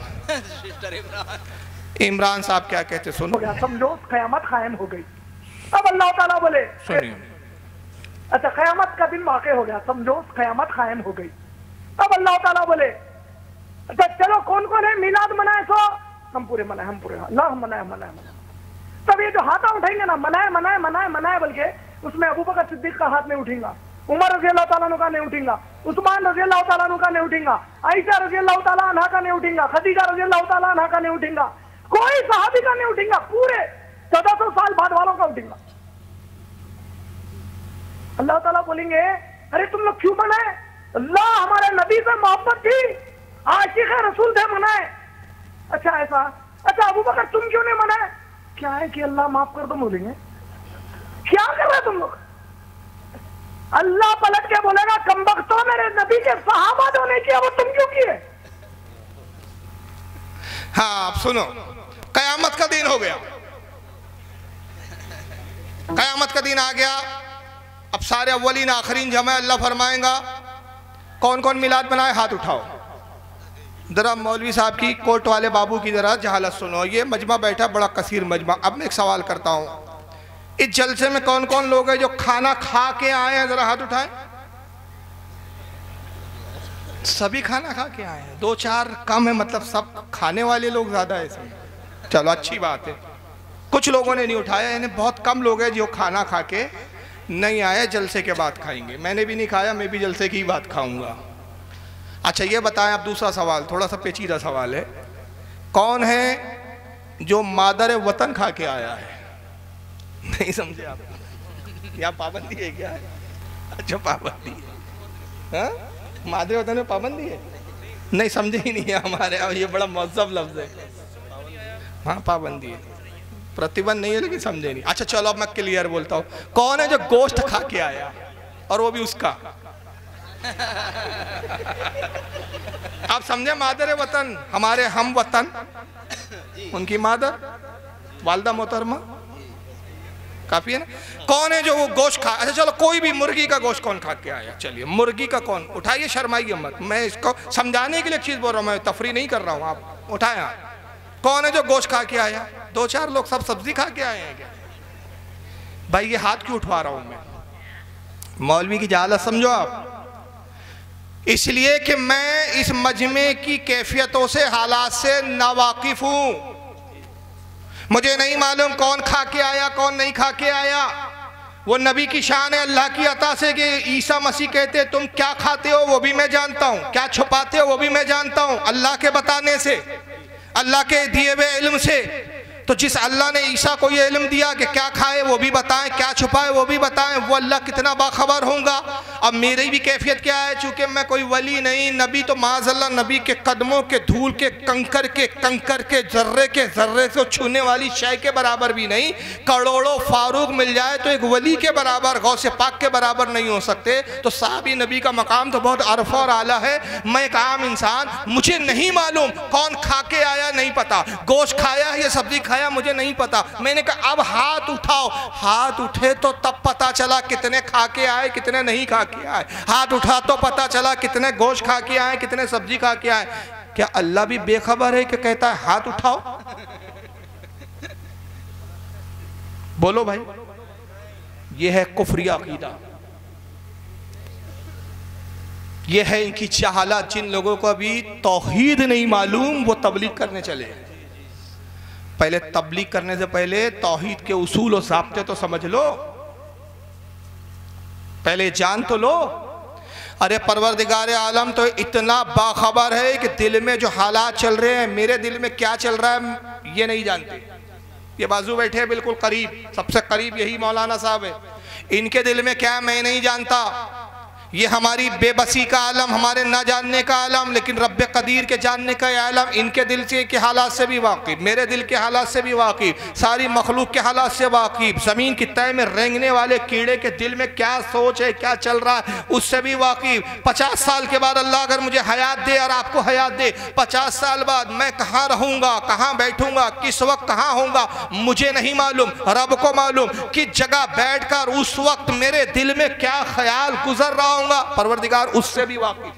इमरान साहब क्या कहते सुनो। समझो क़यामत कायम हो गई। अब अल्लाह ताला बोले सुनिए, अच्छा क़यामत का दिन वाक़े हो गया, समझो क़यामत कायम हो गई। अब अल्लाह ताला बोले अच्छा चलो कौन कौन है मिलाद मनाए? सो हम पूरे मनाए, हम पूरे अल्लाह मनाए मनाए मनाए। तब ये जो हाथा उठाएंगे ना, मनाए मनाए मनाए मनाए, बल्कि उसमें अबू बकर सिद्दीक का हाथ नहीं उठेगा, उमर रज़ी अल्लाह ताला अन्हु का नहीं उठेगा, उस्मान रज़ी अल्लाह ताला अन्हु का नहीं उठेगा, आयशा रज़ी अल्लाह ताला अन्हा का नहीं उठेगा, खदीजा रज़ी अल्लाह ताला अन्हा का नहीं उठेगा, कोई सहाबी का नहीं उठेगा, पूरे 1400 साल बाद वालों का उठेगा। अल्लाह ताला बोलेंगे अरे तुम लोग क्यों मनाए? अल्लाह हमारे नबी से मोहब्बत थी, आशिक़ रसूल थे, मनाए। अच्छा ऐसा, अच्छा अबू बकर तुम क्यों नहीं मनाए? क्या है कि अल्लाह माफ कर दो, बोलेंगे क्या कर रहे तुम लोग? अल्लाह पलट के बोलेगा कमबख्तो मेरे नबी के सहाबा जो नहीं किया वो तुम क्यों किए? हाँ आप सुनो, कयामत का दिन हो गया, कयामत का दिन आ गया, अब सारे अव्वलीन आखरीन जमा, अल्लाह फरमाएगा कौन कौन मिलाद बनाए हाथ उठाओ। जरा मौलवी साहब की, कोर्ट वाले बाबू की जरा जहालत सुनो, ये मजमा बैठा बड़ा कसीर मजमा। अब मैं एक सवाल करता हूँ, इस जलसे में कौन कौन लोग हैं जो खाना खा के आए हैं? जरा हाथ उठाएं। सभी खाना खा के आए हैं, 2-4 कम है, मतलब सब खाने वाले लोग ज्यादा है इसमें। चलो अच्छी बात है, कुछ लोगों ने नहीं उठाया, यानी बहुत कम लोग हैं जो खाना खा के नहीं आए, जलसे के बाद खाएंगे। मैंने भी नहीं खाया, मैं भी जलसे की बात खाऊंगा। अच्छा ये बताएं, अब दूसरा सवाल थोड़ा सा पेचीदा सवाल है, कौन है जो मादर वतन खा के आया है? नहीं समझे आप? यहाँ पाबंदी है क्या? अच्छा पाबंदी है, हाँ? मादर वतन में पाबंदी है? नहीं समझे ही नहीं है हमारे, ये बड़ा मज़हब लफ्ज़ है। हाँ पाबंदी है, प्रतिबंध नहीं है, लेकिन समझे नहीं। अच्छा चलो अब मैं क्लियर बोलता हूँ, कौन है जो गोश्त खा के आया और वो भी उसका? आप समझे? मादर वतन, हमारे हम वतन, उनकी मादर वालदा मोहतरमा, काफी है ना? कौन है जो वो गोश्त खा? अच्छा चलो कोई भी, मुर्गी का गोश्त कौन खा के आया? चलिए मुर्गी का कौन? उठाइए, शर्माइए मत, मैं इसको समझाने के लिए चीज बोल रहा हूँ, मैं तफरी नहीं कर रहा हूँ, आप उठाए। कौन है जो गोश्त खा के आया? 2-4 लोग, सब सब्जी खा के आए हैं क्या? भाई ये हाथ क्यों उठवा रहा हूं मैं? मौलवी की जहालत समझो आप, इसलिए कि मैं इस मजमे की कैफियतों से, हालात से नावाकिफ हूं। मुझे नहीं मालूम कौन खा के आया कौन नहीं खा के आया, वो नबी की शान है अल्लाह की अता से कि ईसा मसीह कहते तुम क्या खाते हो वो भी मैं जानता हूँ, क्या छुपाते हो वो भी मैं जानता हूँ, अल्लाह के बताने से, अल्लाह के दिए हुए इल्म से। तो जिस अल्लाह ने ईसा को ये इल्म दिया कि क्या खाए वो भी बताएं, क्या छुपाए वो भी बताएं, वो अल्लाह कितना बाखबर होगा। अब मेरी भी कैफियत क्या है, चूँकि मैं कोई वली नहीं, नबी तो माज़अल्लाह नबी के कदमों के धूल के कंकर के जर्रे से छूने वाली शय के बराबर भी नहीं। करोड़ों फारूक मिल जाए तो एक वली के बराबर, गौसे पाक के बराबर नहीं हो सकते। तो साहबी नबी का मकाम तो बहुत अरफा और आला है। मैं एक आम इंसान, मुझे नहीं मालूम कौन खा के आया, नहीं पता, गोश्त खाया है या सब्जी खाया मुझे नहीं पता। मैंने कहा अब हाथ उठाओ, हाथ उठे तो तब पता चला कितने खा के आए कितने नहीं खा के आए। हाथ उठा तो पता चला कितने गोश्त खा के आए कितने सब्जी खा के आए। क्या अल्लाह भी बेखबर है कि कहता है हाथ उठाओ? बोलो भाई, यह है कुफरी अकीदा, यह है इनकी जहालत। जिन लोगों को अभी तौहीद नहीं मालूम वो तबलीग करने चले। पहले तबलीग करने से पहले तौहीद के उसूल और ज़ाब्ते तो समझ लो, पहले जान तो लो। अरे परवरदिगार आलम तो इतना बाखबर है कि दिल में जो हालात चल रहे हैं, मेरे दिल में क्या चल रहा है ये नहीं जानते। ये बाजू बैठे हैं बिल्कुल करीब, सबसे करीब यही मौलाना साहब है। इनके दिल में क्या मैं नहीं जानता। ये हमारी बेबसी का आलम, हमारे ना जानने का आलम, लेकिन रब्बे कदीर के जानने का आलम। इनके दिल से के हालात से भी वाकिफ, मेरे दिल के हालात से भी वाकिफ, सारी मखलूक के हालात से वाकिफ, ज़मीन की तय में रेंगने वाले कीड़े के दिल में क्या सोच है क्या चल रहा है उससे भी वाकिफ। 50 साल के बाद अल्लाह अगर मुझे हयात दे और आपको हयात दे, 50 साल बाद मैं कहाँ रहूँगा, कहाँ बैठूँगा, किस वक्त कहाँ होऊंगा मुझे नहीं मालूम, रब को मालूम। किस जगह बैठ कर उस वक्त मेरे दिल में क्या ख्याल गुजर रहा होगा, परवरदिगार उससे भी वाकिफ,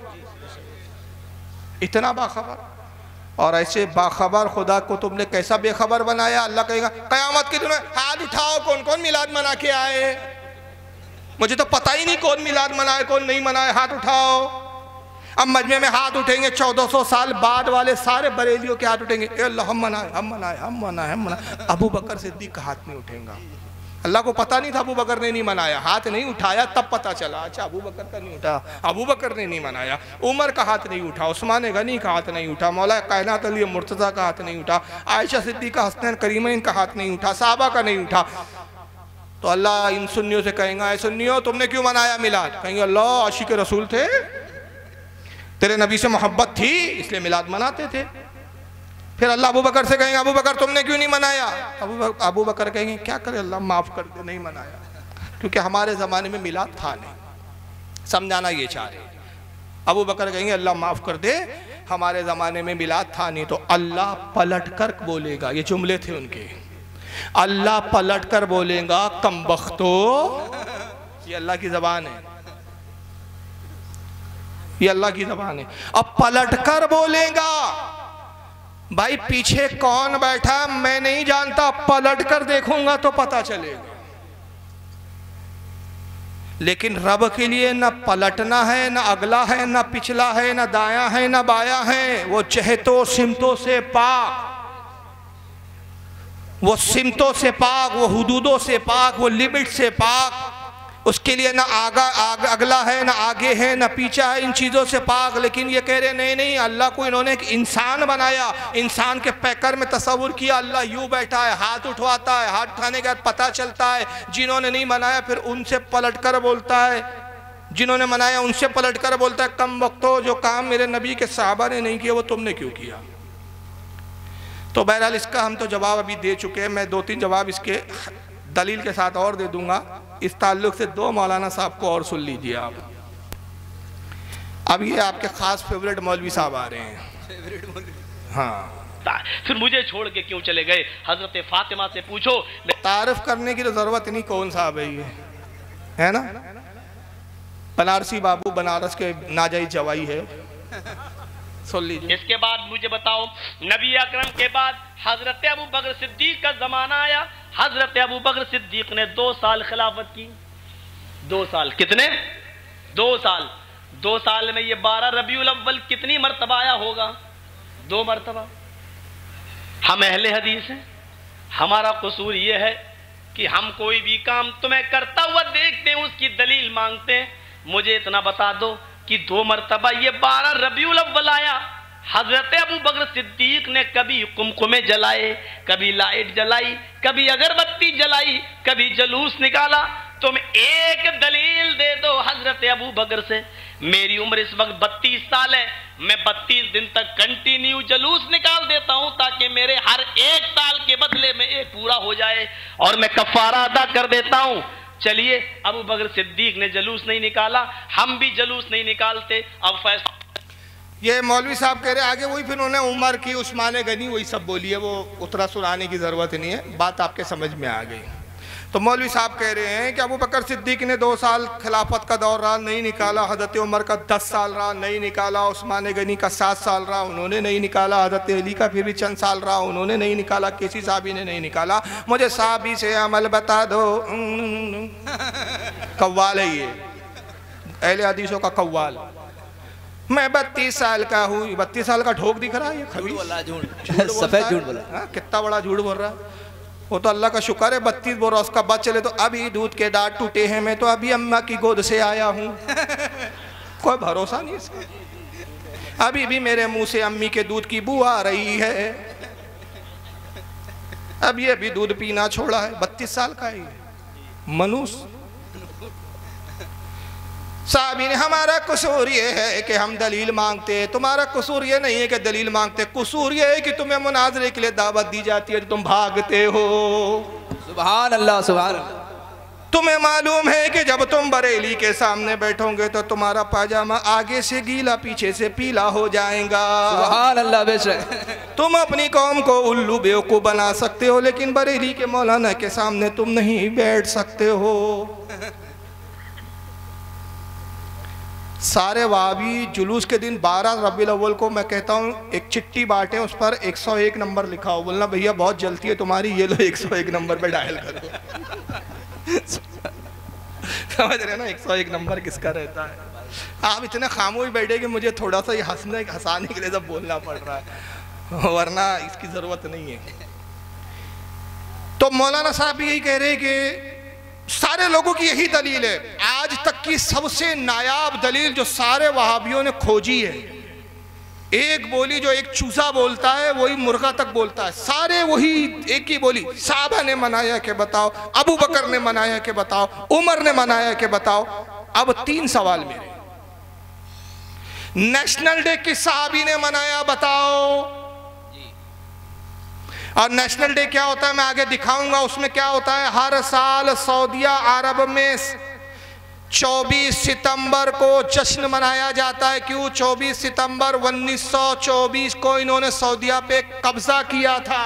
इतना बाखबर। और ऐसे बाखबर खुदा को तुमने कैसा बेखबर बनाया। अल्लाह कहेगा कयामत के दिन हाथ उठाओ, कौन कौन मिलाद मना के आए, मुझे तो पता ही नहीं कौन मिलाद मनाए कौन नहीं मनाए, हाथ उठाओ। अब मजमे में हाथ उठेंगे, 1400 साल बाद वाले सारे बरेलियों के हाथ उठेंगे, अल्लाह हम मनाए हम मनाए हम मनाए हम मनाए। अबू बकर सिद्दीक का हाथ नहीं उठेगा। अल्लाह को पता नहीं था अबू बकर ने नहीं मनाया, हाथ नहीं उठाया तब पता चला अच्छा अबू बकर का नहीं उठा, अबू बकर ने नहीं मनाया। उमर का हाथ नहीं उठा, उस्मान गनी का हाथ नहीं उठा, मौला कायनात अली मुर्तज़ा का हाथ नहीं उठा, आयशा सिद्दीक़ा हसनैन करीमैन का हाथ नहीं उठा, साहबा का नहीं उठा। तो अल्लाह इन सुन्नियों से कहेगा, ऐ सुन्नियों तुमने क्यों मनाया मिलाद? कहेंगे अल्लाह आशिक़ रसूल थे, तेरे नबी से मोहब्बत थी इसलिए मिलाद मनाते थे। फिर अल्लाह अबू बकर से कहेंगे अबू बकर तुमने क्यों नहीं मनाया? अबू बकर कहेंगे क्या करे अल्लाह माफ़ कर दे, नहीं मनाया, क्योंकि हमारे ज़माने में मिलाद था नहीं। समझाना ये चाह रहे। अबू बकर कहेंगे अल्लाह माफ़ कर दे, हमारे ज़माने में मिलाद था नहीं। तो अल्लाह पलट कर बोलेगा, ये जुमले थे उनके, अल्लाह पलट कर बोलेगा कमबख्तो, ये अल्लाह की ज़बान है, ये अल्लाह की ज़बान है। अब पलट कर बोलेगा, भाई पीछे कौन बैठा मैं नहीं जानता, पलट कर देखूंगा तो पता चलेगा। लेकिन रब के लिए न पलटना है, न अगला है, न पिछला है, न दाया है, न बाया है। वो चहतों सिमतों से पाक, वो सिमतों से पाक, वो हुदूदों से पाक, वो लिमिट से पाक। उसके लिए ना अगला है, ना आगे है, ना पीछा है, इन चीज़ों से पाक। लेकिन ये कह रहे नहीं नहीं, अल्लाह को इन्होंने एक इंसान बनाया, इंसान के पैकर में तस्वुर किया, अल्लाह यूँ बैठा है, हाथ उठवाता है, हाथ उठाने के बाद पता चलता है। जिन्होंने नहीं बनाया फिर उनसे पलट कर बोलता है, जिन्होंने मनाया उनसे पलट कर बोलता है कम वक्तो, जो काम मेरे नबी के साहबा ने नहीं किया वो तुमने क्यों किया? तो बहरहाल इसका हम तो जवाब अभी दे चुके हैं। मैं 2-3 जवाब इसके दलील के साथ और दे दूंगा। इस ताल्लुक से 2 मौलाना साहब को और सुन लीजिए आप। अब ये आपके खास फेवरेट मौलवी साहब आ रहे हैं। हाँ, फिर मुझे छोड़ के क्यों चले गए? हजरत फातिमा से पूछो। तारीफ करने की तो जरूरत नहीं, कौन साहब है ये, है ना? बनारसी बाबू, बनारस के नाजायज जवाई है, सुन लीजिए। इसके बाद मुझे बताओ, नबी अकरम के बाद हजरत अबू बकर सिद्दीक का जमाना आया। हजरत अबू बकर सिद्दीक ने 2 साल खिलाफत की। 2 साल कितने? 2 साल। 2 साल में ये 12 रबीउल अव्वल कितनी मरतबा आया होगा? 2 मरतबा। हम अहले हदीस हैं, हमारा कसूर ये है कि हम कोई भी काम तुम्हें करता हुआ देखते हैं उसकी दलील मांगते हैं, मुझे इतना बता दो कि 2 मरतबा ये 12 रबीउल अव्वल आया, हजरत अबू बकर सिद्दीक ने कभी कुमकुमे जलाए, कभी लाइट जलाई, कभी अगरबत्ती जलाई, कभी जलूस निकाला। तुम एक दलील दे दो हजरत अबू बकर से। मेरी उम्र इस वक्त 32 साल है, मैं 32 दिन तक कंटिन्यू जलूस निकाल देता हूं ताकि मेरे हर एक साल के बदले में एक पूरा हो जाए और मैं कफारा अदा कर देता हूं। चलिए, अबू बकर सिद्दीक ने जलूस नहीं निकाला, हम भी जलूस नहीं निकालते। अब फैसला ये मौलवी साहब कह रहे आगे वही, फिर उन्होंने उमर की, उस्मान गनी, वही सब बोली है, वो उतरा सुनाने की ज़रूरत नहीं है, बात आपके समझ में आ गई। तो मौलवी साहब कह रहे हैं कि अबू बकर सिद्दीक ने 2 साल खिलाफत का दौर रहा, नहीं निकाला। हज़रत उमर का 10 साल रहा, नहीं निकाला। उस्मान गनी का 7 साल रहा, उन्होंने नहीं निकाला। हज़रत अली का फिर भी चंद साल रहा, उन्होंने नहीं निकाला। किसी साहबी ने नहीं निकाला। मुझे साहबी से अमल बता दो। कव्वाल है ये, अहले हदीसों का कव्वाल। मैं 32 साल का हूँ। 32 साल का ढोक दिख रहा है, ये खबीस सफेद झूठ बोला। कितना बड़ा झूठ बोल रहा है वो। तो अल्लाह का शुक्र है 32 बोल रहा, उसका बच चले तो अभी दूध के दांत टूटे हैं, मैं तो अभी अम्मा की गोद से आया हूँ। कोई भरोसा नहीं इसका। अभी भी मेरे मुंह से अम्मी के दूध की बू आ रही है। अब ये भी दूध पीना छोड़ा है। 32 साल का है मनुष्य। साहबी ने हमारा कसूर ये है कि हम दलील मांगते हैं, तुम्हारा कसूर ये नहीं है कि दलील मांगते, कसूर ये है कि तुम्हें मुनाजरे के लिए दावत दी जाती है, तुम भागते हो। सुभान अल्लाह, सुभान अल्लाह। तुम्हें मालूम है कि जब तुम बरेली के सामने बैठोगे तो तुम्हारा पाजामा आगे से गीला पीछे से पीला हो जाएगा। सुभान अल्लाह। बेशक तुम अपनी कौम को उल्लू बेवकूफ बना सकते हो, लेकिन बरेली के मौलाना के सामने तुम नहीं बैठ सकते हो। सारे वहाबी जुलूस के दिन 12 रबीउल अव्वल को मैं कहता हूँ एक चिट्ठी बांटें, उस पर 101 नंबर लिखा हो। बोलना भैया बहुत जल्दी है तुम्हारी, ये लो 101 नंबर पे डायल करो। समझ रहे ना 101 नंबर किसका रहता है। आप इतने खामोश बैठे कि मुझे थोड़ा सा ये हंसाने के लिए सब बोलना पड़ रहा है, वरना इसकी ज़रूरत नहीं है। तो मौलाना साहब भी यही कह रहे हैं कि सारे लोगों की यही दलील है। आज तक की सबसे नायाब दलील जो सारे वहाबियों ने खोजी है, एक बोली जो एक चूसा बोलता है वही मुर्गा तक बोलता है, सारे वही एक ही बोली। साहबा ने मनाया कि बताओ, अबू बकर ने मनाया कि बताओ, उमर ने मनाया कि बताओ। अब 3 सवाल मेरे। नेशनल डे किस साहबी ने मनाया बताओ। और नेशनल डे क्या होता है मैं आगे दिखाऊंगा। उसमें क्या होता है, हर साल सऊदिया अरब में 24 सितंबर को जश्न मनाया जाता है। क्यों? 24 सितंबर 1924 को इन्होंने सऊदिया पे कब्जा किया था।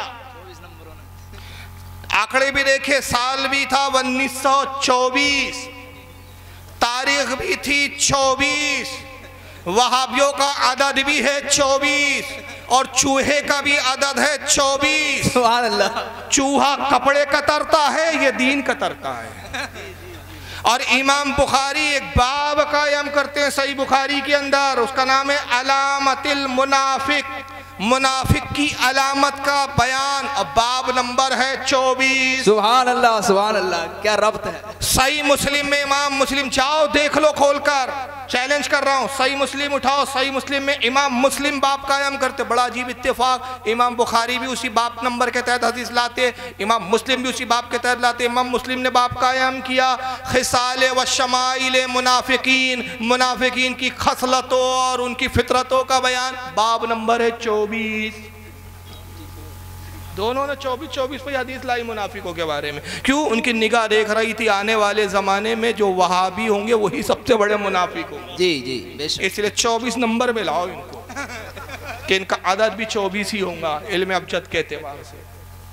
आंकड़े भी देखे, साल भी था 1924, तारीख भी थी 24, वहाबियों का अदद भी है 24 और चूहे का भी अदद है 24। सुभान अल्लाह। चूहा कपड़े कतरता है, ये दीन कतरता है। और इमाम बुखारी एक बाब कायम करते हैं सही बुखारी के अंदर, उसका नाम है अलामतिल मुनाफिक, मुनाफिक की अलामत का बयान। अब बाब नंबर है 24। सुभान अल्लाह, सुभान अल्लाह, क्या रब्त है। सही मुस्लिम में इमाम मुस्लिम, जाओ देख लो खोलकर, चैलेंज कर रहा हूँ। सही मुस्लिम उठाओ, सही मुस्लिम में इमाम मुस्लिम बाप कायम करते। बड़ा अजीब इत्तेफाक, इमाम बुखारी भी उसी बाप नंबर के तहत हदीस लाते, इमाम मुस्लिम भी उसी बाप के तहत लाते। इमाम मुस्लिम ने बाप कायम किया खिसाले व शमाइल मुनाफिकीन, मुनाफिकीन की खसलतों और उनकी फितरतों का बयान। बाब नंबर है 24। दोनों ने 24 पे हदीस लाई मुनाफिकों के बारे में। क्यों? उनकी निगाह देख रही थी आने वाले ज़माने में जो वहाबी होंगे वही सबसे बड़े मुनाफिक होंगे। जी जी, इसलिए 24 नंबर में लाओ इनको कि इनका आदत भी 24 ही होगा इल्म अबजद के एतबार से।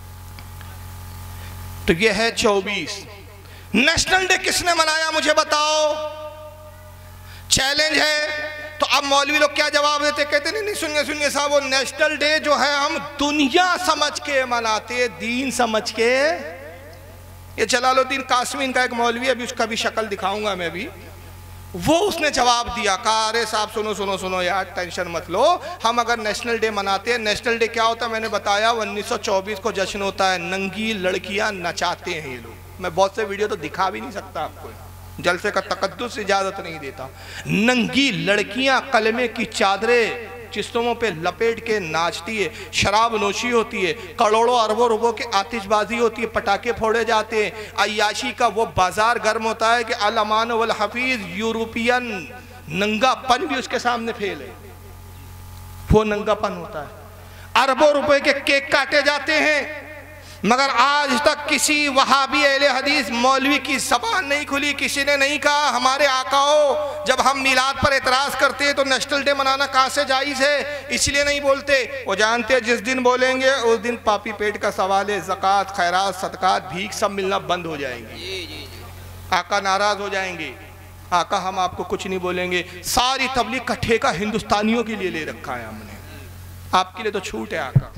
तो ये है 24। नेशनल डे किसने मनाया मुझे बताओ, चैलेंज है। तो अब मौलवी लोग क्या जवाब देते, कहते नहीं सुनिए साहब, वो नेशनल डे जो है हम दुनिया समझ के मनाते, दीन समझ के। ये जलालुद्दीन कासमी इनका एक मौलवी है, अभी उसका भी शक्ल दिखाऊंगा मैं भी। वो उसने जवाब दिया, कहा अरे साहब सुनो सुनो सुनो यार, टेंशन मत लो, हम अगर नेशनल डे मनाते हैं, नेशनल डे क्या होता है मैंने बताया, 1924 को जश्न होता है, नंगी लड़कियां नचाते हैं ये लोग। मैं बहुत से वीडियो तो दिखा भी नहीं सकता आपको, जलसे का तकद्दुस इजाजत नहीं देता। नंगी लड़कियां कलमे की चादरें चिस्तों पे लपेट के नाचती है, शराब नोशी होती है, करोड़ों अरबों रुपयों की आतिशबाजी होती है, पटाखे फोड़े जाते हैं, अय्याशी का वो बाजार गर्म होता है कि अल-अमान वल हफीज यूरोपियन नंगापन भी उसके सामने फेल है, वो नंगापन होता है। अरबों रुपए के केक काटे जाते हैं, मगर आज तक किसी वहाबी अहले हदीस मौलवी की ज़बान नहीं खुली, किसी ने नहीं कहा हमारे आकाओ जब हम मिलाद पर एतराज़ करते हैं तो नेशनल डे मनाना कहाँ से जायज़ है, इसलिए नहीं बोलते। वो जानते हैं जिस दिन बोलेंगे उस दिन पापी पेट का सवाल है, ज़कात खैरात सदकात भीख सब मिलना बंद हो जाएंगे, आका नाराज़ हो जाएंगे। आका हम आपको कुछ नहीं बोलेंगे, सारी तबलीग का ठेका हिंदुस्तानियों के लिए ले रखा है हमने, आपके लिए तो छूट है आका।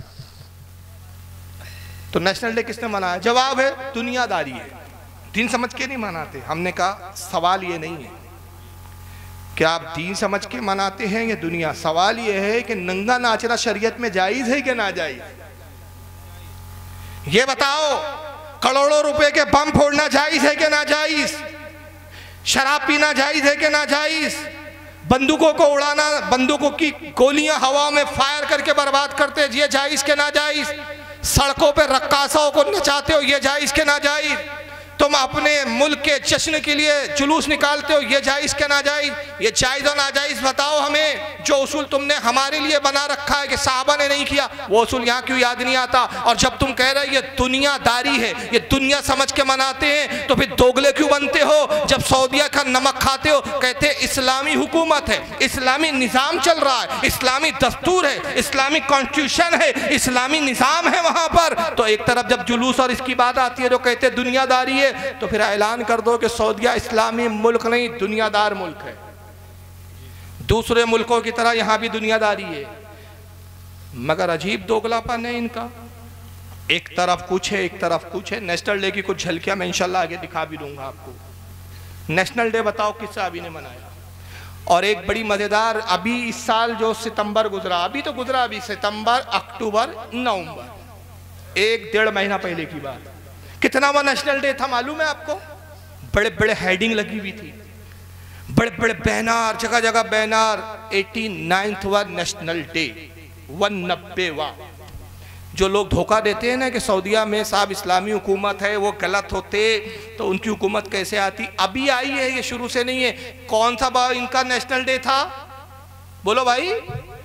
तो नेशनल डे किसने मनाया? जवाब है दुनियादारी है, दीन समझ के नहीं मनाते। हमने कहा सवाल ये नहीं है कि आप दीन समझ के मनाते हैं या दुनिया, सवाल ये है कि नंगा नाचना शरीयत में जायज है कि ना जायज? ये बताओ, करोड़ों रुपए के बम फोड़ना जायज है कि ना जायज? शराब पीना जायज है कि ना जायज? बंदूकों को उड़ाना, बंदूकों की गोलियां हवा में फायर करके बर्बाद करते ये जायज के ना जायज? सड़कों पे रक्कासाओं को नचाते हो ये जायज के ना जायज? तुम अपने मुल्क के जश्न के लिए जुलूस निकालते हो ये जायज के ना जायज? ये जायज और नाजायज बताओ हमें। जो उसूल तुमने हमारे लिए बना रखा है कि साहबा ने नहीं किया, वो उसूल यहाँ क्यों याद नहीं आता? और जब तुम कह रहे ये दुनियादारी है, ये दुनिया समझ के मनाते हैं, तो फिर दोगले क्यों बनते हो? जब सऊदिया का नमक खाते हो कहते इस्लामी हुकूमत है, इस्लामी निज़ाम चल रहा है, इस्लामी दस्तूर है, इस्लामी कॉन्स्टिट्यूशन है, इस्लामी निज़ाम है वहाँ पर। तो एक तरफ जब जुलूस और इसकी बात आती है तो कहते दुनियादारी है, तो फिर ऐलान कर दो कि सऊदिया इस्लामी मुल्क नहीं दुनियादार मुल्क है। दूसरे मुल्कों की तरह यहां भी दुनियादारी है, मगर अजीब दोगलापन है इनका। एक तरफ कुछ है, एक तरफ कुछ है। नेशनल डे की कुछ झलकियां मैं इंशाल्लाह आगे दिखा भी दूंगा आपको। नेशनल डे बताओ किस साहबी ने मनाया? और एक बड़ी मजेदार, अभी इस साल जो सितंबर गुजरा, अभी तो गुजरा, अभी सितंबर अक्टूबर नवंबर, 1-1.5 महीना पहले की बात, कितना वो नेशनल डे था मालूम है आपको? बड़े बड़े हेडिंग लगी हुई थी, बड़े बड़े बैनर, जगह जगह बैनर, 89वां नेशनल डे, 190वां। जो लोग धोखा देते हैं ना कि सऊदिया में साहब इस्लामी हुकूमत है, वो गलत होते तो उनकी हुकूमत कैसे आती? अभी आई है, ये शुरू से नहीं है। कौन सा इनका नेशनल डे था बोलो भाई?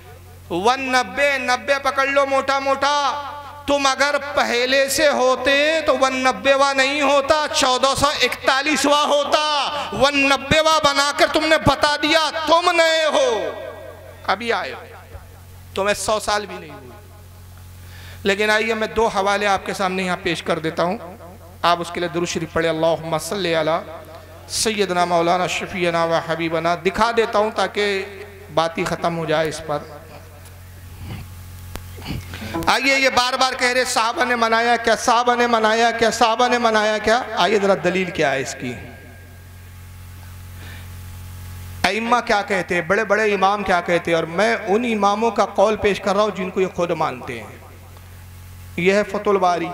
190 पकड़ लो मोटा मोटा। तुम अगर पहले से होते तो 190वां नहीं होता, 1441वां होता। 190वां बनाकर तुमने बता दिया तुम नए हो, अभी आए हो, तुम्हें 100 साल भी नहीं हुए। लेकिन आइए मैं 2 हवाले आपके सामने यहाँ पेश कर देता हूँ, आप उसके लिए दुरूद शरीफ पढ़े, अल्लाहुम्मा सल्ली अला सय्यदना मौलाना शफीना व हबीबना। दिखा देता हूँ ताकि बात ही ख़त्म हो जाए इस पर। आइए, ये बार बार कह रहे साहबा ने मनाया क्या, साहबा ने मनाया क्या, साहबा ने मनाया क्या? आइए जरा दलील क्या है इसकी। अइम्मा क्या कहते हैं, बड़े बड़े इमाम क्या कहते हैं, और मैं उन इमामों का कौल पेश कर रहा हूं जिनको ये खुद मानते हैं। यह है फतुल बारी,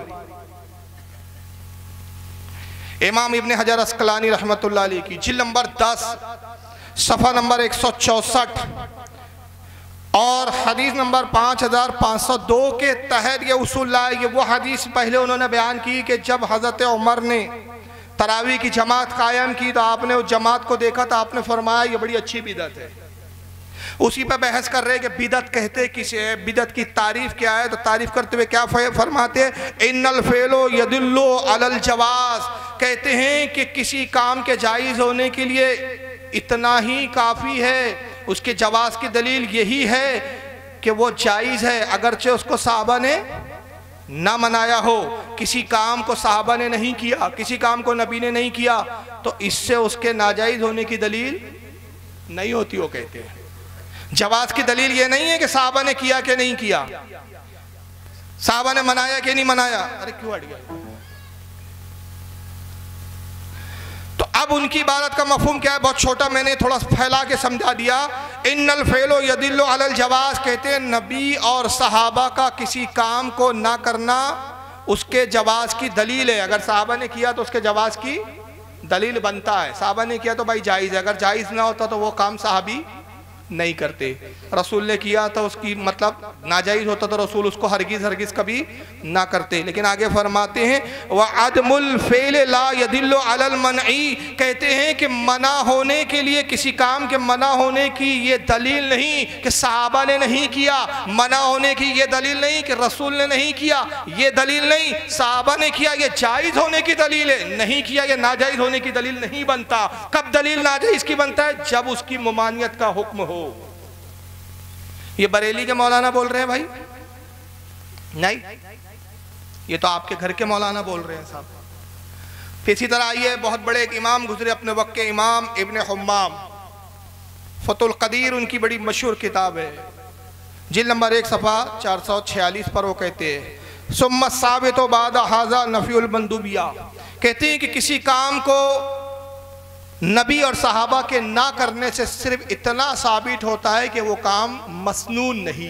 इमाम इब्ने हजर अस्कलानी रहमतुल्लाह अलैह की, जिल्द नंबर 10 सफ़ा नंबर 164 और हदीस नंबर 5502 के तहत ये उसूल लाए। ये वो हदीस पहले उन्होंने बयान की कि जब हज़रत उमर ने तरावी की जमात कायम की तो आपने उस जमात को देखा तो आपने फरमाया ये बड़ी अच्छी बिदत है। उसी पर बहस कर रहे कि बिदत कहते किसे है, बिदत की तारीफ क्या है? तो तारीफ करते हुए क्या फरमाते हैं? इन्नल फेलो यदुल्लु अलल जवाज, कहते हैं कि किसी काम के जायज़ होने के लिए इतना ही काफ़ी है, उसके जवाज़ की दलील यही है कि वो जायज़ है, अगरचे उसको साहबा ने ना मनाया हो। किसी काम को साहबा ने नहीं किया, किसी काम को नबी ने नहीं किया, तो इससे उसके नाजायज़ होने की दलील नहीं होती। वो कहते हैं जवाज की दलील ये नहीं है कि साहबा ने किया कि नहीं किया, साहबा ने मनाया कि नहीं मनाया। अरे क्यों हट गया? तो अब उनकी इबारत का मफहूम क्या है? बहुत छोटा, मैंने थोड़ा फैला के समझा दिया। इन्नल फेलो यदिल्लु अलल जवाज, कहते हैं नबी और सहाबा का किसी काम को ना करना उसके जवाज की दलील है। अगर साहबा ने किया तो उसके जवाज की दलील बनता है। साहबा ने किया तो भाई जायज़ है, अगर जायज़ ना होता तो वो काम साहबी नहीं करते। रसूल ने किया तो उसकी मतलब नाजायज़ होता तो रसूल उसको हरगिज़ हरगिज़ कभी ना करते। लेकिन आगे फरमाते हैं व अदमुल फ़ेल ला यदिल्लु अलल मनई, कहते हैं कि मना होने के लिए, किसी काम के मना होने की ये दलील नहीं कि साहबा ने नहीं किया, मना होने की ये दलील नहीं कि रसूल ने नहीं किया, ये दलील नहीं। साहबा ने किया ये जायज़ होने की दलील है, नहीं किया ये नाजायज़ होने की दलील नहीं बनता। कब दलील नाजायज़ की बनता है? जब उसकी ममानियत का हुक्म हो। ये बरेली के मौलाना बोल रहे हैं भाई? नहीं, ये तो आपके घर के मौलाना बोल रहे हैं साहब। फिर इसी तरह आइए, बहुत बड़े एक इमाम गुजरे अपने वक्त के, इमाम इब्न हम्माम, फतुल कदीर उनकी बड़ी मशहूर किताब है, जिल्द नंबर 1 सफ़ा 446 पर वो कहते हैं सुम्मा साबितो बाद हाजा नफ़ीउल मंदूबिया, कहते हैं कि किसी काम को नबी और सहाबा के ना करने से सिर्फ इतना साबित होता है कि वो काम मसनून नहीं।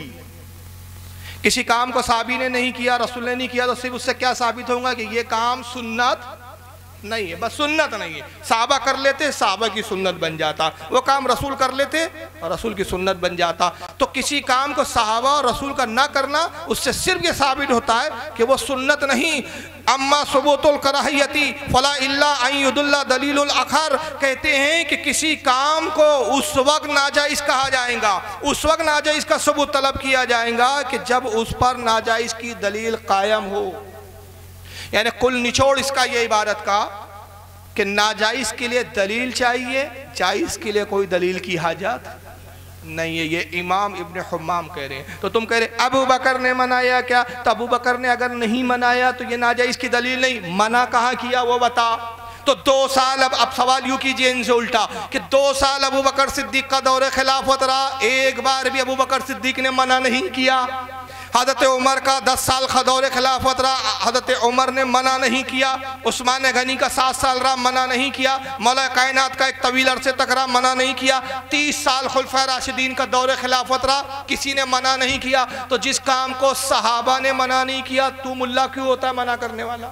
किसी काम को साहबी ने नहीं किया, रसूल ने नहीं किया, तो सिर्फ उससे क्या साबित होगा कि ये काम सुन्नत नहीं है, बस सुन्नत नहीं है। साहबा कर लेते, साहबा की सुन्नत बन जाता। वो काम रसूल कर लेते, रसूल की सुन्नत बन जाता। तो किसी काम को साहबा और रसूल का ना करना, उससे सिर्फ ये साबित होता है कि वो सुन्नत नहीं। अम्मा सबूतुल कराहियती फला इल्ला अन युदुल्ला दलीलुल अखर, कहते हैं कि किसी काम को उस वक्त नाजायज़ कहा जाएगा, उस वक्त नाजायज़ का सबूत तलब किया जाएगा कि जब उस पर नाजायज़ की दलील कायम हो। यानी कुल निचोड़ इसका ये इबारत का कि नाजायज़ के लिए दलील चाहिए, जायज़ के लिए कोई दलील की हाजत नहीं है। ये इमाम इब्न हम्माम कह रहे हैं। तो तुम कह रहे अबू बकर ने मनाया क्या? तो अबू बकर ने अगर नहीं मनाया तो ये नाजायज़ की दलील नहीं। मना कहाँ किया वो बता। तो 2 साल, अब सवाल यूँ कीजिए इनसे उल्टा कि 2 साल अबू बकर सिद्दीक का दौरे खिलाफत रहा, एक बार भी अबू बकर सिद्दीक ने मना नहीं किया। हज़रत उमर का 10 साल का दौरे खिलाफत रहा, हज़रत उमर ने मना नहीं किया। उस्मान गनी का 7 साल रहा, मना नहीं किया। मौला कायनात का एक तवील अरसे तक रहा, मना नहीं किया। 30 साल खुलफा राशिदीन का दौरे खिलाफत रहा, किसी ने मना नहीं किया। तो जिस काम को सहाबा ने मना नहीं किया, तू मुल्ला क्यों होता है मना करने वाला?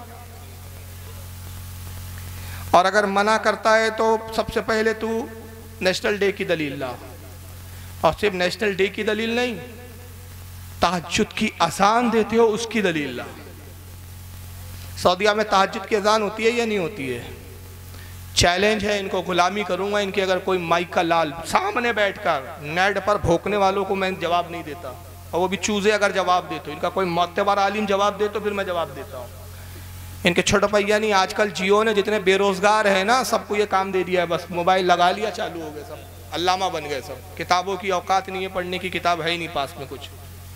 और अगर मना करता है तो सबसे पहले तू नेशनल डे की दलील ला, और सिर्फ नेशनल डे की दलील नहीं, तहज्जुद की अजान देते हो उसकी दलील ला। सऊदीया में तहज्जुद की अजान होती है या नहीं होती है? चैलेंज है, इनको गुलामी करूंगा इनके। अगर कोई माइक का लाल सामने बैठकर नेट पर भोंकने वालों को मैं जवाब नहीं देता, और वो भी चूजे अगर जवाब दे तो, इनका कोई मोतबर आलिम जवाब दे तो फिर मैं जवाब देता हूँ। इनके छोटे भैया नहीं, आजकल जियो ने जितने बेरोजगार है ना, सबको ये काम दे दिया है, बस मोबाइल लगा लिया, चालू हो गए, सब अल्लामा बन गए सब। किताबों की औकात नहीं है, पढ़ने की किताब है ही नहीं पास में कुछ।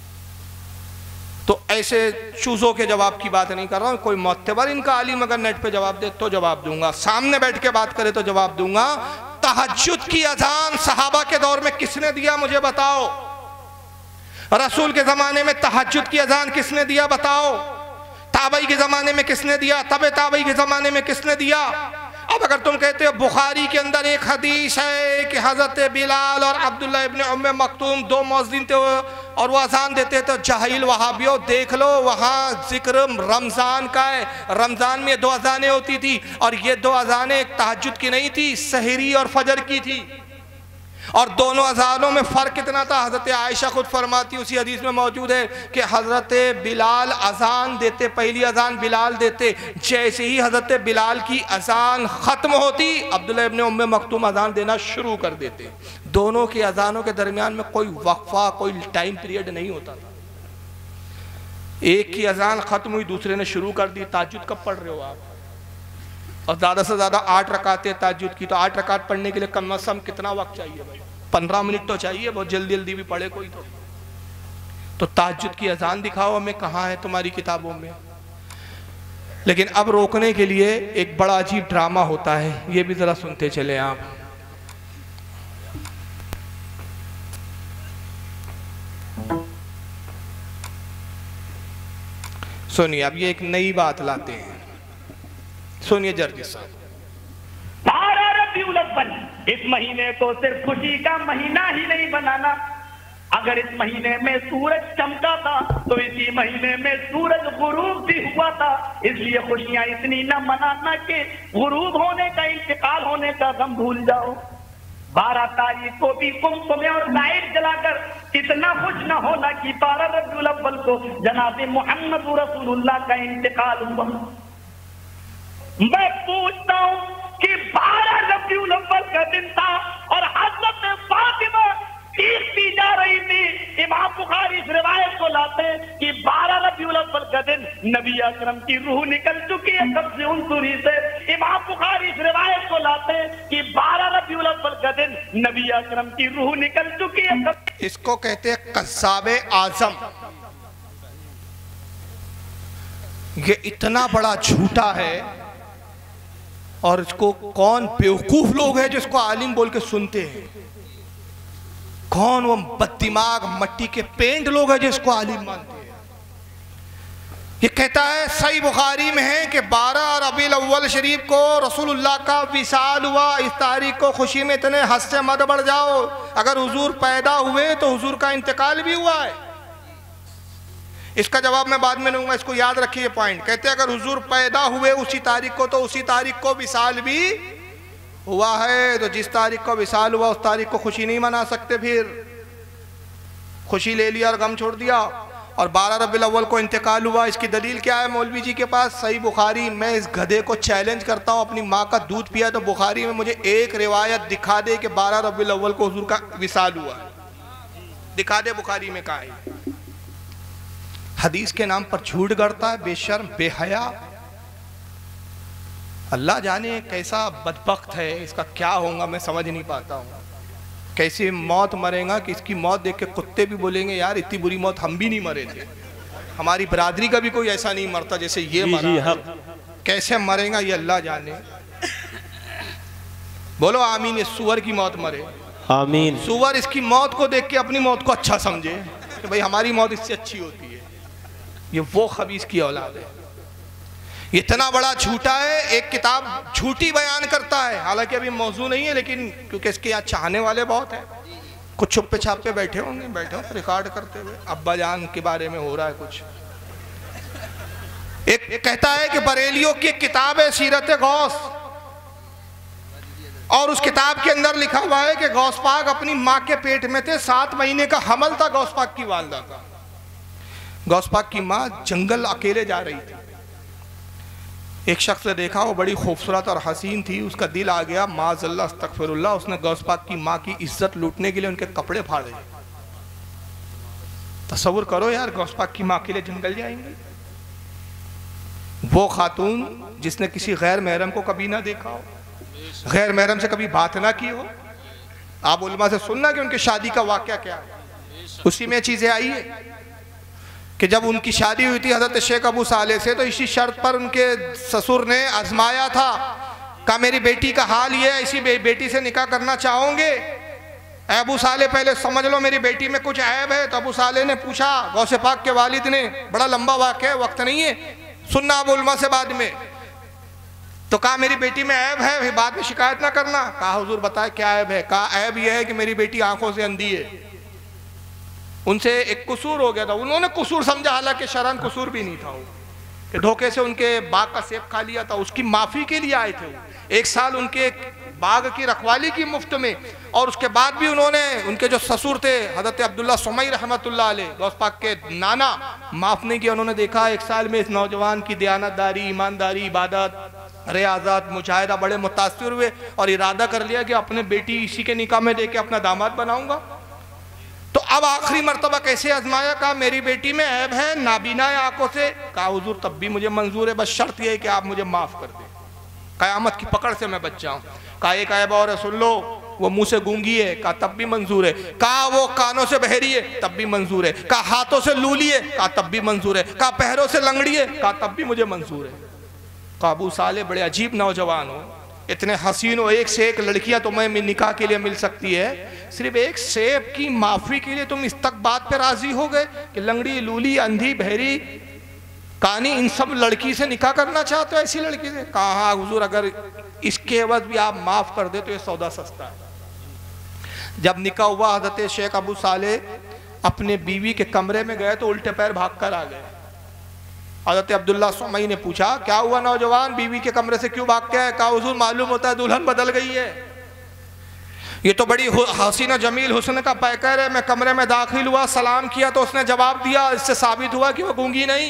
तो ऐसे चूजों के जवाब की बात नहीं कर रहा हूँ। कोई मोतबर इनका आलिम अगर नेट पे जवाब दे तो जवाब दूंगा, सामने बैठ के बात करे तो जवाब दूंगा। तहज्जुद की अजान सहाबा के दौर में किसने दिया मुझे बताओ? रसूल के ज़माने में तहज्जुद की अजान किसने दिया बताओ? ताबई के ज़माने में किसने दिया? तबे ताबई के ज़माने में किसने दिया? अब अगर तुम कहते हो बुखारी के अंदर एक हदीस है कि हज़रत बिलाल और अब्दुल्ला इब्न उम्मे मक्तूम 2 मुअज्जिन थे और वो अजान देते थे, जाहिल वहाबियों देख लो, वहाँ जिक्र रमज़ान का है। रमज़ान में 2 अजानें होती थी, और ये 2 अजानें तहज्जुद की नहीं थी, सहरी और फजर की थी। और दोनों अजानों में फ़र्क कितना था? हज़रत आयशा खुद फरमाती, उसी हदीस में मौजूद है कि हज़रत बिलाल अजान देते, पहली अजान बिलाल देते, जैसे ही हज़रत बिलाल की अजान ख़त्म होती, अब्दुल्ला इब्न उम्मे मक्तूम अजान देना शुरू कर देते। दोनों की अजानों के दरमियान में कोई वक्फा, कोई टाइम पीरियड नहीं होता था। एक की अजान ख़त्म हुई, दूसरे ने शुरू कर दी। तहज्जुद कब पढ़ रहे हो आप? और ज़्यादा से ज़्यादा 8 रकातें तहज्जुद की, तो 8 रकात पढ़ने के लिए कम से कम कितना वक्त चाहिए भाई? 15 मिनट तो चाहिए, बहुत जल्दी जल्दी भी पढ़े कोई तो तहज्जुद की अजान दिखाओ हमें, कहाँ है तुम्हारी किताबों में? लेकिन अब रोकने के लिए एक बड़ा अजीब ड्रामा होता है, ये भी ज़रा सुनते चले आप। सुनिए, अब ये एक नई बात लाते हैं, सुनिए जर्जी साहब। 12 रबीउल अव्वल, इस महीने को सिर्फ खुशी का महीना ही नहीं बनाना, अगर इस महीने में सूरज चमका था तो इसी महीने में सूरज गुरूब भी हुआ था, इसलिए खुशियां इतनी न मनाना कि गुरूब होने का, इंतकाल होने का गम भूल जाओ। 12 तारीख को भी कुमकुमे और लाइट जलाकर इतना खुश न होना कि 12 रबीउल अव्वल को जनाब मोहम्मद रसूलुल्लाह का इंतकाल हुआ। मैं पूछता हूं कि 12 रबीउल अव्वल का दिन था और हज़रत फातिमा तीर पी जा रही थी। इमाम बुखारी इस रिवायत को लाते हैं कि 12 रबीउल अव्वल का दिन नबी अकरम की रूह निकल चुकी है कब्ज़ उनसुरी से। इमाम बुखारी इस रिवायत को लाते हैं कि 12 रबीउल अव्वल का दिन नबी अकरम की रूह निकल चुकी है। इसको कहते हैं कज़्ज़ाबे आज़म। ये इतना बड़ा झूठा है और इसको कौन बेवकूफ लोग हैं जो इसको आलिम बोल के सुनते हैं, कौन वो बददिमाग मट्टी के पेंट लोग हैं जो इसको आलिम मानते हैं। ये कहता है सही बुखारी में है कि 12 रबीउल अव्वल शरीफ को रसूलुल्लाह का विसाल हुआ। इस तारीख को खुशी में इतने हंस से मत बढ़ जाओ, अगर हुजूर पैदा हुए तो हुजूर का इंतकाल भी हुआ है। इसका जवाब मैं बाद में दूंगा, इसको याद रखिए पॉइंट। कहते हैं अगर हुजूर पैदा हुए उसी तारीख को तो उसी तारीख को विसाल भी हुआ है। तो जिस तारीख को विसाल हुआ उस तारीख को खुशी नहीं मना सकते, फिर खुशी ले लिया और गम छोड़ दिया। और 12 रबीउल अव्वल को इंतकाल हुआ, इसकी दलील क्या है मौलवी जी के पास? सही बुखारी। मैं इस गधे को चैलेंज करता हूँ, अपनी माँ का दूध पिया तो बुखारी में मुझे एक रिवायत दिखा दे कि 12 रबीउल अव्वल को हुजूर का विसाल हुआ, दिखा दे बुखारी में कहाँ है। हदीस के नाम पर झूठ गढ़ता है, बेशर्म बेहया। अल्लाह जाने कैसा बदबख्त है, इसका क्या होगा मैं समझ नहीं पाता हूँ। कैसी मौत मरेगा कि इसकी मौत देख के कुत्ते भी बोलेंगे यार इतनी बुरी मौत हम भी नहीं मरे थे, हमारी बरादरी का भी कोई ऐसा नहीं मरता जैसे ये मरा। कैसे मरेगा ये अल्लाह जाने। बोलो आमीन। ये सुअर की मौत मरे, आमीन। सुअर इसकी मौत को देख के अपनी मौत को अच्छा समझे कि भाई हमारी मौत इससे अच्छी होती है। ये वो खबीस की औलाद है, इतना बड़ा झूठा है। एक किताब झूठी बयान करता है, हालांकि अभी मौजू नहीं है, लेकिन क्योंकि इसके यहाँ चाहने वाले बहुत हैं, कुछ छुपे छापे बैठे होंगे, बैठे होंगे रिकॉर्ड करते हुए। अब्बा जान के बारे में हो रहा है कुछ। एक कहता है कि बरेलियों की किताब है सीरत गौस, और उस किताब के अंदर लिखा हुआ है कि गौस पाक अपनी माँ के पेट में थे, 7 महीने का हमल था गौस पाक की वालदा का। गौस पाक की माँ जंगल अकेले जा रही थी, एक शख्स ने देखा, वो बड़ी खूबसूरत और हसीन थी, उसका दिल आ गया माज़अल्लाह अस्तगफिरुल्लाह, उसने गौस पाक की माँ की इज्जत लूटने के लिए उनके कपड़े फाड़े। तसव्वुर करो यार, गौस पाक की माँ के लिए जंगल जाएंगे। वो खातून जिसने किसी गैर महरम को कभी ना देखा हो, गैर महरम से कभी बात ना की हो। आप उलमा से सुनना कि उनकी शादी का वाक़या क्या है। उसी में चीज़ें आई है कि जब उनकी शादी हुई थी हज़रत शेख अबू साले से, तो इसी शर्त पर उनके ससुर ने आजमाया था, कहा मेरी बेटी का हाल ये है, इसी बेटी से निकाह करना चाहोगे? अबू साले पहले समझ लो मेरी बेटी में कुछ ऐब है। तो अबू साले ने पूछा गौसे पाक के वालिद ने, बड़ा लंबा वाक़या है, वक्त नहीं है, सुनना आप उलमा से बाद में। तो कहा मेरी बेटी में ऐब है, बाद में शिकायत ना करना। कहा हुजूर बताए क्या ऐब है? कहा ऐब यह है कि मेरी बेटी आंखों से अंधी है, उनसे एक कसूर हो गया था। उन्होंने कसूर समझा, हालांकि शरन कसूर भी नहीं था, वो कि धोखे से उनके बाग का सेब खा लिया था। उसकी माफ़ी के लिए आए थे, वो 1 साल उनके बाग की रखवाली की मुफ्त में। और उसके बाद भी उन्होंने, उनके जो ससुर थे हज़रत अब्दुल्ला सुमई रहमतुल्लाह अलैह, गौस पाक के नाना, माफ़ नहीं किया। उन्होंने देखा 1 साल में इस नौजवान की दयानतदारी, ईमानदारी, इबादत, रियाजत, मुजाहिदा, बड़े मुतासिर हुए और इरादा कर लिया कि अपने बेटी इसी के निकाह में दे के अपना दामाद बनाऊंगा। तो अब आखिरी मर्तबा कैसे आजमाया? कहा मेरी बेटी में ऐब है, नाबीना है आंखों से। कहा हुजूर तब भी मुझे मंजूर है, बस शर्त यह है कि आप मुझे माफ़ कर दें, क़यामत की पकड़ से मैं बच जाऊँ। कहा एक ऐब और है, सुन लो, वो मुंह से गूंगी है। कहा तब भी मंजूर है। कहा वो कानों से बहरी है, तब भी मंजूर है। कहा हाथों से लूली है, कहा तब भी मंजूर है। कहा पैरों से लंगड़ी है, कहा तब भी मुझे मंजूर है। कहा अबू साले बड़े अजीब नौजवान हो, इतने हसीन हो, एक से एक लड़कियां तुम्हें निकाह के लिए मिल सकती है, सिर्फ एक सेब की माफ़ी के लिए तुम इस तक बात पे राजी हो गए कि लंगड़ी, लूली, अंधी, बहरी, कानी, इन सब लड़की से निकाह करना चाहते हो, ऐसी लड़की से? कहा हाँ हुजूर, अगर इसके एवज भी आप माफ़ कर दे तो ये सौदा सस्ता है। जब निकाह हुआ हज़रत शेख अबू साले अपने बीवी के कमरे में गए तो उल्टे पैर भाग कर आ गए। हज़रत अब्दुल्ला सुमई ने पूछा, क्या हुआ नौजवान, बीवी के कमरे से क्यों भाग के आए? कहा हुजूर मालूम होता है दुल्हन बदल गई है, ये तो बड़ी हसीना जमील हुस्न का पैकर है। मैं कमरे में दाखिल हुआ, सलाम किया तो उसने जवाब दिया, इससे साबित हुआ कि वो गूंगी नहीं।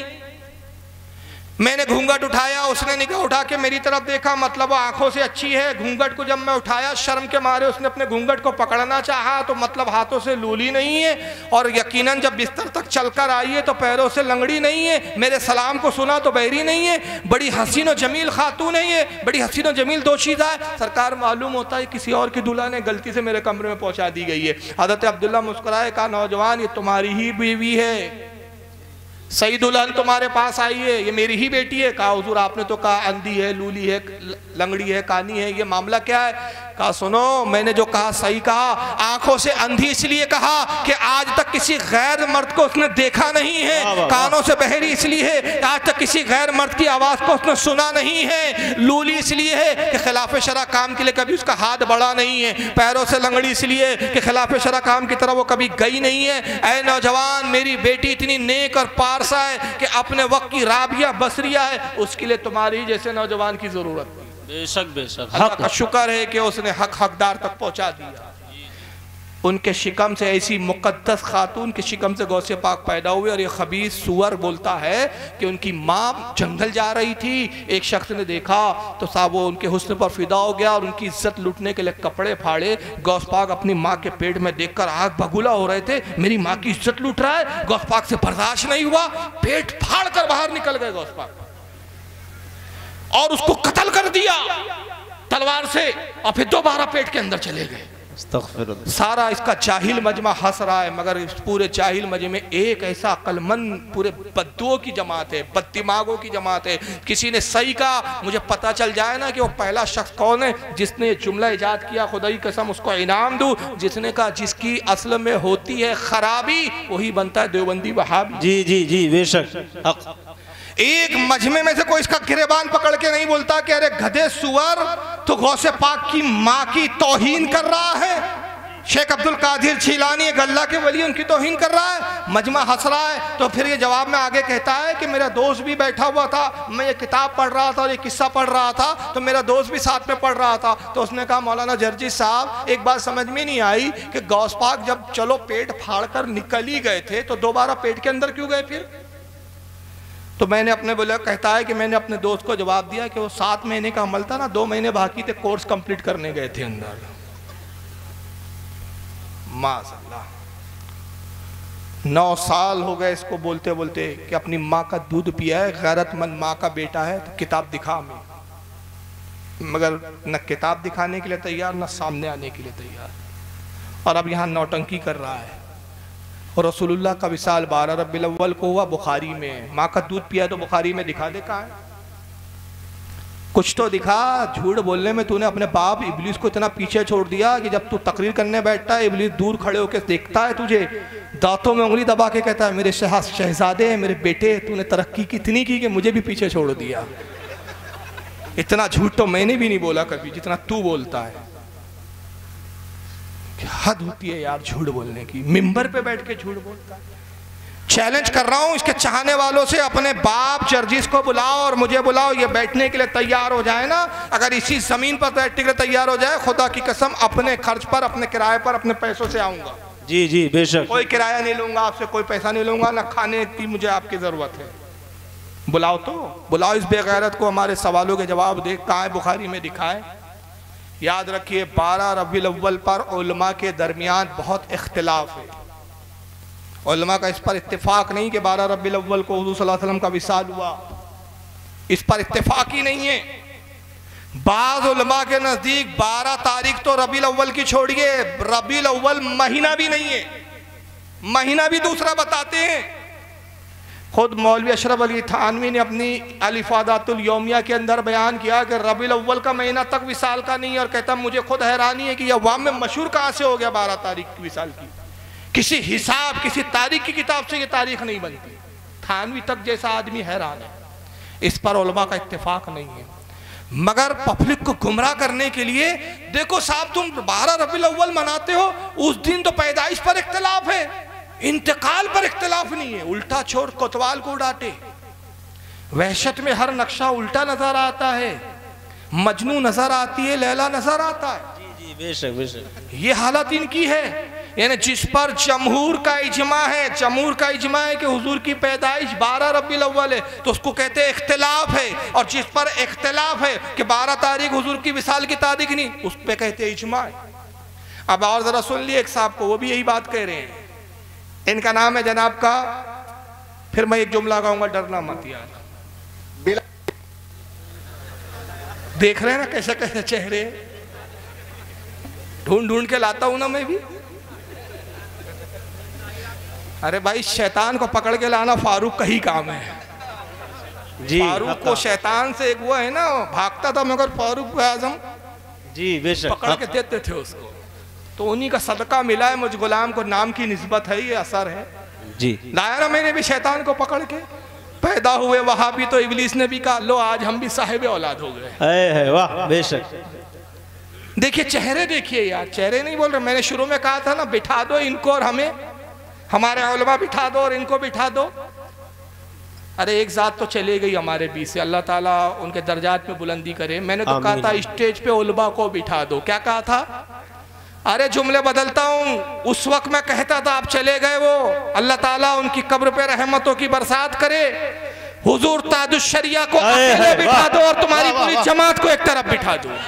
मैंने घूंघट उठाया, उसने निगाह उठा के मेरी तरफ देखा, मतलब वो आंखों से अच्छी है। घूंघट को जब मैं उठाया, शर्म के मारे उसने अपने घूंघट को पकड़ना चाहा तो मतलब हाथों से लूली नहीं है, और यकीनन जब बिस्तर तक चलकर आई है तो पैरों से लंगड़ी नहीं है। मेरे सलाम को सुना तो बहरी नहीं है, बड़ी हसीन और जमील खातून है ये, बड़ी हसीन और जमील दोशीदा है। सरकार मालूम होता है किसी और की दूल्हा ने गलती से मेरे कमरे में पहुंचा दी गई है। हज़रत अब्दुल्ला मुस्कुराए, कहा नौजवान ये तुम्हारी ही बीवी है, सही दुल्हन तुम्हारे पास आई है, ये मेरी ही बेटी है। कहा हुजूर आपने तो कहा अंधी है, लूली है, लंगड़ी है, कानी है, ये मामला क्या है? कहा सुनो, मैंने जो कहा सही कहा। आंखों से अंधी इसलिए कहा कि आज तक किसी गैर मर्द को उसने देखा नहीं है। कानों से बहरी इसलिए है आज तक किसी गैर मर्द की आवाज को उसने सुना नहीं है। लूली इसलिए है कि खिलाफ शरा काम के लिए कभी उसका हाथ बढ़ा नहीं है। पैरों से लंगड़ी इसलिए कि खिलाफ शरा काम की तरह वो कभी गई नहीं है। ऐ नौजवान, मेरी बेटी इतनी नेक और पारसा है कि अपने वक्त की राबिया बसरिया है, उसके लिए तुम्हारी जैसे नौजवान की जरूरत है। बेशक बेशक, अल्लाह का शुक्र है कि उसने हक हकदार तक पहुंचा दिया। उनके शिकम से, ऐसी मुकद्दस खातून के शिकम से गौसे पाक पैदा हुए। और ये खबीस सुअर बोलता है कि उनकी माँ जंगल जा रही थी, एक शख्स ने देखा तो साहब वो उनके हुस्न पर फिदा हो गया और उनकी इज्जत लूटने के लिए कपड़े फाड़े। गौस पाक अपनी माँ के पेट में देखकर आग बगुला हो रहे थे, मेरी माँ की इज्जत लूट रहा है। गौस पाक से बर्दाश्त नहीं हुआ, पेट फाड़ कर बाहर निकल गए गौस पाक और उसको कत्ल कर दिया तलवार से, और फिर दोबारा पेट के अंदर चले गए। सारा इसका जाहिल मजमा हंस रहा है, मगर इस पूरे जाहिल मजमे में एक ऐसा अक्लमंद पूरे बद्दुओं की जमात है, बददिमागों की जमात है। किसी ने सही कहा, मुझे पता चल जाए ना कि वो पहला शख्स कौन है जिसने जुमला इजाद किया, खुदाई कसम उसको इनाम दूं। जिसने कहा जिसकी असल में होती है खराबी वही बनता है देवबंदी वहाबी। जी जी जी बेशक। एक मजमे में से कोई इसका गिरेबान पकड़ के नहीं बोलता कि अरे गधे सुअर, तो गौसे पाक की माँ की तौहीन कर रहा है। शेख अब्दुल कादिर छीलानी गल्ला के वली, उनकी तौहीन कर रहा है। मजमा हंस रहा है। तो फिर ये जवाब में आगे कहता है कि मेरा दोस्त भी बैठा हुआ था, मैं ये किताब पढ़ रहा था और ये किस्सा पढ़ रहा था, तो मेरा दोस्त भी साथ में पढ़ रहा था। तो उसने कहा मौलाना जर्जी साहब, एक बात समझ में नहीं आई कि गौस पाक जब चलो पेट फाड़ कर निकल ही गए थे तो दोबारा पेट के अंदर क्यों गए फिर? तो मैंने अपने बोला, कहता है कि मैंने अपने दोस्त को जवाब दिया कि वो 7 महीने का अमल था ना, 2 महीने बाकी थे, कोर्स कंप्लीट करने गए थे अंदर। माशाअल्लाह 9 साल हो गए इसको बोलते बोलते कि अपनी माँ का दूध पिया है, गैरतमंद माँ का बेटा है, तो किताब दिखा हमें। मगर न किताब दिखाने के लिए तैयार, न सामने आने के लिए तैयार, और अब यहाँ नौटंकी कर रहा है। और रसूलुल्लाह का विसाल 12 रबीउल अव्वल को हुआ, बुखारी में। माँ का दूध पिया तो बुखारी में दिखा दे कहाँ है? कुछ तो दिखा। झूठ बोलने में तूने अपने बाप इब्लीस को इतना पीछे छोड़ दिया कि जब तू तकरीर करने बैठता है इब्लीस दूर खड़े होकर देखता है तुझे, दांतों में उंगली दबा के कहता है मेरे शहजादे, मेरे बेटे, तूने तरक्की कितनी की कि मुझे भी पीछे छोड़ दिया। इतना झूठ तो मैंने भी नहीं बोला कभी जितना तू बोलता है। हद होती है यार झूठ बोलने की, मिंबर पे बैठ के झूठ बोलता है। चैलेंज कर रहा हूं इसके चाहने वालों से, अपने बाप जर्जिस को बुलाओ और मुझे बुलाओ, ये बैठने के लिए तैयार हो जाए ना। अगर इसी जमीन पर बैठने के लिए तैयार हो जाए, खुदा की कसम अपने खर्च पर, अपने किराए पर, अपने पैसों से आऊंगा। जी जी बेशक। कोई किराया नहीं लूंगा आपसे, कोई पैसा नहीं लूंगा, ना खाने की मुझे आपकी जरूरत है। बुलाओ तो बुलाओ इस बेगैरत को, हमारे सवालों के जवाब दे। कहाँ है? बुखारी में दिखाए। याद रखिए 12 रबीउल अव्वल पर उलमा के दरमियान बहुत इख्तिलाफ है। उलमा का इस पर इत्तेफाक नहीं कि 12 रबीउल अव्वल को हुज़ूर सल्लल्लाहु अलैहि वसल्लम का विसाल हुआ, इस पर इत्तेफाक ही नहीं है। बाज़ उलमा के नज़दीक 12 तारीख तो रबीउल अव्वल की छोड़िए, रबीउल अव्वल महीना भी नहीं है, महीना भी दूसरा बताते हैं। खुद मौलवी अशरफ अली थानवी ने अपनी अलिफादातुल यौमिया के अंदर बयान किया कि रबीउल अव्वल का महीना तक विसाल का नहीं है, और कहता मुझे खुद हैरानी है कि अवाम में मशहूर कहाँ से हो गया 12 तारीख की विसाल की। किसी हिसाब, किसी तारीख की किताब से ये तारीख नहीं बनती। थानवी तक जैसा आदमी हैरान है। इस पर उलमा का इत्तेफाक नहीं है, मगर पब्लिक को गुमराह करने के लिए देखो साहब, तुम 12 रबीउल अव्वल मनाते हो, उस दिन तो पैदाइश पर इख्तिलाफ है। इंतकाल पर इख्तिलाफ नहीं है, उल्टा छोड़ कोतवाल को डांटे। वहशत में हर नक्शा उल्टा नजर आता है, मजनू नजर आती है, लैला नजर आता है। जी बेशक बेशक। ये हालत इनकी है। यानी जिस पर जमहूर का इजमा है, जमहूर का इजमा है कि हुजूर की पैदाइश 12 रबीउल अव्वल है, तो उसको कहते हैं इख्तिलाफ है। और जिस पर इख्तिलाफ है कि 12 तारीख हुजूर की विसाल की तारीख नहीं, उस पर कहते हैं इजमा है। अब और जरा सुन लिए एक साहब को, वो भी यही बात कह रहे हैं। इनका नाम है जनाब का, फिर मैं एक जुमला गाऊंगा, डरना मत यार। देख रहे हैं ना कैसे कैसे चेहरे ढूंढ ढूंढ के लाता हूं ना मैं भी। अरे भाई शैतान को पकड़ के लाना फारूक का ही काम है जी। फारूक को शैतान से एक वो है ना, भागता था मगर फारूक आजम जी बेशक पकड़ के देते थे उसको, तो उन्हीं का सदका मिला है मुझ गुलाम को। नाम की निस्बत है, ये असर है जी। लाया ना मैंने भी शैतान को पकड़ के। पैदा हुए वहां भी तो इब्लीस ने भी कहा लो आज हम भी साहिब औलाद हो गए। है वाह बेशक। देखिए चेहरे देखिए यार, चेहरे नहीं बोल रहे। मैंने शुरू में कहा था ना, बिठा दो इनको और हमें, हमारे उलमा बिठा दो और इनको बिठा दो। अरे एक जात तो चले गई हमारे बीच से, अल्लाह ताला उनके दर्जात में बुलंदी करे। मैंने तो कहा था स्टेज पे उलमा को बिठा दो। क्या कहा था? अरे जुमले बदलता हूँ, उस वक्त मैं कहता था, आप चले गए। वो अल्लाह ताला उनकी कब्र पे रहमतों की बरसात करे। हुजूर ताजुश शरिया को अकेले बिठा दो और तुम्हारी पूरी जमात को एक तरफ बिठा दो।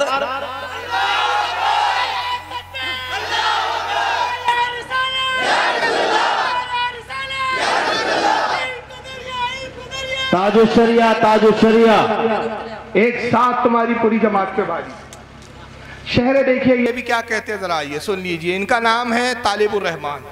ताजुश शरिया, ताजुश शरिया, एक साथ तुम्हारी पूरी जमात पे बाजी। शहरे देखिए ये भी क्या कहते हैं, जरा ये सुन लीजिए। इनका नाम है तालिबुर रहमान।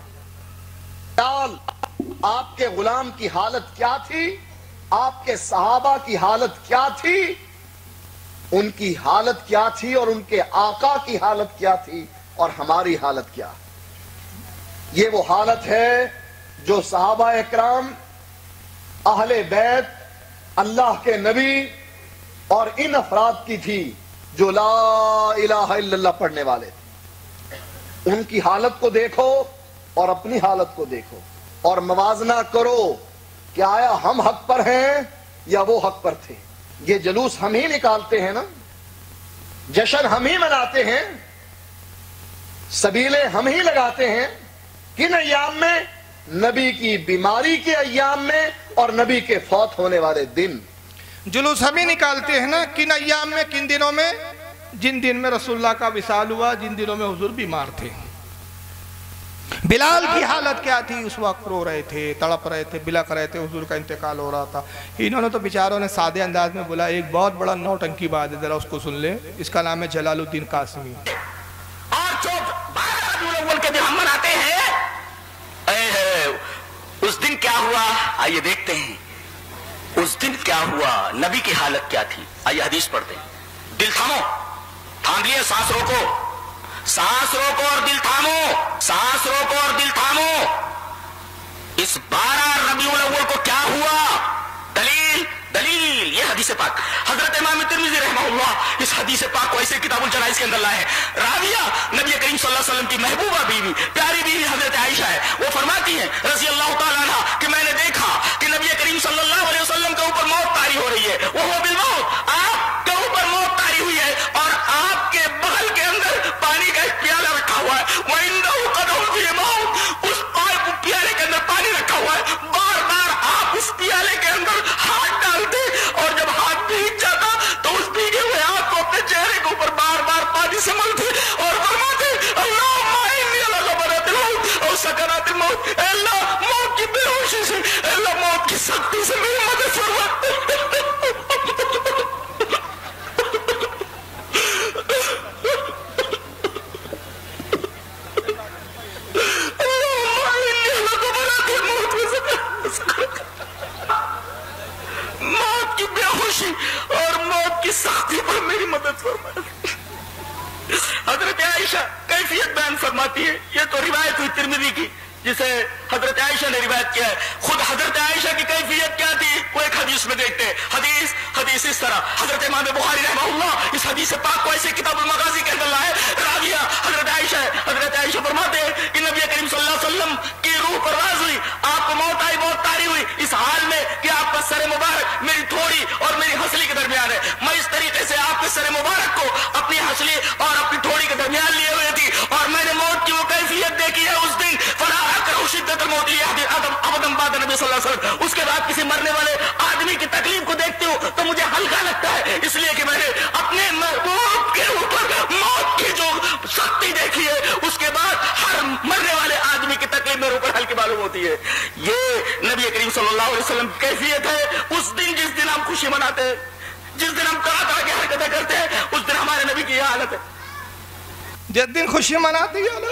आपके गुलाम की हालत क्या थी, आपके सहाबा की हालत क्या थी, उनकी हालत क्या थी और उनके आका की हालत क्या थी और हमारी हालत क्या। ये वो हालत है जो सहाबा इकराम, अहले बैत, अल्लाह के नबी और इन अफराद की थी जो ला इलाहा इल्लल्लाह पढ़ने वाले थे। उनकी हालत को देखो और अपनी हालत को देखो और मवाजना करो कि आया हम हक पर हैं या वो हक पर थे। ये जुलूस हम ही निकालते हैं ना, जश्न हम ही मनाते हैं, सबीले हम ही लगाते हैं। किन अय्याम में? नबी की बीमारी के अय्याम में और नबी के फौत होने वाले दिन। जुलूस हम ही निकालते हैं ना, किन अय्याम में, किन दिनों में? जिन दिन में रसूलुल्लाह का विसाल हुआ, जिन दिनों में हुजूर बीमार थे। बिलाल की हालत क्या थी? उस वक्त रो रहे थे, तड़प रहे थे, बिलख रहे थे, हुजूर का इंतकाल हो रहा था। इन्होंने तो बेचारों ने सादे अंदाज में बोला, एक बहुत बड़ा नौटंकी बात है, जरा उसको सुन ले। इसका नाम है जलालुद्दीन कासमी। और जो 12 रबीउल अव्वल के दिन हम मनाते हैं, उस दिन क्या हुआ आइए देखते हैं। उस दिन क्या हुआ, नबी की हालत क्या थी, आइए हदीस पढ़ते हैं। दिल थामो, थाम लिए, सांस रोको, सांस रोको और दिल थामो, सांस रोको और दिल थामो। इस 12 रबीउल अव्वल को क्या हुआ? दलील दलील, ये हदीस पाक हजरत इमाम तिर्मिज़ी रहमहुल्लाह इस हदीस पाक को ऐसे किताबुल जनाइज़ के अंदर लाए हैं। राविया नबी करीम सल्लल्लाहु अलैहि वसल्लम की महबूबा बीवी, प्यारी बीवी हजरत आयशा है। वो फरमाती हैं रज़ी अल्लाह तआला अन्हा कि मैंने देखा कि नबी करीम सल्लल्लाहु अलैहि वसल्लम के ऊपर मौत तारी हो रही है। वो बिल मौत, आपके ऊपर मौत तारी हुई है और आपके बगल के अंदर पानी का एक प्याला रखा हुआ है। वइंदहु क़दहुन फ़ीही मौत, उस प्याले के अंदर पानी रखा हुआ है। बार बार आप उस प्याले के अंदर हाथ डालते और जब हाथ भीग जाता तो उस भीगे हुए हाथ को अपने चेहरे के ऊपर बार बार पानी से मलते और फरमाते अल्लाहुम्मा इन्नी अला ग़बरातिल मौत और सकरातिल मौत, अल्लाह मौत की बेहोशी से, अल्लाह मौत की सख्ती से मेरी मदद फरमा। मौत की बेहोशी और मौत की सख्ती पर मेरी मदद फरमा। हजरत आयशा कैफियत बयान फरमाती है। ये तो रिवायत हुई तिर्मिज़ी की जिसे हजरत आयशा ने रिवायत किया है। खुद हजरत आयशा की कैफियत क्या थी वो एक हदीस में देखते हैं। हदीस इस तरह, हजरत इमाम बुखारी रहमहुल्लाह इस हदीस पाक को ऐसे किताबुल मगाज़ी के अंदर लाए। राविया हजरत आयशा है। हजरत आयशा फरमाते हैं कि नबी करीम सल्लल्लाहु अलैहि वसल्लम वसल्लम की रूह परवाज हुई, आपको मौत आई, मौत तारी हुई इस हाल में कि आपका सर मुबारक मेरी थोड़ी और मेरी हंसली के दरमियान है। मैं इस तरीके से आपके सर मुबारक को अपनी हंसली और अपनी थोड़ी के दरमियान लिए हुए थी, और मैंने मौत की वो कैफियत देखी है उस दिन। उसके बाद किसी मरने वाले आदमी की तकलीफ को देखती हूँ तो मुझे हल्का लगता है, इसलिए कि मैंने अपने महबूब के ऊपर मौत की जो शक्ति देखी है, उसके बाद हर मरने वाले आदमी की तकलीफ मेरे ऊपर हल्की मालूम होती है। ये नबी करीम सल्लल्लाहु अलैहि वसल्लम की कैफियत है उस दिन, जिस दिन हम खुशी मनाते हैं, जिस दिन हम तरह तरह की हरकतें करते हैं, उस दिन हमारे नबी की यह हालत है। जिस दिन खुशी मनाती है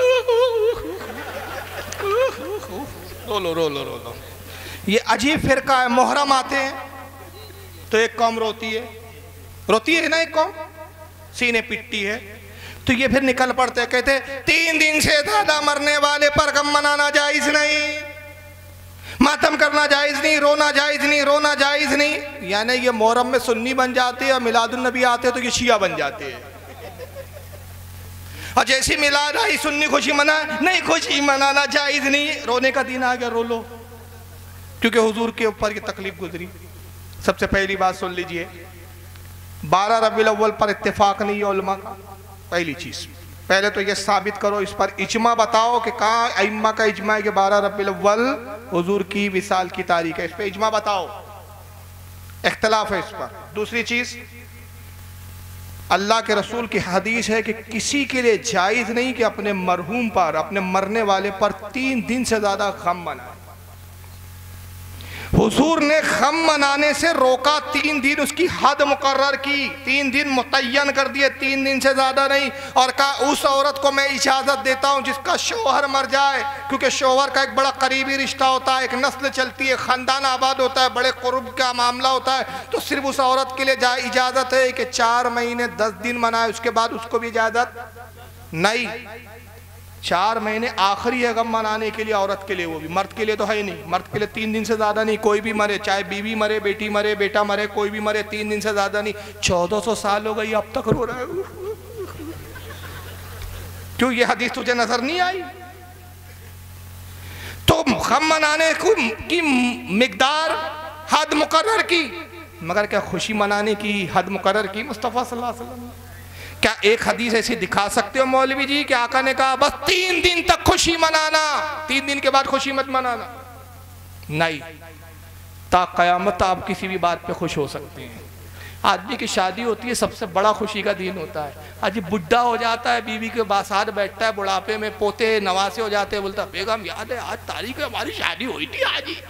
रो लो। ये अजीब फिरका है। मुहर्रम आते हैं तो एक कौम रोती है ना, एक कौम सीने पिटती है, तो ये फिर निकल पड़ते हैं, कहते 3 दिन से ज्यादा मरने वाले पर गम मनाना जायज नहीं, मातम करना जायज नहीं, रोना जायज नहीं, रोना जायज नहीं। यानी ये मुहर्रम में सुन्नी बन जाते हैं, मिलादुन नबी आते हैं तो ये शिया बन जाते हैं। और जैसी मिलाद आई सुन्नी खुशी मना, नहीं खुशी मनाना जायज नहीं, रोने का दिन आ गया, रो लो, क्योंकि हुजूर के ऊपर की तकलीफ गुजरी। सबसे पहली बात सुन लीजिए, 12 रबीउल अव्वल पर इत्तेफाक नहीं है उलमा का। पहली चीज, पहले तो ये साबित करो, इस पर इजमा बताओ कि कहाँ अइम्मा का इजमा है कि 12 रबीउल अव्वल हुजूर की विसाल की तारीख है, इस पर इजमा बताओ, इख्तलाफ है इस पर। दूसरी चीज, अल्लाह के रसूल की हदीस है कि किसी के लिए जायज़ नहीं कि अपने मरहूम पर, अपने मरने वाले पर 3 दिन से ज़्यादा गम मनाए। हुजूर ने गम मनाने से रोका, 3 दिन उसकी हद मुकर्रर की, 3 दिन मुतय्यन कर दिए, 3 दिन से ज़्यादा नहीं। और कहा उस औरत को मैं इजाज़त देता हूँ जिसका शोहर मर जाए, क्योंकि शोहर का एक बड़ा करीबी रिश्ता होता है, एक नस्ल चलती है, ख़ानदान आबाद होता है, बड़े कुर्ब का मामला होता है, तो सिर्फ उस औरत के लिए इजाज़त है कि 4 महीने 10 दिन मनाए, उसके बाद उसको भी इजाज़त नहीं। 4 महीने आखिरी है गम मनाने के लिए औरत के लिए, वो भी, मर्द के लिए तो है ही नहीं। मर्द के लिए 3 दिन से ज़्यादा नहीं, कोई भी मरे, चाहे बीवी मरे, बेटी मरे, बेटा मरे, कोई भी मरे, 3 दिन से ज़्यादा नहीं। 1400 साल हो गई, अब तक रो रहा है। क्यों, ये हदीस तुझे नजर नहीं आई? तो गम मनाने की मिकदार हद मुकर्रर की, मगर क्या खुशी मनाने की हद मुकर्रर की मुस्तफ़ा सल्लल्लाहु अलैहि वसल्लम? क्या एक हदीस ऐसी दिखा सकते हो मौलवी जी कि आका ने कहा बस 3 दिन तक खुशी मनाना, 3 दिन के बाद खुशी मत मनाना? नहीं, ता क़यामत आप किसी भी बात पे खुश हो सकते हैं। आदमी की शादी होती है, सबसे बड़ा खुशी का दिन होता है। आज बुढ़ा हो जाता है, बीवी के साथ बैठता है, बुढ़ापे में पोते नवासे हो जाते हैं, बोलता बेगम याद है आज तारीख हमारी शादी हुई थी, आज ही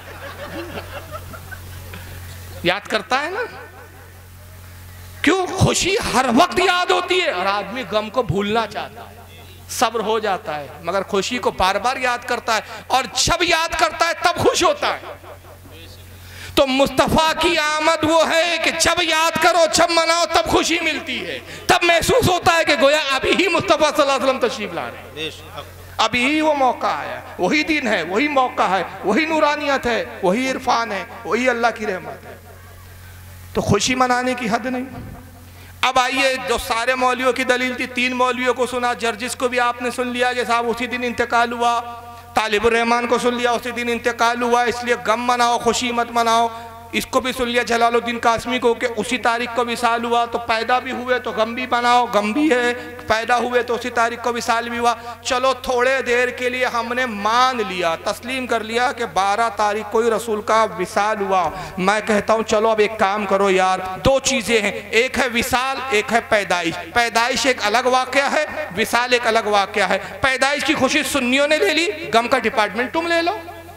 याद करता है ना। क्यों? खुशी हर वक्त याद होती है और आदमी गम को भूलना चाहता है, सब्र हो जाता है, मगर खुशी को बार बार याद करता है, और जब याद करता है तब खुश होता है। तो मुस्तफ़ा की आमद वो है कि जब याद करो, जब मनाओ, तब खुशी मिलती है, तब महसूस होता है कि गोया अभी ही मुस्तफ़ा सल्लल्लाहु अलैहि वसल्लम तशरीफ ला रहे हैं, अभी ही वो मौका आया, वही दिन है, वही मौका है, वही नूरानियत है, वही इरफान है, वही अल्लाह की रहमत है। तो खुशी मनाने की हद नहीं। अब आइए, जो सारे मौलवियों की दलील थी, 3 मौलवियों को सुना, जर्जिस को भी आपने सुन लिया कि साहब उसी दिन इंतकाल हुआ, तालिबुर रहमान को सुन लिया उसी दिन इंतकाल हुआ, इसलिए गम मनाओ, खुशी मत मनाओ। इसको भी सुन लिया जलालुद्दीन कासमी को कि उसी तारीख को विसाल हुआ, तो पैदा भी हुए तो गम भी मनाओ, गम भी है, पैदा हुए तो उसी तारीख को विसाल भी हुआ। चलो थोड़े देर के लिए हमने मान लिया, तस्लीम कर लिया कि 12 तारीख को ही रसूल का विसाल हुआ। मैं कहता हूँ चलो अब एक काम करो यार, 2 चीज़ें हैं, एक है विसाल, एक है पैदाइश। पैदाइश एक अलग वाक़या है, विसाल एक अलग वाक़या है। पैदाइश की खुशी सुन्नियों ने ले ली, गम का डिपार्टमेंट तुम ले लो,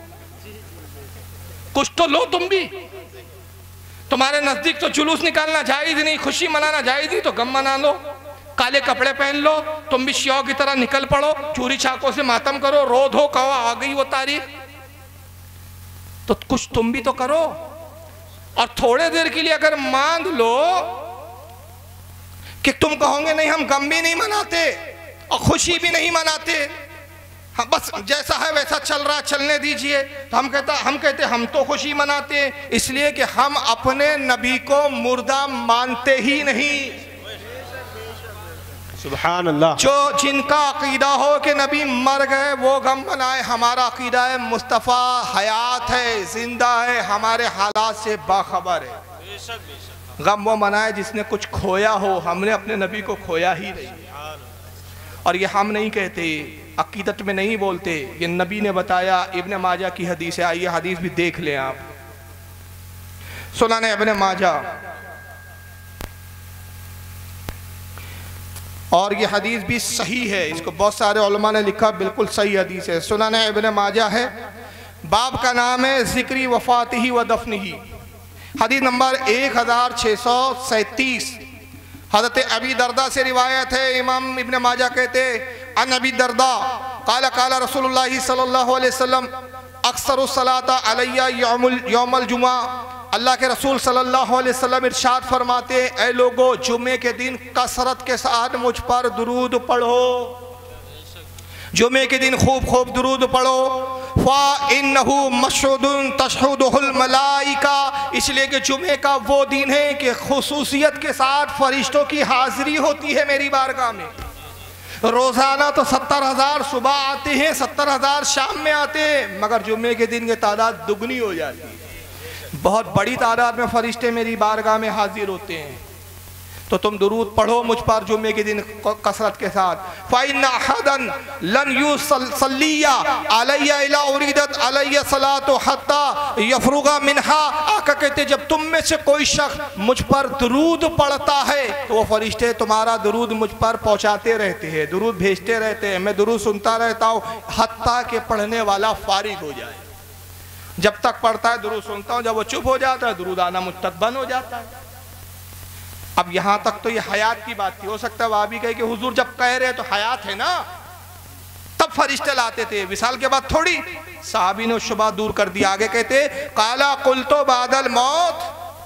कुछ तो लो तुम भी। तुम्हारे नजदीक तो जुलूस निकालना जायज नहीं, खुशी मनाना जायज नहीं, तो गम मना लो, काले कपड़े पहन लो, तुम भी शियों की तरह निकल पड़ो, चूरी चाकों से मातम करो, रो धो कहो आ गई वो तारीख, तो कुछ तुम भी तो करो। और थोड़े देर के लिए अगर मान लो कि तुम कहोगे नहीं हम गम भी नहीं मनाते और खुशी भी नहीं मनाते, हाँ बस जैसा है वैसा चल रहा, चलने दीजिए, तो हम कहते हम तो खुशी मनाते हैं, इसलिए कि हम अपने नबी को मुर्दा मानते ही नहीं। सुभान अल्लाह। जो जिनका अकीदा हो कि नबी मर गए वो गम मनाए, हमारा अकीदा है मुस्तफ़ा हयात है, जिंदा है, हमारे हालात से बाखबर है। गम वो मनाए जिसने कुछ खोया हो, हमने अपने नबी को खोया ही नहीं। और ये हम नहीं कहते, अकीदत में नहीं बोलते, ये नबी ने बताया। इब्ने माजा की हदीस है, आइए हदीस भी देख लें आप। सुनाने इब्ने माजा, और ये हदीस भी सही है, इसको बहुत सारे उलमा ने लिखा, बिल्कुल सही हदीस है। सुनाने इब्ने माजा है, बाब का नाम है ज़िक्री वफ़ातिही व दफ़निही, हदीस नंबर 1637। हज़रत अबी दरदा से रिवायत है, इमाम इब्ने माजा कहते अन अबी दरदा काला काला रसूलुल्लाह सल्लल्लाहु अलैहि वसल्लम अक्सर सलाता अलैया यौमुल जुमा, अल्लाह के रसूल सल्लल्लाहु अलैहि वसल्लम इरशाद फरमाते, ऐ लोगो जुमे के दिन कसरत के साथ मुझ पर दुरूद पढ़ो, जुमे के दिन खूब खूब दुरूद पढ़ो। फ़ा इन्नहु मशहुदुन तशहुदुहुल मलाइका, इसलिए कि जुमे का वो दिन है कि खुसूसियत के साथ फरिश्तों की हाजिरी होती है मेरी बारगाह में। रोज़ाना तो 70,000 सुबह आते हैं, 70,000 शाम में आते हैं, मगर जुमे के दिन की तादाद दुगनी हो जाती है। बहुत बड़ी तादाद में फरिश्ते मेरी बारगाह में हाजिर होते हैं। तो तुम दुरूद पढ़ो मुझ पर जुमे के दिन कसरत के साथ। फ़इन्ना अहदन लन युसल्लिया अलैया इला उरीदत अलैया सलातु हत्ता यफरुगा मिनहा, आका कहते जब तुम में से कोई शख्स मुझ पर दुरूद पढ़ता है तो वो फरिश्ते तुम्हारा दुरूद मुझ पर पहुँचाते रहते हैं, दुरूद भेजते रहते हैं, मैं दुरूद सुनता रहता हूँ हत्ता के पढ़ने वाला फारिग हो जाए। जब तक पढ़ता है दुरूद सुनता हूँ, जब वो चुप हो जाता है दुरूद आना मुझ तक बंद हो जाता है। अब यहाँ तक तो ये हयात की बात थी, हो सकता है वहाँ भी कहे कि हुजूर जब कह रहे हैं तो हयात है ना, तब फरिश्ते लाते थे, विसाल के बाद थोड़ी। साहबी ने शुबा दूर कर दिया, आगे कहते काला कुल तो बादल मौत।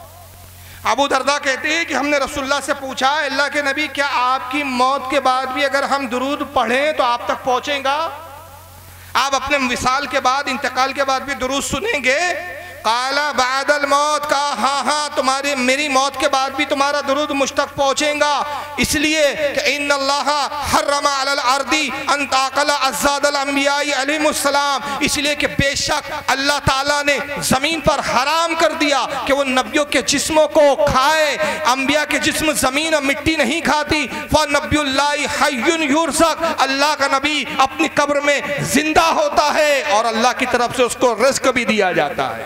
अबू दरदा कहते हैं कि हमने रसूलुल्लाह से पूछा, अल्लाह के नबी क्या आपकी मौत के बाद भी अगर हम दुरूद पढ़ें तो आप तक पहुंचेगा? आप अपने विसाल के बाद, इंतकाल के बाद भी दुरूद सुनेंगे? काला बादल मौत, का हाँ हाँ तुम्हारी मेरी मौत के बाद भी तुम्हारा दुरूद मुझ तक पहुँचेगा, इसलिए कि इन्नल्लाह हर्रमा अलल अर्दी अन ताकला अज़्ज़ादल अंबियाई अलैहिमुस्सलाम, इसलिए कि बेशक अल्लाह ताला ने ज़मीन पर हराम कर दिया कि वो नबियों के जिस्मों को खाए। अंबिया के जिस्म ज़मीन और मिट्टी नहीं खाती। फ़नबियुल्लाहि हय्युन युरज़क़, अल्लाह का नबी अपनी कब्र में जिंदा होता है और अल्लाह की तरफ से उसको रिज़्क़ भी दिया जाता है।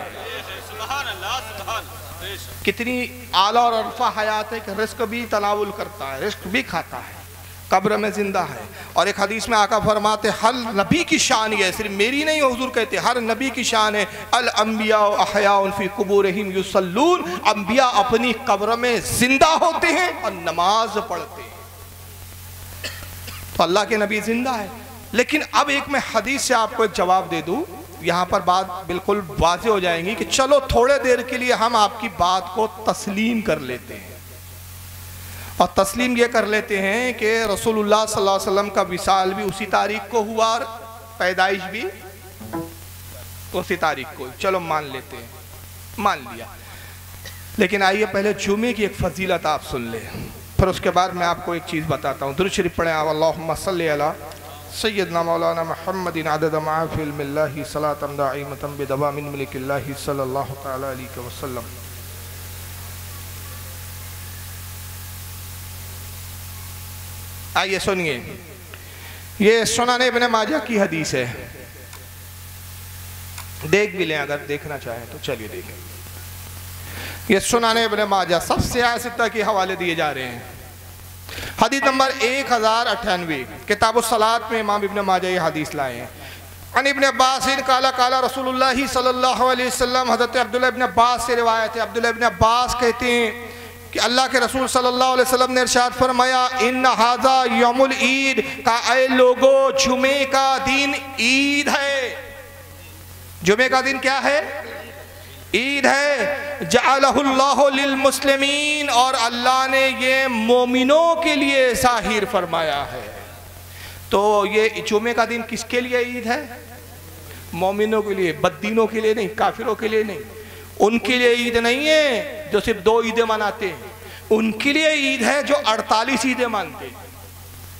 कितनी आला और अरफा हयात है कि रिस्क भी तनावुल करता है, रिस्क भी खाता है, कब्र में जिंदा है। और एक हदीस में आका फरमाते हर नबी की शान ये है, सिर्फ मेरी नहीं, हुजूर कहते हर नबी की शान है, अल अंबिया अहयाउन फी कुबूरिहिम युसल्लून, अंबिया अपनी कब्र में जिंदा होते हैं और नमाज पढ़ते हैं। तो अल्लाह के नबी जिंदा है। लेकिन अब एक मैं हदीस से आपको एक जवाब दे दूं, यहाँ पर बात बिल्कुल वाज़ेह हो जाएंगी कि चलो थोड़े देर के लिए हम आपकी बात को तस्लीम कर लेते हैं। और तस्लीम ये कर लेते हैं कि रसूलुल्लाह सल्लल्लाहु अलैहि वसल्लम का विसाल भी उसी तारीख को हुआ और पैदाइश भी उसी तारीख को, चलो मान लेते हैं, मान लिया। लेकिन आइए पहले जुमे की एक फजीलत आप सुन लें, फिर उसके बाद मैं आपको एक चीज़ बताता हूँ। दुरूद शरीफ पढ़ें, अल्लाहुम्मा सल्ली अला सय्यदना मौलाना मुहम्मदिन अदद माफ़िल मिल्लाहि सलातन दाइमतन बिदवामिन मलिकिल्लाहि सल्लल्लाहु तआला अलैहि वसल्लम। आइए सुनिए, ये सुनाने इब्ने माजा की हदीस है, देख भी लें अगर देखना चाहें तो। चलिए देखें, ये सुनाने इब्ने माजा सबसे आसिता के हवाले दिए जा रहे हैं। हदीस नंबर 1098 किताब सलात में इमाम इब्ने माजा ये हदीस लाए हैं। अन इब्ने अब्बास काला काला रसूलुल्लाह सल्लल्लाहु अलैहि वसल्लम, हज़रत अब्दुल्लाह इब्ने अब्बास से रिवायत है। अब्दुल्लाह इब्ने अब्बास कहते हैं कि अल्लाह के रसूल सल्लल्लाहु अलैहि वसल्लम ने इरशाद फरमाया, इन्न हाज़ा यौमुल ईद, का ऐ लोगो जुमे का दिन ईद है। जुमे का दिन क्या है? ईद है। जअलहुल्लाहु लिल मुस्लिमीन, और अल्लाह ने ये मोमिनों के लिए ज़ाहिर फरमाया है। तो ये जुमे का दिन किसके लिए ईद है? मोमिनों के लिए, बद्दीनों के लिए नहीं, काफिरों के लिए नहीं। उनके लिए ईद नहीं है जो सिर्फ 2 ईदें मनाते हैं, उनके लिए ईद है जो 48 ईदें मानते हैं।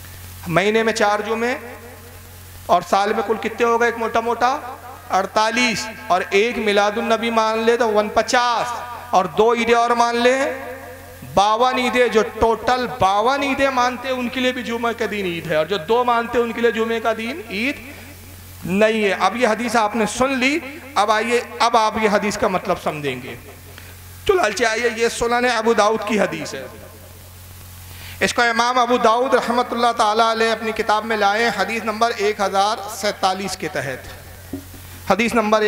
महीने में 4 जुमे और साल में कुल कितने हो गए? एक मोटा मोटा 48, और एक मिलादुन नबी मान ले तो 49, और 2 ईदें और मान ले 52 ईदें। जो टोटल 52 ईदें मानते हैं उनके लिए भी जुमे के दिन ईद है, और जो 2 मानते हैं उनके लिए जुमे का दिन ईद नहीं है। अब ये हदीस आपने सुन ली, अब आइए अब आप ये हदीस का मतलब समझेंगे। चलो आइए, ये सुनन अबू दाऊद की हदीस है। इसको इमाम अबू दाऊद रहमतुल्लाह ताला अलैह अपनी किताब में लाए, हदीस नंबर 1047 के तहत। हदीस नंबर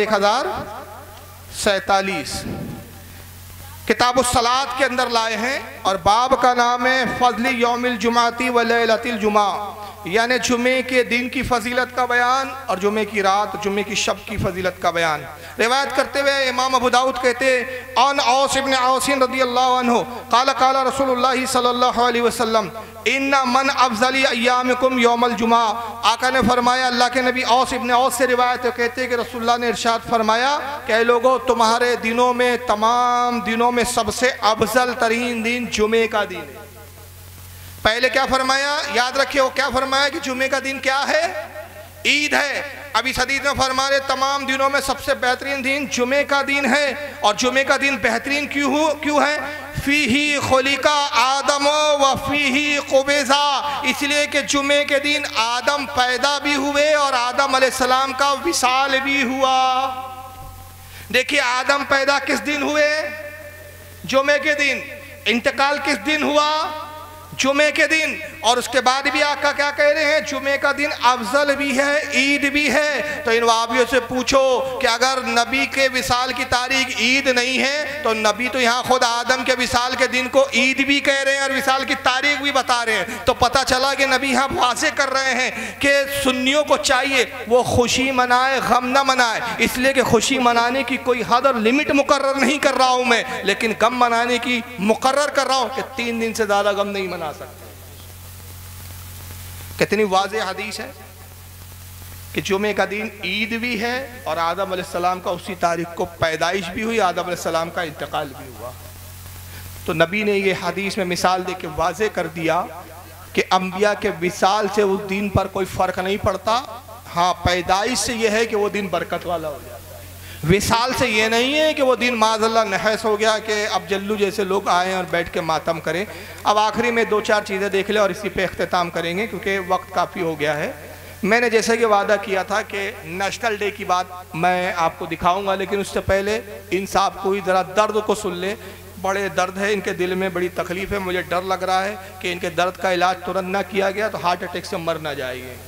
1047 किताब सलात के अंदर लाए हैं, और बाब का नाम है फजली यौमिल जुमाती व लैलतिल जुमा, यानी जुमे के दिन की फजीलत का बयान और जुमे की रात, जुमे की शब की फजीलत का बयान। रिवायत करते हुए इमाम अबू दाऊद कहते अन औस इब्न औसिन रदियल्लाहु अन्हु क़ाल क़ाल रसूलुल्लाह सल्लल्लाहु अलैहि वसल्लम इन्ना मन अफ़ज़ली अय्यामिकुम यौमल जुमा। आका ने फरमाया, अल्लाह के नबी औस इब्न औस से रिवायत है, कहते हैं कि रसूलुल्लाह ने इरशाद फरमाया कि ऐ लोगों, तुम्हारे दिनों में, तमाम दिनों में सबसे अफजल तरीन दिन जुमे का दिन है। पहले क्या फरमाया, याद रखिए वो क्या फरमाया कि जुमे का दिन क्या है? ईद है। अब इस हदीस में फरमा रहे तमाम दिनों में सबसे बेहतरीन दिन जुमे का दिन है। और जुमे का दिन बेहतरीन क्यों है? फीही खुलिका आदम व फीही कुबेजा, इसलिए कि जुमे के दिन आदम पैदा भी हुए और आदम अलैहिस्सलाम का विसाल भी हुआ। देखिए, आदम पैदा किस दिन हुए? जुमे के दिन। इंतकाल किस दिन हुआ? जुमे के दिन। और उसके बाद भी आका क्या कह रहे हैं? जुमे का दिन अफजल भी है, ईद भी है। तो इन वाबियों से पूछो कि अगर नबी के विसाल की तारीख ईद नहीं है तो नबी तो यहाँ खुद आदम के विसाल के दिन को ईद भी कह रहे हैं और विसाल की तारीख भी बता रहे हैं। तो पता चला कि नबी यहाँ वाज़े कर रहे हैं कि सुन्नियों को चाहिए वो खुशी मनाए, गम न मनाए। इसलिए कि खुशी मनाने की कोई हद और लिमिट मुकर्रर नहीं कर रहा हूँ मैं, लेकिन गम मनाने की मुकर्रर कर रहा हूँ कि 3 दिन से ज़्यादा गम नहीं मना सकते। कितनी वाज़ेह हदीस है कि जुमे का दिन ईद भी है और आदम अलैहिस्सलाम का उसी तारीख को पैदाइश भी हुई, आदम अलैहिस्सलाम का इंतकाल भी हुआ। तो नबी ने ये हदीस में मिसाल दे के वाज़ेह कर दिया कि अंबिया के विसाल से उस दिन पर कोई फ़र्क नहीं पड़ता। हाँ, पैदाइश से यह है कि वो दिन बरकत वाला हो जाता है। विसाल से ये नहीं है कि वो दिन माज़अल्लाह नहस हो गया कि अब जल्लू जैसे लोग आए और बैठ के मातम करें। अब आखिरी में 2-4 चीज़ें देख ले और इसी पे इख्तिताम करेंगे क्योंकि वक्त काफ़ी हो गया है। मैंने जैसे कि वादा किया था कि नेशनल डे की बात मैं आपको दिखाऊंगा, लेकिन उससे पहले इन साहब को ही ज़रा दर्द को सुन ले। बड़े दर्द है इनके दिल में, बड़ी तकलीफ़ है। मुझे डर लग रहा है कि इनके दर्द का इलाज तुरंत ना किया गया तो हार्ट अटैक से मर ना जाएंगे।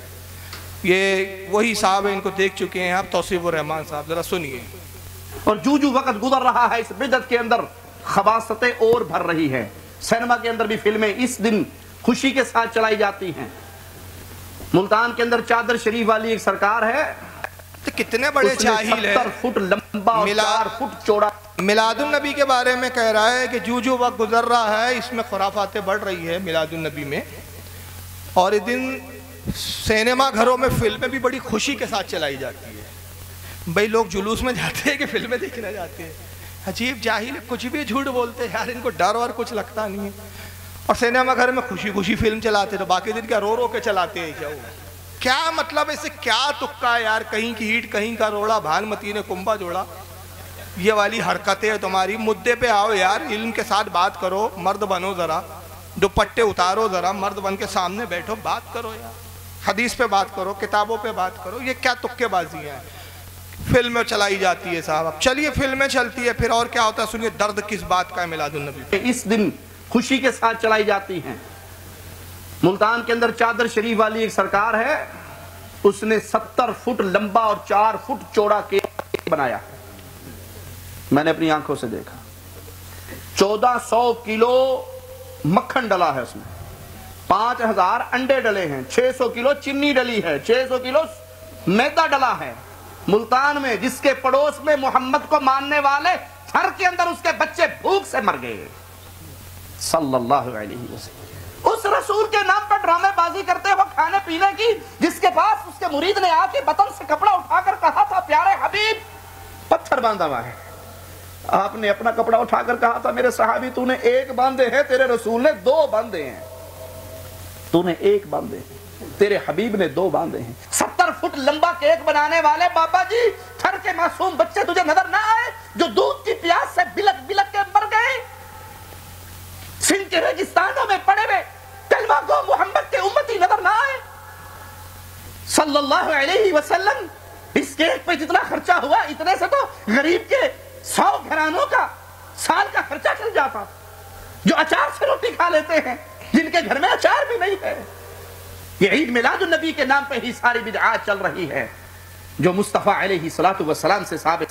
ये वही साहब है, इनको देख चुके हैं आप, तौसीफुर रहमान साहब, ज़रा सुनिए। और जू वक्त गुजर रहा है इस बिदअत के अंदर खबासतें और भर रही है। सिनेमा के अंदर भी फिल्में इस दिन खुशी के साथ चलाई जाती हैं। मुल्तान के अंदर चादर शरीफ वाली एक सरकार है, तो कितने बड़े जाहिल है, 70 फुट लंबा और 4 फुट चौड़ा मिलादुन नबी के बारे में कह रहा है कि जू वक्त गुजर रहा है इसमें खुराफातें बढ़ रही है मिलादुन नबी में। और इस दिन सिनेमा घरों में फिल्में भी बड़ी खुशी के साथ चलाई जाती है। भाई लोग जुलूस में जाते हैं कि फिल्में देखने जाते हैं। अजीब जाहिल, कुछ भी झूठ बोलते हैं यार, इनको डर और कुछ लगता नहीं है। और सिनेमा घर में खुशी खुशी फिल्म चलाते तो बाकी दिन क्या रो रो के चलाते हैं क्या? क्या मतलब इसे क्या तुक्का है यार? कहीं की ईंट कहीं का रोड़ा, भानुमती ने कुंभा जोड़ा, ये वाली हरकतें है तुम्हारी। मुद्दे पे आओ यार, इल्म के साथ बात करो, मर्द बनो, ज़रा दुपट्टे उतारो, ज़रा मर्द बन के सामने बैठो, बात करो यार, हदीस पे बात करो, किताबों पे बात करो। ये क्या तुक्केबाजी है? फिल्में चलाई जाती है साहब। अब चलिए फिल्में चलती है, फिर और क्या होता है सुनिए। दर्द किस बात का है मिलादुन नबी? इस दिन खुशी के साथ चलाई जाती हैं। मुल्तान के अंदर चादर शरीफ वाली एक सरकार है, उसने 70 फुट लंबा और 4 फुट चौड़ा केक बनाया। मैंने अपनी आंखों से देखा। 1400 किलो मक्खन डला है उसमें, 5000 अंडे डले हैं, 600 किलो चीनी डली है, 600 किलो मैदा डला है। मुल्तान में जिसके पड़ोस में मोहम्मद को मानने वाले घर के अंदर उसके बच्चे भूख से मर गए सल्लल्लाहु अलैहि वसल्लम। उस रसूल के नाम पर ड्रामेबाजी करते हुए खाने पीने की, जिसके पास उसके मुरीद ने आके बतन से कपड़ा उठाकर कहा था, प्यारे हबीब, पत्थर बांधा हुआ है। आपने अपना कपड़ा उठाकर कहा था, मेरे सहाबी तूने 1 बांधे हैं, तेरे रसूल ने 2 बांधे हैं, तूने 1 बांधे हैं। तेरे हबीब ने 2 बांधे हैं। 70 फुट लंबा केक बनाने वाले बाबा जी, थर के मासूम बच्चे तुझे नजर ना आए जो दूध की प्यास से बिलक बिलक के मर गए? सिंध के रेगिस्तानों में पड़े हुए कलमा गो मोहम्मद के उम्मती नजर ना आए? सल्लल्लाहु अलैहि वसल्लम, इस केक पे जितना खर्चा हुआ, इतने से तो गरीब के 100 घरानों का साल का खर्चा चल जाता, जो अचार से रोटी खा लेते हैं, जिनके घर में अचार भी नहीं है। ये ईद मिलादुन नबी के नाम पे ही सारी बिदअत चल रही है, जो मुस्तफा अलैहि सलातु वस्सलाम से साबित।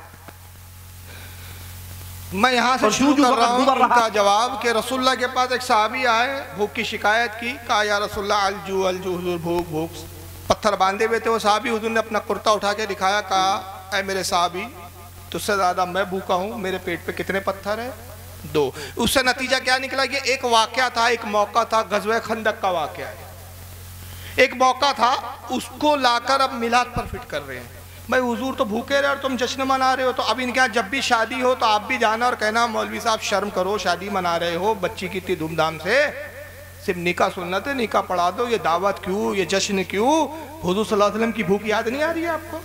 मैं यहाँ से शुरू कर रहा हूँ उनका जवाब कि रसूलुल्लाह के पास एक सहाबी आए, भूख की शिकायत की, कहा या रसूलुल्लाह अलजू अलजू, हुजूर भूख भूख। पत्थर बांधे हुए थे वो सहाबी, हुजूर ने अपना कुर्ता उठा के दिखाया, कहा ऐ मेरे सहाबी, तुझसे ज़्यादा मैं भूखा हूँ, मेरे पेट पे कितने पत्थर है? 2। उससे नतीजा क्या निकला? ये एक वाक़या था, एक मौका था, ग़ज़वे खंदक का वाक़या है, एक मौका था, उसको लाकर अब मिलाद पर फिट कर रहे हैं। भाई हुजूर तो भूखे रहे और तुम जश्न मना रहे हो, तो अब इनके यहाँ जब भी शादी हो तो आप भी जाना और कहना मौलवी साहब शर्म करो, शादी मना रहे हो बच्ची की इतनी धूमधाम से, सिर्फ निकाह सुन्नत है, निकाह पढ़ा दो, ये दावत क्यों, ये जश्न क्यों? हुजूर सल्लल्लाहु अलैहि वसल्लम की भूख याद नहीं आ रही है आपको?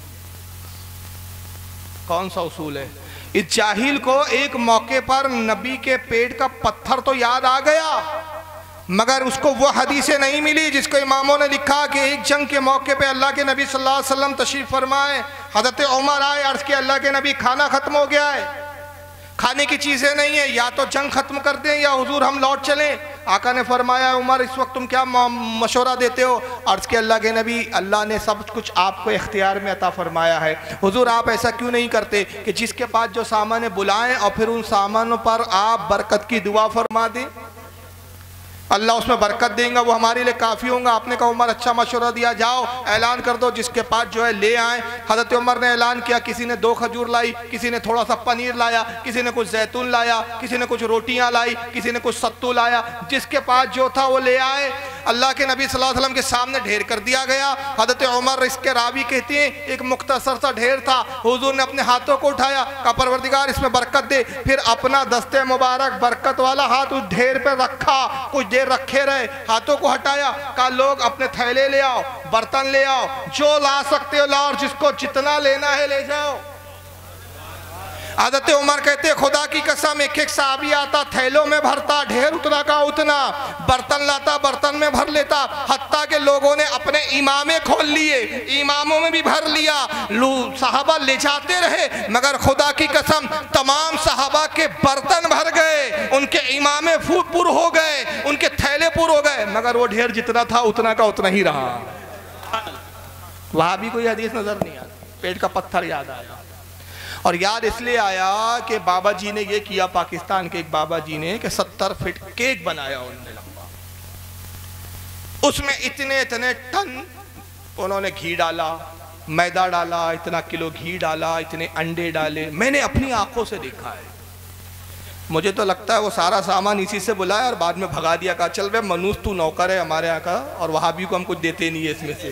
कौन सा उसूल है? इस जाहिल को एक मौके पर नबी के पेट का पत्थर तो याद आ गया, मगर उसको वो हदीसें नहीं मिली जिसको इमामों ने लिखा कि एक जंग के मौके पे अल्लाह के नबी सल्लल्लाहु अलैहि वसल्लम तशरीफ फरमाए, हज़रत उमर आए, अर्ज़ किया अल्लाह के नबी खाना खत्म हो गया है, खाने की चीज़ें नहीं है, या तो जंग खत्म कर दें या हुजूर हम लौट चलें। आका ने फरमाया उमर इस वक्त तुम क्या मशवरा देते हो? अर्ज़ किया अल्लाह के नबी, अल्लाह ने सब कुछ आपको इख्तियार में अता फरमाया है, हुजूर आप ऐसा क्यों नहीं करते कि जिसके पास जो सामान है बुलाएं और फिर उन सामानों पर आप बरकत की दुआ फरमा दें, अल्लाह उसमें बरकत देंगे, वो हमारे लिए काफ़ी होगा। आपने कहा उमर अच्छा मशवरा दिया, जाओ ऐलान कर दो जिसके पास जो है ले आए। हज़रत उमर ने ऐलान किया, किसी ने 2 खजूर लाई, किसी ने थोड़ा सा पनीर लाया, किसी ने कुछ जैतून लाया, किसी ने कुछ रोटियां लाई, किसी ने कुछ सत्तू लाया, जिसके पास जो था वो ले आए। अल्लाह के नबी सल्लल्लाहु अलैहि वसल्लम के सामने ढेर कर दिया गया। हज़रत उमर, इसके रावी कहते हैं एक मुख्तसर सा ढेर था, हुजूर ने अपने हाथों को उठाया, कहा परवरदिगार इसमें बरकत दे, फिर अपना दस्ते मुबारक बरकत वाला हाथ उस ढेर पे रखा, कुछ देर रखे रहे, हाथों को हटाया, कहा लोग अपने थैले ले आओ, बर्तन ले आओ, जो ला सकते हो लाओ, जिसको जितना लेना है ले जाओ। हज़रत उमर कहते खुदा की कसम एक एक सहाबी आता थैलों में भरता, ढेर उतना का उतना, बर्तन लाता बर्तन में भर लेता, हत्ता के लोगों ने अपने इमामे खोल लिए, इमामों में भी भर लिया, सहाबा ले जाते रहे, मगर खुदा की कसम तमाम सहाबा के बर्तन भर गए, उनके इमामे पुर हो गए, उनके थैले पुर हो गए, मगर वो ढेर जितना था उतना का उतना ही रहा। वहाँ भी कोई हदीस नजर नहीं आती, पेट का पत्थर याद आया। और याद इसलिए आया कि बाबा जी ने ये किया, पाकिस्तान के एक बाबा जी ने, कि 70 फीट केक बनाया उन्होंने लंबा, उसमें इतने इतने टन उन्होंने घी डाला, मैदा डाला, इतना किलो घी डाला, इतने अंडे डाले। मैंने अपनी आंखों से देखा है, मुझे तो लगता है वो सारा सामान इसी से बुलाया और बाद में भगा दिया, कहा चल बे मनूस तू नौकर है हमारे यहाँ का, और वहाँ भी को हम कुछ देते नहीं है इसमें से,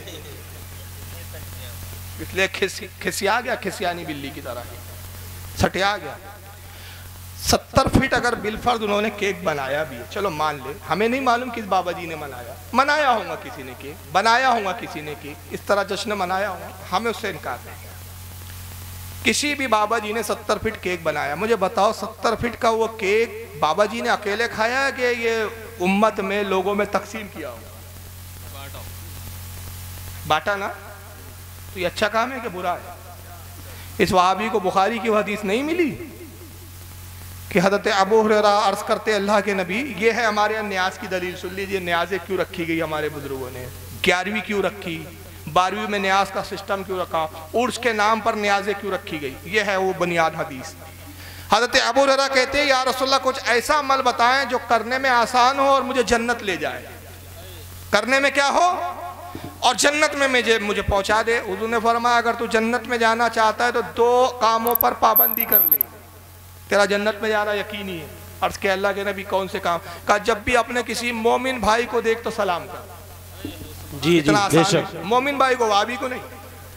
इसलिए खिसिया गया, खिसियानी बिल्ली की तरह सटिया गया। 70 फीट अगर बिलफर्ज उन्होंने केक बनाया भी है, चलो मान ले, हमें नहीं मालूम किस बाबा जी ने मनाया होगा किसी ने केक बनाया होगा, किसी ने केक इस तरह जश्न मनाया होगा, हमें उससे इनकार नहीं। किसी भी बाबा जी ने 70 फीट केक बनाया, मुझे बताओ 70 फीट का वो केक बाबा जी ने अकेले खाया है कि ये उम्मत में लोगों में तकसीम किया होगा? बांटा ना, तो ये अच्छा काम है कि बुरा है? इस वहाबी को बुखारी की हदीस नहीं मिली कि हज़रत अबू हुरैरा अर्ज करते अल्लाह के नबी, ये है हमारे यहाँ न्याज की दलील, सुन लीजिए न्याज़ें क्यों रखी गई हमारे बुजुर्गों ने, 11वीं क्यों रखी, 12वीं में न्याज का सिस्टम क्यों रखा, उर्स के नाम पर न्याज़ें क्यों रखी गई, ये है वो बुनियाद हदीस। हज़रत अबू हुरैरा कहते या रसूलल्लाह कुछ ऐसा अमल बताएं जो करने में आसान हो और मुझे जन्नत ले जाए, करने में क्या हो और जन्नत में मुझे पहुंचा दे। हुजूर ने फरमाया अगर तू जन्नत में जाना चाहता है तो 2 कामों पर पाबंदी कर ले, तेरा जन्नत में जाना यकीनी है। अर्ज़ के अल्लाह के नबी कौन से काम? कहा जब भी अपने किसी मोमिन भाई को देख तो सलाम कर। जी जी बेशक, मोमिन भाई को, वाबी को नहीं।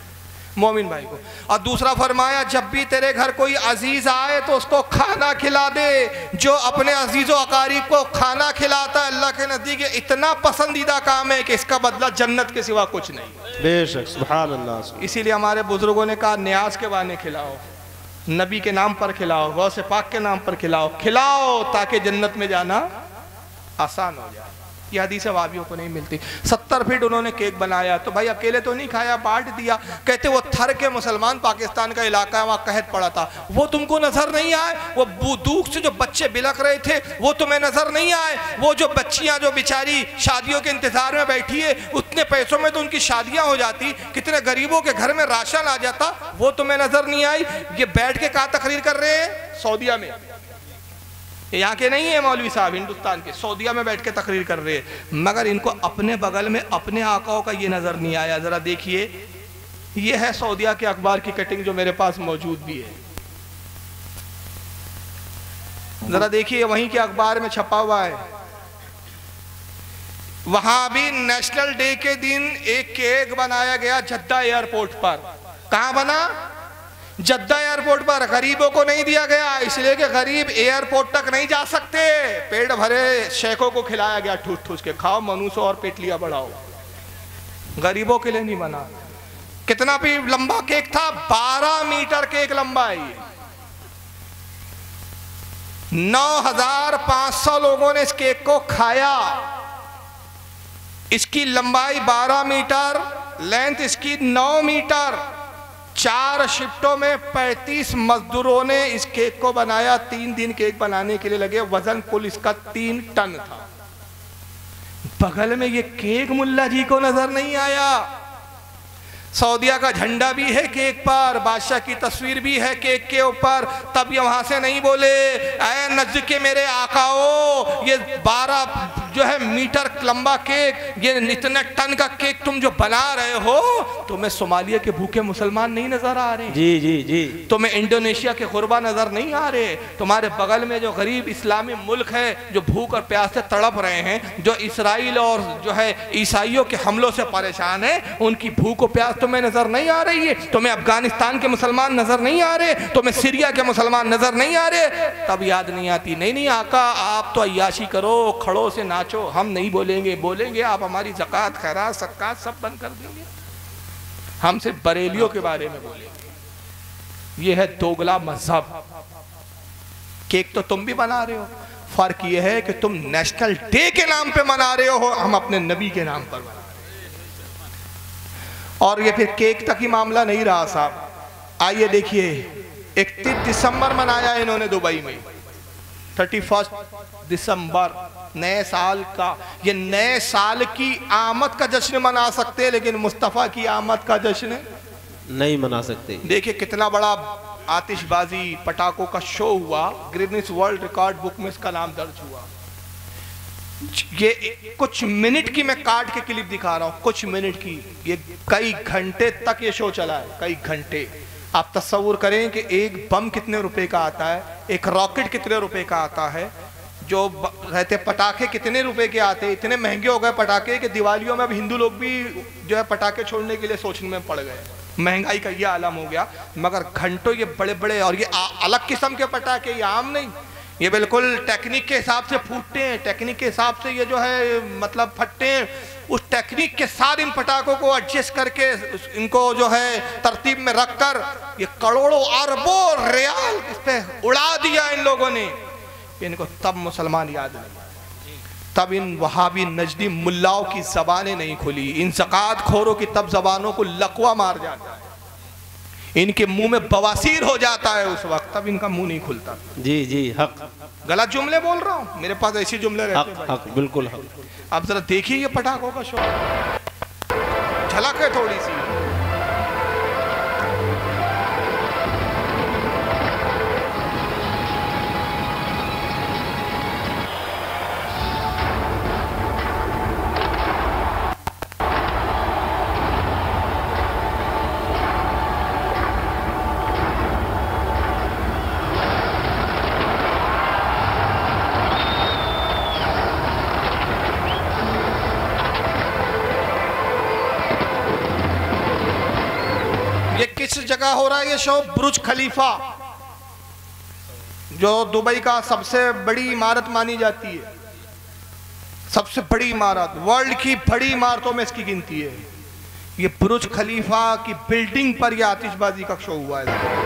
मोमिन भाई को। और दूसरा फरमाया जब भी तेरे घर कोई अजीज आए तो उसको खाना खिला दे। जो अपने अजीजों अकारीब को खाना खिलाता है अल्लाह के नज़दीक इतना पसंदीदा काम है कि इसका बदला जन्नत के सिवा कुछ नहीं। बेशक सुभान अल्लाह। इसीलिए हमारे बुजुर्गों ने कहा न्याज के बहाने खिलाओ, नबी के नाम पर खिलाओ, गौसे पाक के नाम पर खिलाओ ताकि जन्नत में जाना आसान हो जाए। ये हदीस वाबियों को नहीं मिलती। 70 फीट उन्होंने केक बनाया तो भाई अकेले तो नहीं खाया, बांट दिया। कहते वो थर के मुसलमान पाकिस्तान का इलाका है, वहाँ कहत पड़ा था, वो तुमको नजर नहीं आए? वो दूध से जो बच्चे बिलक रहे थे वो तुम्हें नजर नहीं आए? वो जो बच्चियाँ जो बेचारी शादियों के इंतजार में बैठी है, उतने पैसों में तो उनकी शादियाँ हो जाती, कितने गरीबों के घर में राशन आ जाता, वो तुम्हें नजर नहीं आई? ये बैठ के कहाँ तकरीर कर रहे हैं? सऊदिया में। यहाँ के नहीं है मौलवी साहब, हिंदुस्तान के, सऊदिया में बैठ के तकरीर कर रहे हैं। मगर इनको अपने बगल में अपने आकाओं का ये नज़र नहीं आया। ज़रा देखिए, ये है सऊदिया के अखबार की कटिंग जो मेरे पास मौजूद भी है। ज़रा देखिए, वहीं के अखबार में छपा हुआ है। वहां भी नेशनल डे के दिन एक केक बनाया गया जद्दा एयरपोर्ट पर। कहाँ बना? जद्दा एयरपोर्ट पर। गरीबों को नहीं दिया गया इसलिए कि गरीब एयरपोर्ट तक नहीं जा सकते। पेट भरे शेखों को खिलाया गया, ठूस ठूस के खाओ मनूसो और पेटलियां बढ़ाओ। गरीबों के लिए नहीं बना। कितना भी लंबा केक था? 12 मीटर केक लंबा है ये। 9500 लोगों ने इस केक को खाया। इसकी लंबाई 12 मीटर, लेंथ इसकी 9 मीटर। 4 शिफ्टों में 35 मजदूरों ने इस केक को बनाया। 3 दिन केक बनाने के लिए लगे। वजन कुल इसका 3 टन था। बगल में ये केक मुल्ला जी को नजर नहीं आया। सऊदिया का झंडा भी है केक पर, बादशाह की तस्वीर भी है केक के ऊपर। तब ये वहां से नहीं बोले ऐ नज़्द के मेरे आकाओ, ये 12 जो है मीटर लंबा केक, ये इतने टन का केक तुम जो बना रहे हो, तुम्हें सोमालिया के भूखे मुसलमान नहीं नजर आ रहे? जी जी जी। तुम्हें इंडोनेशिया के गुरबा नजर नहीं आ रहे? तुम्हारे बगल में जो गरीब इस्लामी मुल्क है जो भूख और प्यास से तड़प रहे हैं, जो इसराइल और जो है ईसाइयों के हमलों से परेशान है, उनकी भूख और प्यास तुम्हें नजर नहीं आ रही है? तुम्हें अफगानिस्तान के मुसलमान नजर नहीं आ रहे? तुम्हें सीरिया के मुसलमान नजर नहीं आ रहे? तब याद नहीं आती, नहीं आका आप तो अय्याशी करो, खड़ों से नाचो, हम नहीं बोलेंगे। बोलेंगे आप हमारी ज़कात खैरात सदक़ात सब बंद कर देंगे। हम सिर्फ बरेलियों के बारे में बोलेंगे। ये है दोगला मजहब। केक तो तुम भी बना रहे हो, फर्क ये है कि तुम नेशनल डे के नाम पे मना रहे हो, हम अपने नबी के नाम पर मना रहे हैं। और ये फिर केक तक ही मामला नहीं रहा साहब। आइए देखिए, 31 दिसंबर मनाया इन्होंने दुबई में, 31 दिसंबर नए साल का। ये नए साल की आमद का जश्न मना सकते हैं, लेकिन मुस्तफ़ा की आमद का जश्न नहीं मना सकते। देखिए कितना बड़ा आतिशबाजी पटाखों का शो हुआ। गिनीज वर्ल्ड रिकॉर्ड बुक में इसका नाम दर्ज हुआ। ये कुछ मिनट की मैं काट के क्लिप दिखा रहा हूँ, कुछ मिनट की। ये कई घंटे तक ये शो चला है, कई घंटे। आप तस्वुर करें कि एक बम कितने रुपए का आता है, एक रॉकेट कितने रुपए का आता है, जो रहते पटाखे कितने रुपए के आते हैं। इतने महंगे हो गए पटाखे कि दिवालियों में अब हिंदू लोग भी जो है पटाखे छोड़ने के लिए सोचने में पड़ गए। महंगाई का ये आलम हो गया। मगर घंटों ये बड़े बड़े, और ये अलग किस्म के पटाखे, ये आम नहीं, ये बिल्कुल टेक्निक के हिसाब से फूटते हैं, टेक्निक के हिसाब से ये जो है मतलब फटते हैं। उस टेक्निक के साथ इन पटाखों को एडजस्ट करके इनको जो है तरतीब में रखकर ये करोड़ों अरबों रियाल इस पे उड़ा दिया इन लोगों ने। इनको तब मुसलमान याद नहीं, तब इन वहाबी नजदी मुल्लाओं की जबानें नहीं खुली। इन ज़कात खोरों की तब जबानों को लकवा मार जाता है, इनके मुंह में बवासीर हो जाता है उस वक्त, तब इनका मुंह नहीं खुलता। जी जी हक। गलत जुमले बोल रहा हूँ, मेरे पास ऐसे जुमले रहते हैं। हक बिल्कुल हक। आप जरा देखिए ये पटाखों का शो, झलक है थोड़ी सी। किस जगह हो रहा है ये शो? बुर्ज खलीफा, जो दुबई का सबसे बड़ी इमारत मानी जाती है, सबसे बड़ी इमारत, वर्ल्ड की बड़ी इमारतों में इसकी गिनती है। ये बुर्ज खलीफा की बिल्डिंग पर यह आतिशबाजी का शो हुआ है।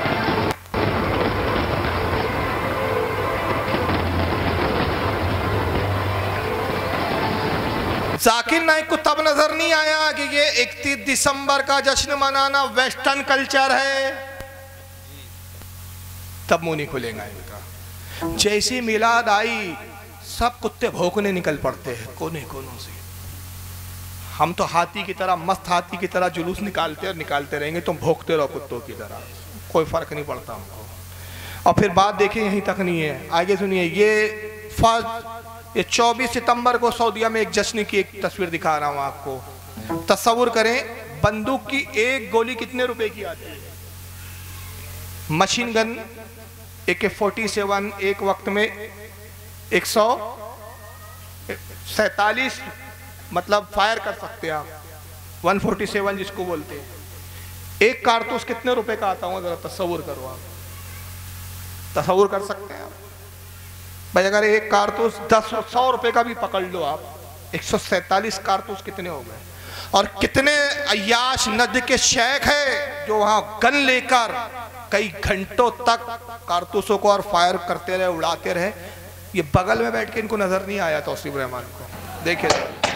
जाकिर नाइक को तब नजर नहीं आया कि ये 31 दिसंबर का जश्न मनाना वेस्टर्न कल्चर है, तब मुंह नहीं खुलेगा इनका। जैसी मिलाद आई सब कुत्ते भौंकने निकल पड़ते हैं कोने कोनों से। हम तो हाथी की तरह, मस्त हाथी की तरह जुलूस निकालते और निकालते रहेंगे, तुम भौंकते रहो कुत्तों की तरह, कोई फर्क नहीं पड़ता हमको। और फिर बात देखिए यहीं तक नहीं है, आगे सुनिए। ये 24 सितंबर को सऊदीया में एक जश्न की एक तस्वीर दिखा रहा हूं आपको। तस्वुर करें, बंदूक की एक गोली कितने रुपए की आती है? मशीन गन AK-47 एक वक्त में 147 मतलब फायर कर सकते हैं आप, 147 जिसको बोलते हैं। एक कारतूस कितने रुपए का आता होगा, जरा तस्वुर करो आप, तस्वुर कर सकते हैं आप भाई? अगर एक कारतूस 100 रुपए का भी पकड़ लो आप, 147 कारतूस कितने हो गए? और कितने अय्याश नद के शेख है जो वहां गन लेकर कई घंटों तक कारतूसों को और फायर करते रहे, उड़ाते रहे। ये बगल में बैठ के इनको नजर नहीं आया तौसीफ रहमान को, देखिए।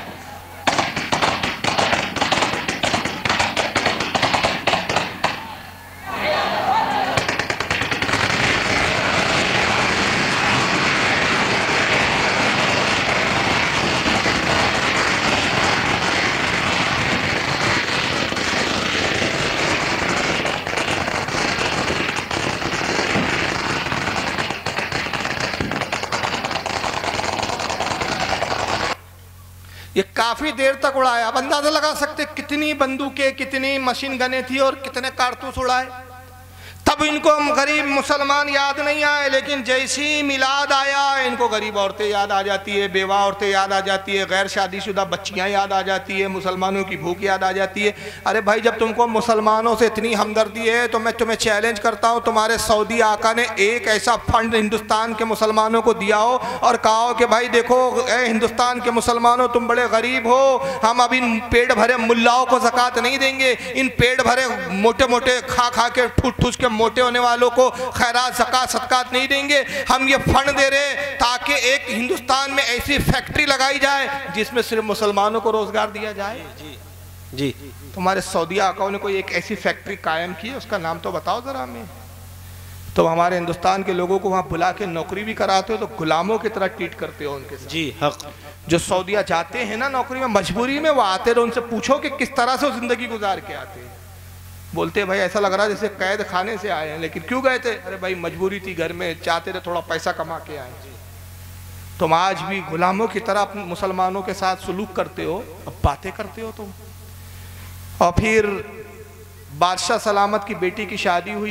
ये काफी देर तक उड़ाया। अब अंदाजा लगा सकते कितनी बंदूकें, कितनी मशीन गने थी और कितने कारतूस उड़ाए। तब इनको हम गरीब मुसलमान याद नहीं आए, लेकिन जैसी मिलाद आया इनको गरीब औरतें याद आ जाती है, बेवा औरतें याद आ जाती है, गैर शादीशुदा बच्चियां याद आ जाती है, मुसलमानों की भूख याद आ जाती है। अरे भाई, जब तुमको मुसलमानों से इतनी हमदर्दी है तो मैं तुम्हें चैलेंज करता हूँ, तुम्हारे सऊदी आका ने एक ऐसा फंड हिंदुस्तान के मुसलमानों को दिया हो और कहा हो कि भाई देखो ए हिंदुस्तान के मुसलमानों, तुम बड़े गरीब हो, हम अब इन पेट भरे मुल्लाओं को ज़कात नहीं देंगे, इन पेट भरे मोटे मोटे खा खा के ठूस ठूस के मोटे होने वालों को खैरात ज़कात सदकात नहीं देंगे। हम ये फंड दे रहे ताकि एक हिंदुस्तान में ऐसी फैक्ट्री लगाई जाए जिसमें सिर्फ मुसलमानों को रोजगार दिया जाए। जी तुम्हारे सऊदी आकाओं ने कोई एक ऐसी फैक्ट्री कायम की है, उसका नाम तो बताओ जरा हमें। तो हमारे हिंदुस्तान के लोगों को वहां बुला के नौकरी भी कराते हो तो गुलामों की तरह ट्रीट करते हो उनके साथ। जी हक। जो सऊदीया जाते हैं ना नौकरी में, मजबूरी में वो आते रहो, उनसे पूछो कि किस तरह से वो जिंदगी गुजार के आते हैं। बोलते भाई ऐसा लग रहा है जैसे कैद खाने से आए हैं, लेकिन क्यों गए थे? अरे भाई मजबूरी थी, घर में चाहते थे थोड़ा पैसा कमा के आए। तुम आज भी गुलामों की तरह अपने मुसलमानों के साथ सुलूक करते हो, अब बातें करते हो तुम। और फिर बादशाह सलामत की बेटी की शादी हुई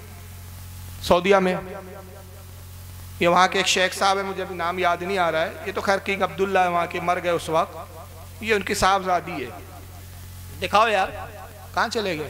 सऊदीया में। ये वहाँ के एक शेख साहब है, मुझे अभी नाम याद नहीं आ रहा है, ये तो खैर किंग अब्दुल्ला है वहाँ के, मर गए उस वक्त। ये उनकी साहबजादी है। दिखाओ यार, कहाँ चले गए?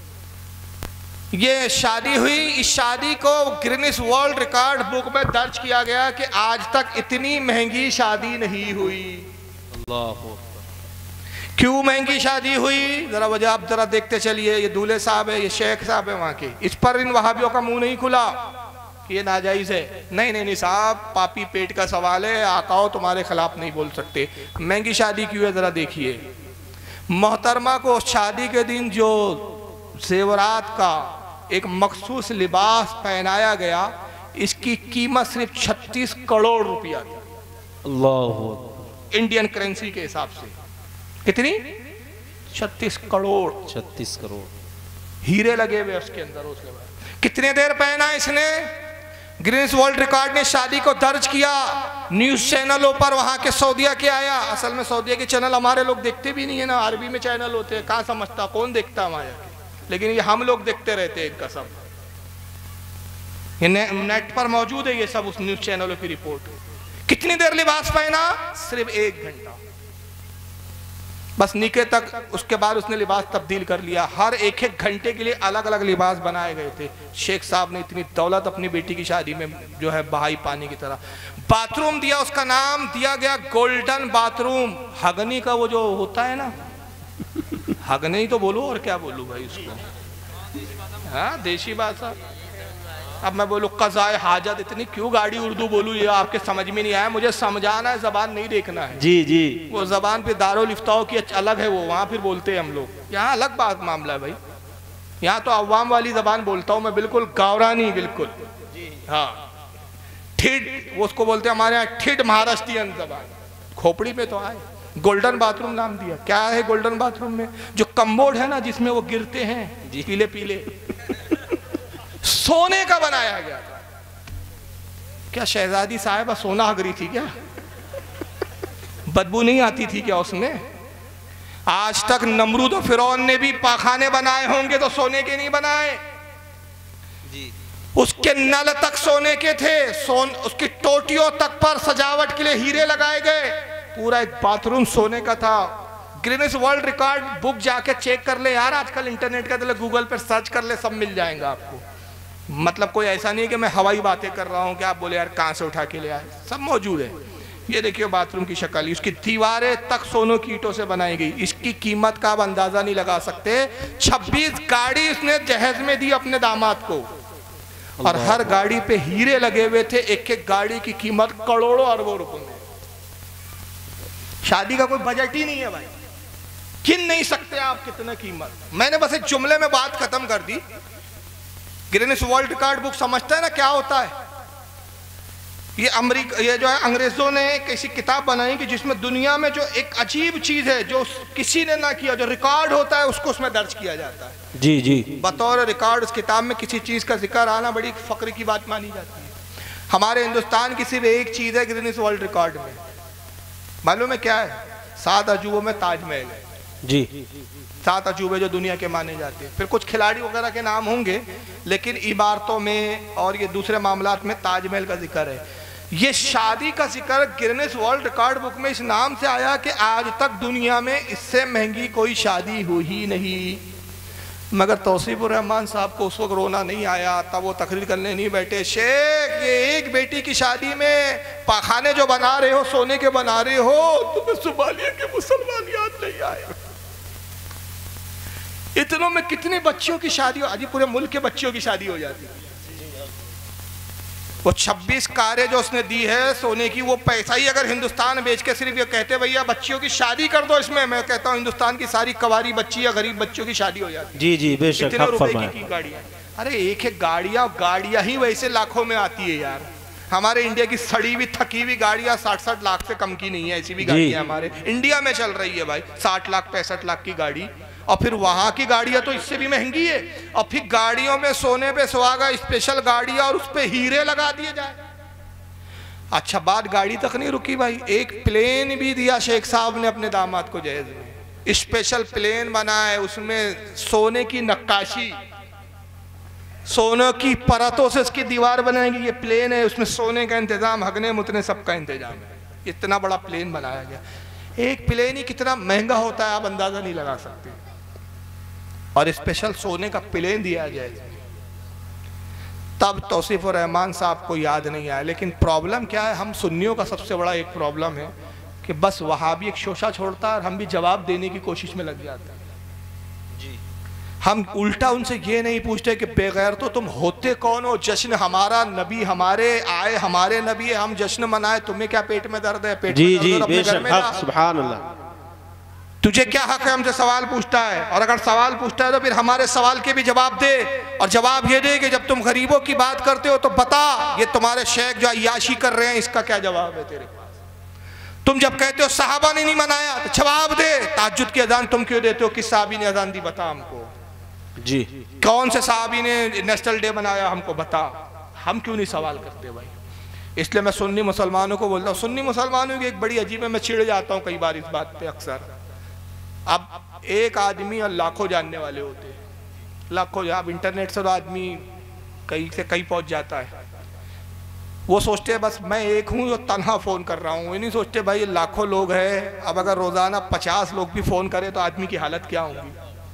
ये शादी हुई। इस शादी को गिनीज वर्ल्ड रिकॉर्ड बुक में दर्ज किया गया कि आज तक इतनी महंगी शादी नहीं हुई। अल्लाह। क्यों महंगी शादी हुई? जरा वजह आप जरा देखते चलिए। ये दूल्हे साहब है, ये शेख साहब है वहाँ के। इस पर इन वहाबियों का मुंह नहीं खुला कि ये नाजायज है। नहीं नहीं नहीं साहब, पापी पेट का सवाल है, आकाओ तुम्हारे खिलाफ नहीं बोल सकते। महंगी शादी क्यों है जरा देखिए। मोहतरमा को शादी के दिन जो जेवरात का एक मखसूस लिबास पहनाया गया, इसकी कीमत सिर्फ 36 करोड़ रुपया थी। अल्लाह। इंडियन करेंसी के हिसाब से कितनी? 36 करोड़। 36 करोड़ हीरे लगे हुए उसके अंदर। उसके बाद कितने देर पहना इसने? गिनीज वर्ल्ड रिकॉर्ड ने शादी को दर्ज किया, न्यूज चैनलों पर वहां के सऊदीया के आया। असल में सऊदीया के चैनल हमारे लोग देखते भी नहीं है ना, अरबी में चैनल होते हैं, कहाँ समझता कौन देखता हमारे, लेकिन ये हम लोग देखते रहते हैं इनका सब। ये नेट पर मौजूद है ये सब, उस न्यूज चैनलों की रिपोर्ट। कितनी देर लिबास पहना? सिर्फ 1 घंटा। बस निके तक। उसके बाद उसने लिबास तब्दील कर लिया। हर एक एक घंटे के लिए अलग अलग लिबास बनाए गए थे। शेख साहब ने इतनी दौलत अपनी बेटी की शादी में जो है बहाई पानी की तरह। बाथरूम दिया, उसका नाम दिया गया गोल्डन बाथरूम। हगनी का वो जो होता है ना, हगने ही तो बोलो, और क्या बोलूं भाई उसको, हाँ देशी भाषा। अब मैं बोलूँ कज़ाए हाजत, इतनी क्यों गाड़ी उर्दू बोलूँ, ये आपके समझ में नहीं आया। मुझे समझाना है, जबान नहीं देखना है। जी जी, वो जबान पे दारुल इफ्ताओ की अलग है, वो वहाँ फिर बोलते हैं हम लोग। यहाँ अलग बात मामला है भाई। यहाँ तो अवाम वाली जबान बोलता हूँ मैं, बिल्कुल गावरानी, बिल्कुल। हाँ, ठिड वो उसको बोलते हैं हमारे यहाँ, ठिड महाराष्ट्रियन जबान। खोपड़ी में तो आए। गोल्डन बाथरूम नाम दिया। क्या है गोल्डन बाथरूम में? जो कम्बोर्ड है ना, जिसमें वो गिरते हैं पीले पीले, सोने का बनाया गया था। क्या शहजादी साहिबा सोना हगरी थी क्या? बदबू नहीं आती थी क्या उसमें? आज तक नमरूद और फिरौन ने भी पाखाने बनाए होंगे तो सोने के नहीं बनाए जी। उसके नल तक सोने के थे, उसकी टोटियों तक पर सजावट के लिए हीरे लगाए गए। पूरा एक बाथरूम सोने का था। गिनीज वर्ल्ड रिकॉर्ड बुक जाके चेक कर ले यार, आजकल इंटरनेट का, गूगल पर सर्च कर ले, सब मिल जाएगा आपको। मतलब कोई ऐसा नहीं है कि मैं हवाई बातें कर रहा हूँ कि आप बोले यार कहाँ से उठा के ले आए, सब मौजूद है। ये देखिए बाथरूम की शक्ल, उसकी दीवारें तक सोनों की ईंटों से बनाई गई। इसकी कीमत का आप अंदाजा नहीं लगा सकते। 26 गाड़ी उसने जहेज में दी अपने दामाद को, और हर गाड़ी पे हीरे लगे हुए थे। एक एक गाड़ी की कीमत करोड़ों अरबों रुपए में। शादी का कोई बजट ही नहीं है भाई, गिन नहीं सकते आप कितना कीमत। मैंने बस एक जुमले में बात खत्म कर दी। गिनीज वर्ल्ड रिकॉर्ड बुक समझता है ना क्या होता है? ये अमेरिका, ये जो है अंग्रेजों ने कैसी किताब बनाई कि जिसमें दुनिया में जो एक अजीब चीज है जो किसी ने ना किया, जो रिकॉर्ड होता है उसको उसमें दर्ज किया जाता है। जी जी, बतौर रिकॉर्ड उस किताब में किसी चीज का जिक्र आना बड़ी फक्र की बात मानी जाती है। हमारे हिंदुस्तान की सिर्फ एक चीज है गिनीज वर्ल्ड रिकॉर्ड में, मालूम है क्या है? 7 अजूबों में ताजमहल है जी। 7 अजूबे जो दुनिया के माने जाते हैं। फिर कुछ खिलाड़ी वगैरह के नाम होंगे, लेकिन इमारतों में और ये दूसरे मामलात में ताजमहल का जिक्र है। ये शादी का जिक्र गिनीज वर्ल्ड रिकॉर्ड बुक में इस नाम से आया कि आज तक दुनिया में इससे महंगी कोई शादी हुई ही नहीं। मगर तौसीफुर रहमान साहब को उस वक्त रोना नहीं आया, तब वो तकरीर करने नहीं बैठे। शेख, ये एक बेटी की शादी में पाखाने जो बना रहे हो, सोने के बना रहे हो, तुम्हें सोमालिया के मुसलमान याद नहीं आए? इतनों में कितनी बच्चियों की शादी हो, अभी पूरे मुल्क के बच्चियों की शादी हो जाती है। वो 26 कारें जो उसने दी है सोने की, वो पैसा ही अगर हिंदुस्तान बेच के सिर्फ ये कहते भैया बच्चियों की शादी कर दो इसमें, मैं कहता हूँ हिंदुस्तान की सारी कवारी बच्ची या गरीब बच्चियों की शादी हो जाती है। जी जी बेशक। कितने रुपए की गाड़ियाँ? अरे एक एक गाड़ियाँ ही वैसे लाखों में आती है यार। हमारे इंडिया की सड़ी हुई थकी हुई गाड़ियाँ 60-60 लाख से कम की नहीं है। ऐसी भी गाड़ियाँ हमारे इंडिया में चल रही है भाई, 60 लाख 65 लाख की गाड़ी। और फिर वहां की गाड़ियां तो इससे भी महंगी है। और फिर गाड़ियों में सोने पे सुहागा स्पेशल गाड़ियां, और उस पे हीरे लगा दिए जाए। अच्छा, बात गाड़ी तक नहीं रुकी भाई, एक प्लेन भी दिया शेख साहब ने अपने दामाद को जहेज में। स्पेशल प्लेन बना है, उसमें सोने की नक्काशी, सोने की परतों से उसकी दीवार बनाएगी। ये प्लेन है, उसमें सोने का इंतजाम, हगने मुतने सबका इंतजाम है। इतना बड़ा प्लेन बनाया गया। एक प्लेन ही कितना महंगा होता है आप अंदाजा नहीं लगा सकते। और स्पेशल सोने का प्लेन दिया जाए, तब तौसीफुर रहमान साहब को याद नहीं आया। लेकिन प्रॉब्लम क्या है, हम सुन्नियों का सबसे बड़ा एक प्रॉब्लम है कि बस वहाबी एक शोशा छोड़ता है और हम भी जवाब देने की कोशिश में लग जाते हैं जी। हम उल्टा उनसे ये नहीं पूछते कि बेगैर तो तुम होते कौन हो? जश्न हमारा, नबी हमारे आए, हमारे नबी है, हम जश्न मनाए, तुम्हें क्या पेट में दर्द है? पेट जी में जी दर्द अपने घर में ना। सुभान अल्लाह। तुझे क्या हक है हमसे सवाल पूछता है? और अगर सवाल पूछता है तो फिर हमारे सवाल के भी जवाब दे। और जवाब ये दे कि जब तुम गरीबों की बात करते हो तो बता, ये तुम्हारे शेख जो अय्याशी कर रहे हैं इसका क्या जवाब है तेरे पास? तुम जब कहते हो सहाबा ने नहीं मनाया तो जवाब दे। ताज्जुद की अजान तुम क्यों देते हो? किस सहाबी ने अजान दी बता हमको जी। कौन से सहाबी ने नेशनल डे मनाया हमको बता। हम क्यों नहीं सवाल करते भाई? इसलिए मैं सुन्नी मुसलमानों को बोलता हूँ, सुन्नी मुसलमानों की एक बड़ी अजीब है, मैं चिढ़ जाता हूँ कई बार इस बात पे अक्सर। अब एक आदमी और लाखों जानने वाले होते हैं, लाखों। अब इंटरनेट से तो आदमी कहीं से कहीं पहुंच जाता है। वो सोचते हैं बस मैं एक हूँ जो तन्हा फ़ोन कर रहा हूँ। ये नहीं सोचते भाई लाखों लोग हैं। अब अगर रोज़ाना 50 लोग भी फ़ोन करें तो आदमी की हालत क्या होगी।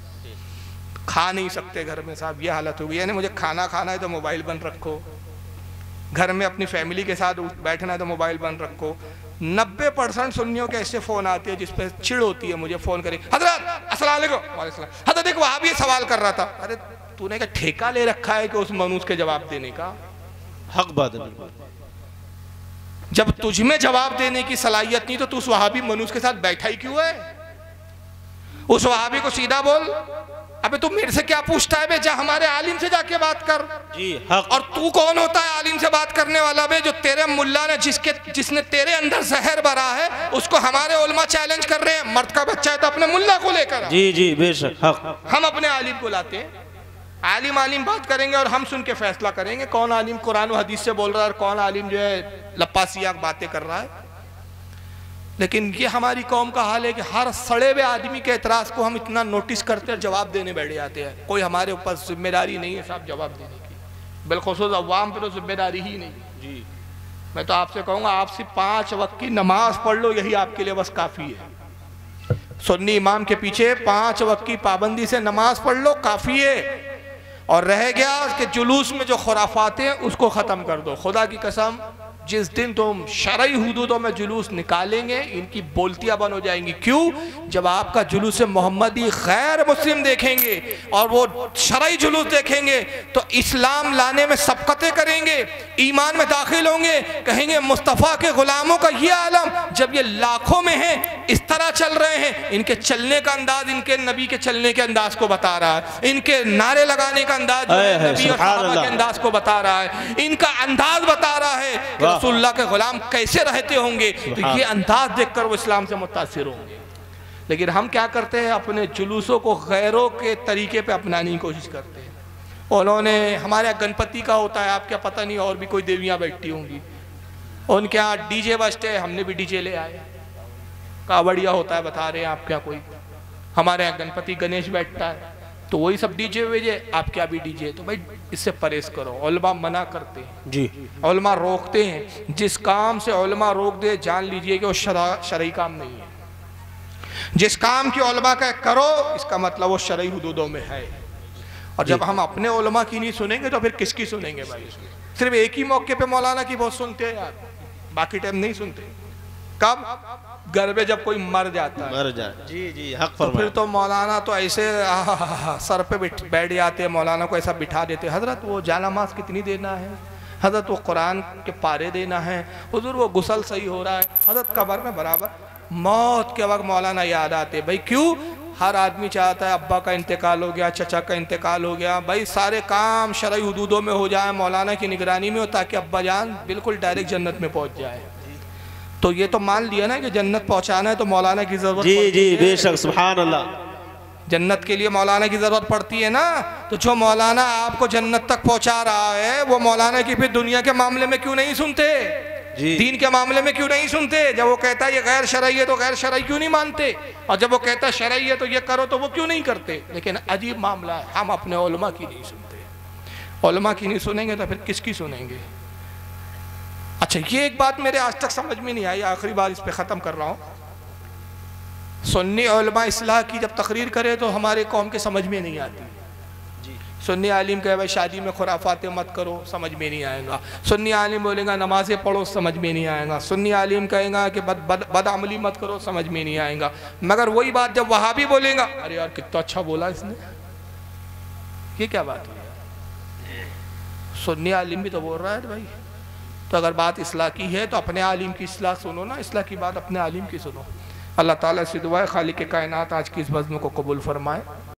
खा नहीं सकते घर में साहब, ये हालत होगी। यानी मुझे खाना खाना है तो मोबाइल बंद रखो, घर में अपनी फैमिली के साथ बैठना है तो मोबाइल बंद रखो। 90% सुन्नियों के ऐसे फ़ोन आते हैं जिस पे चिड़ होती है, मुझे फ़ोन करे हज़रत अस्सलाम वालेकुम, हज़रत देखो वहाँ भी ये सवाल कर रहा था। अरे तूने क्या ठेका ले रखा है कि उस मनुष्य के जवाब देने का? हक बात है। जब तुझ में जवाब देने की सलाहियत नहीं तो तू उस वहाबी मनुष्य के साथ बैठा ही क्यों है? उस वहाबी को सीधा बोल, अबे तू मेरे से क्या पूछता है बे, जा हमारे आलिम से जाके बात कर। जी हक। और तू कौन होता है आलिम से बात करने वाला बे? जो तेरे मुल्ला ने जिसने तेरे अंदर जहर भरा है उसको हमारे उलमा चैलेंज कर रहे हैं। मर्द का बच्चा है तो अपने मुल्ला को लेकर। जी जी बेशक हक। हम अपने आलिम को लाते हैं, आलिम बात करेंगे और हम सुन के फैसला करेंगे कौन आलिम कुरान और हदीस से बोल रहा है और कौन आलिम जो है लप्पासिया बातें कर रहा है। लेकिन ये हमारी कौम का हाल है कि हर सड़े हुए आदमी के एतराज को हम इतना नोटिस करते और जवाब देने बैठ जाते हैं। कोई हमारे ऊपर जिम्मेदारी नहीं है साहब जवाब देने की, बिलखुसूस अवाम पे तो जिम्मेदारी ही नहीं। जी मैं तो आपसे कहूँगा आप सिर्फ 5 वक्त की नमाज पढ़ लो, यही आपके लिए बस काफ़ी है। सुन्नी इमाम के पीछे 5 वक्त की पाबंदी से नमाज पढ़ लो, काफ़ी है। और रह गया कि जुलूस में जो खुराफात हैं उसको ख़त्म कर दो। खुदा की कसम जिस दिन तुम शरई हुदूदों में जुलूस निकालेंगे इनकी बोलतियाँ बंद हो जाएंगी। क्यों? जब आपका जुलूस मोहम्मदी गैर मुस्लिम देखेंगे और वो शरई जुलूस देखेंगे तो इस्लाम लाने में सबकतें करेंगे, ईमान में दाखिल होंगे, कहेंगे मुस्तफ़ा के ग़ुलामों का ये आलम जब ये लाखों में है इस तरह चल रहे हैं। इनके चलने का अंदाज इनके नबी के चलने के अंदाज को बता रहा है, इनके नारे लगाने का अंदाज नबी और सहाबा के अंदाज को बता रहा है, इनका अंदाज बता रहा है रसूलुल्लाह के गुलाम कैसे रहते होंगे। तो ये अंदाज देखकर वो इस्लाम से मुतासिर होंगे। लेकिन हम क्या करते हैं, अपने जुलूसों को गैरों के तरीके पे अपनाने की कोशिश करते हैं। उन्होंने हमारे यहाँ गणपति का होता है, आप क्या पता नहीं और भी कोई देवियाँ बैठती होंगी, उनके यहाँ डीजे बजते हैं, हमने भी डीजे ले आए। कावड़िया होता है बता रहे हैं आप क्या, कोई हमारे यहाँ गणपति गणेश बैठता है तो वही सब डीजे वेजे, आप क्या भी डीजे। तो भाई इससे परहेज करो। उलमा मना करते हैं जी, उलमा रोकते हैं। जिस काम से उलमा रोक दे जान लीजिए कि वो शरई काम नहीं है। जिस काम की उलमा का करो इसका मतलब वो शरई हुदूदों में है। और जब हम अपने उलमा की नहीं सुनेंगे तो फिर किसकी सुनेंगे भाई? सिर्फ एक ही मौके पे मौलाना की बहुत सुनते हैं यार, बाकी टाइम नहीं सुनते। कब? घर में जब कोई मर जाता है, मर जाए। जी जी हक तो फिर तो मौलाना तो ऐसे सर पे बैठ जाते हैं, मौलाना को ऐसा बिठा देते हैं, हजरत वो जानामाज कितनी देना है, हजरत वो कुरान के पारे देना है, हुजूर वो गुसल सही हो रहा है, हजरत कब्र में बराबर। मौत के वक्त मौलाना याद आते भाई। क्यों? हर आदमी चाहता है अब्बा का इंतकाल हो गया, चचा का इंतकाल हो गया, भाई सारे काम शरई हुदूदों में हो जाए, मौलाना की निगरानी में हो, ताकि अब्बा जान बिल्कुल डायरेक्ट जन्नत में पहुँच जाए। तो ये तो मान लिया ना कि जन्नत पहुंचाना है तो मौलाना की जरूरत। जी जी बेशक सुभान अल्लाह। जन्नत के लिए मौलाना की जरूरत पड़ती है ना। तो जो मौलाना आपको जन्नत तक पहुंचा रहा है वो मौलाना की फिर दुनिया के मामले में क्यों नहीं सुनते? जी। दीन के मामले में क्यों नहीं सुनते? जब वो कहता है ये गैर शरई है तो गैर शरई क्यों नहीं मानते? और जब वो कहता है शरई है तो ये करो तो वो क्यों नहीं करते? लेकिन अजीब मामला है, हम अपने उलमा की नहीं सुनते। उलमा की नहीं सुनेंगे तो फिर किसकी सुनेंगे? अच्छा ये एक बात मेरे आज तक समझ में नहीं आई, आखिरी बार इस पे ख़त्म कर रहा हूँ। सुन्नी उलमा इस्लाह की जब तकरीर करे तो हमारे कौम के समझ में नहीं आती। सुन्नी आलिम कहे भाई शादी में खुराफाते मत करो, समझ में नहीं आएगा। सुन्नी आलिम बोलेगा नमाज़ें पढ़ो, समझ में नहीं आएगा। सुन्नी आलिम कहेगा कि बदअमली मत करो, समझ में नहीं आएगा। मगर वही बात जब वहाबी बोलेगा, अरे यार कितना अच्छा बोला इसने, ये क्या बात हुई? सुन्नी आलिम भी तो बोल रहा है भाई। तो अगर बात इस्लाह की है तो अपने आलिम की इस्लाह सुनो ना, इस्लाह की बात अपने आलिम की सुनो। अल्लाह ताला से दुआ है खालिक कायनात आज की इस बज़्म को कबूल फरमाए।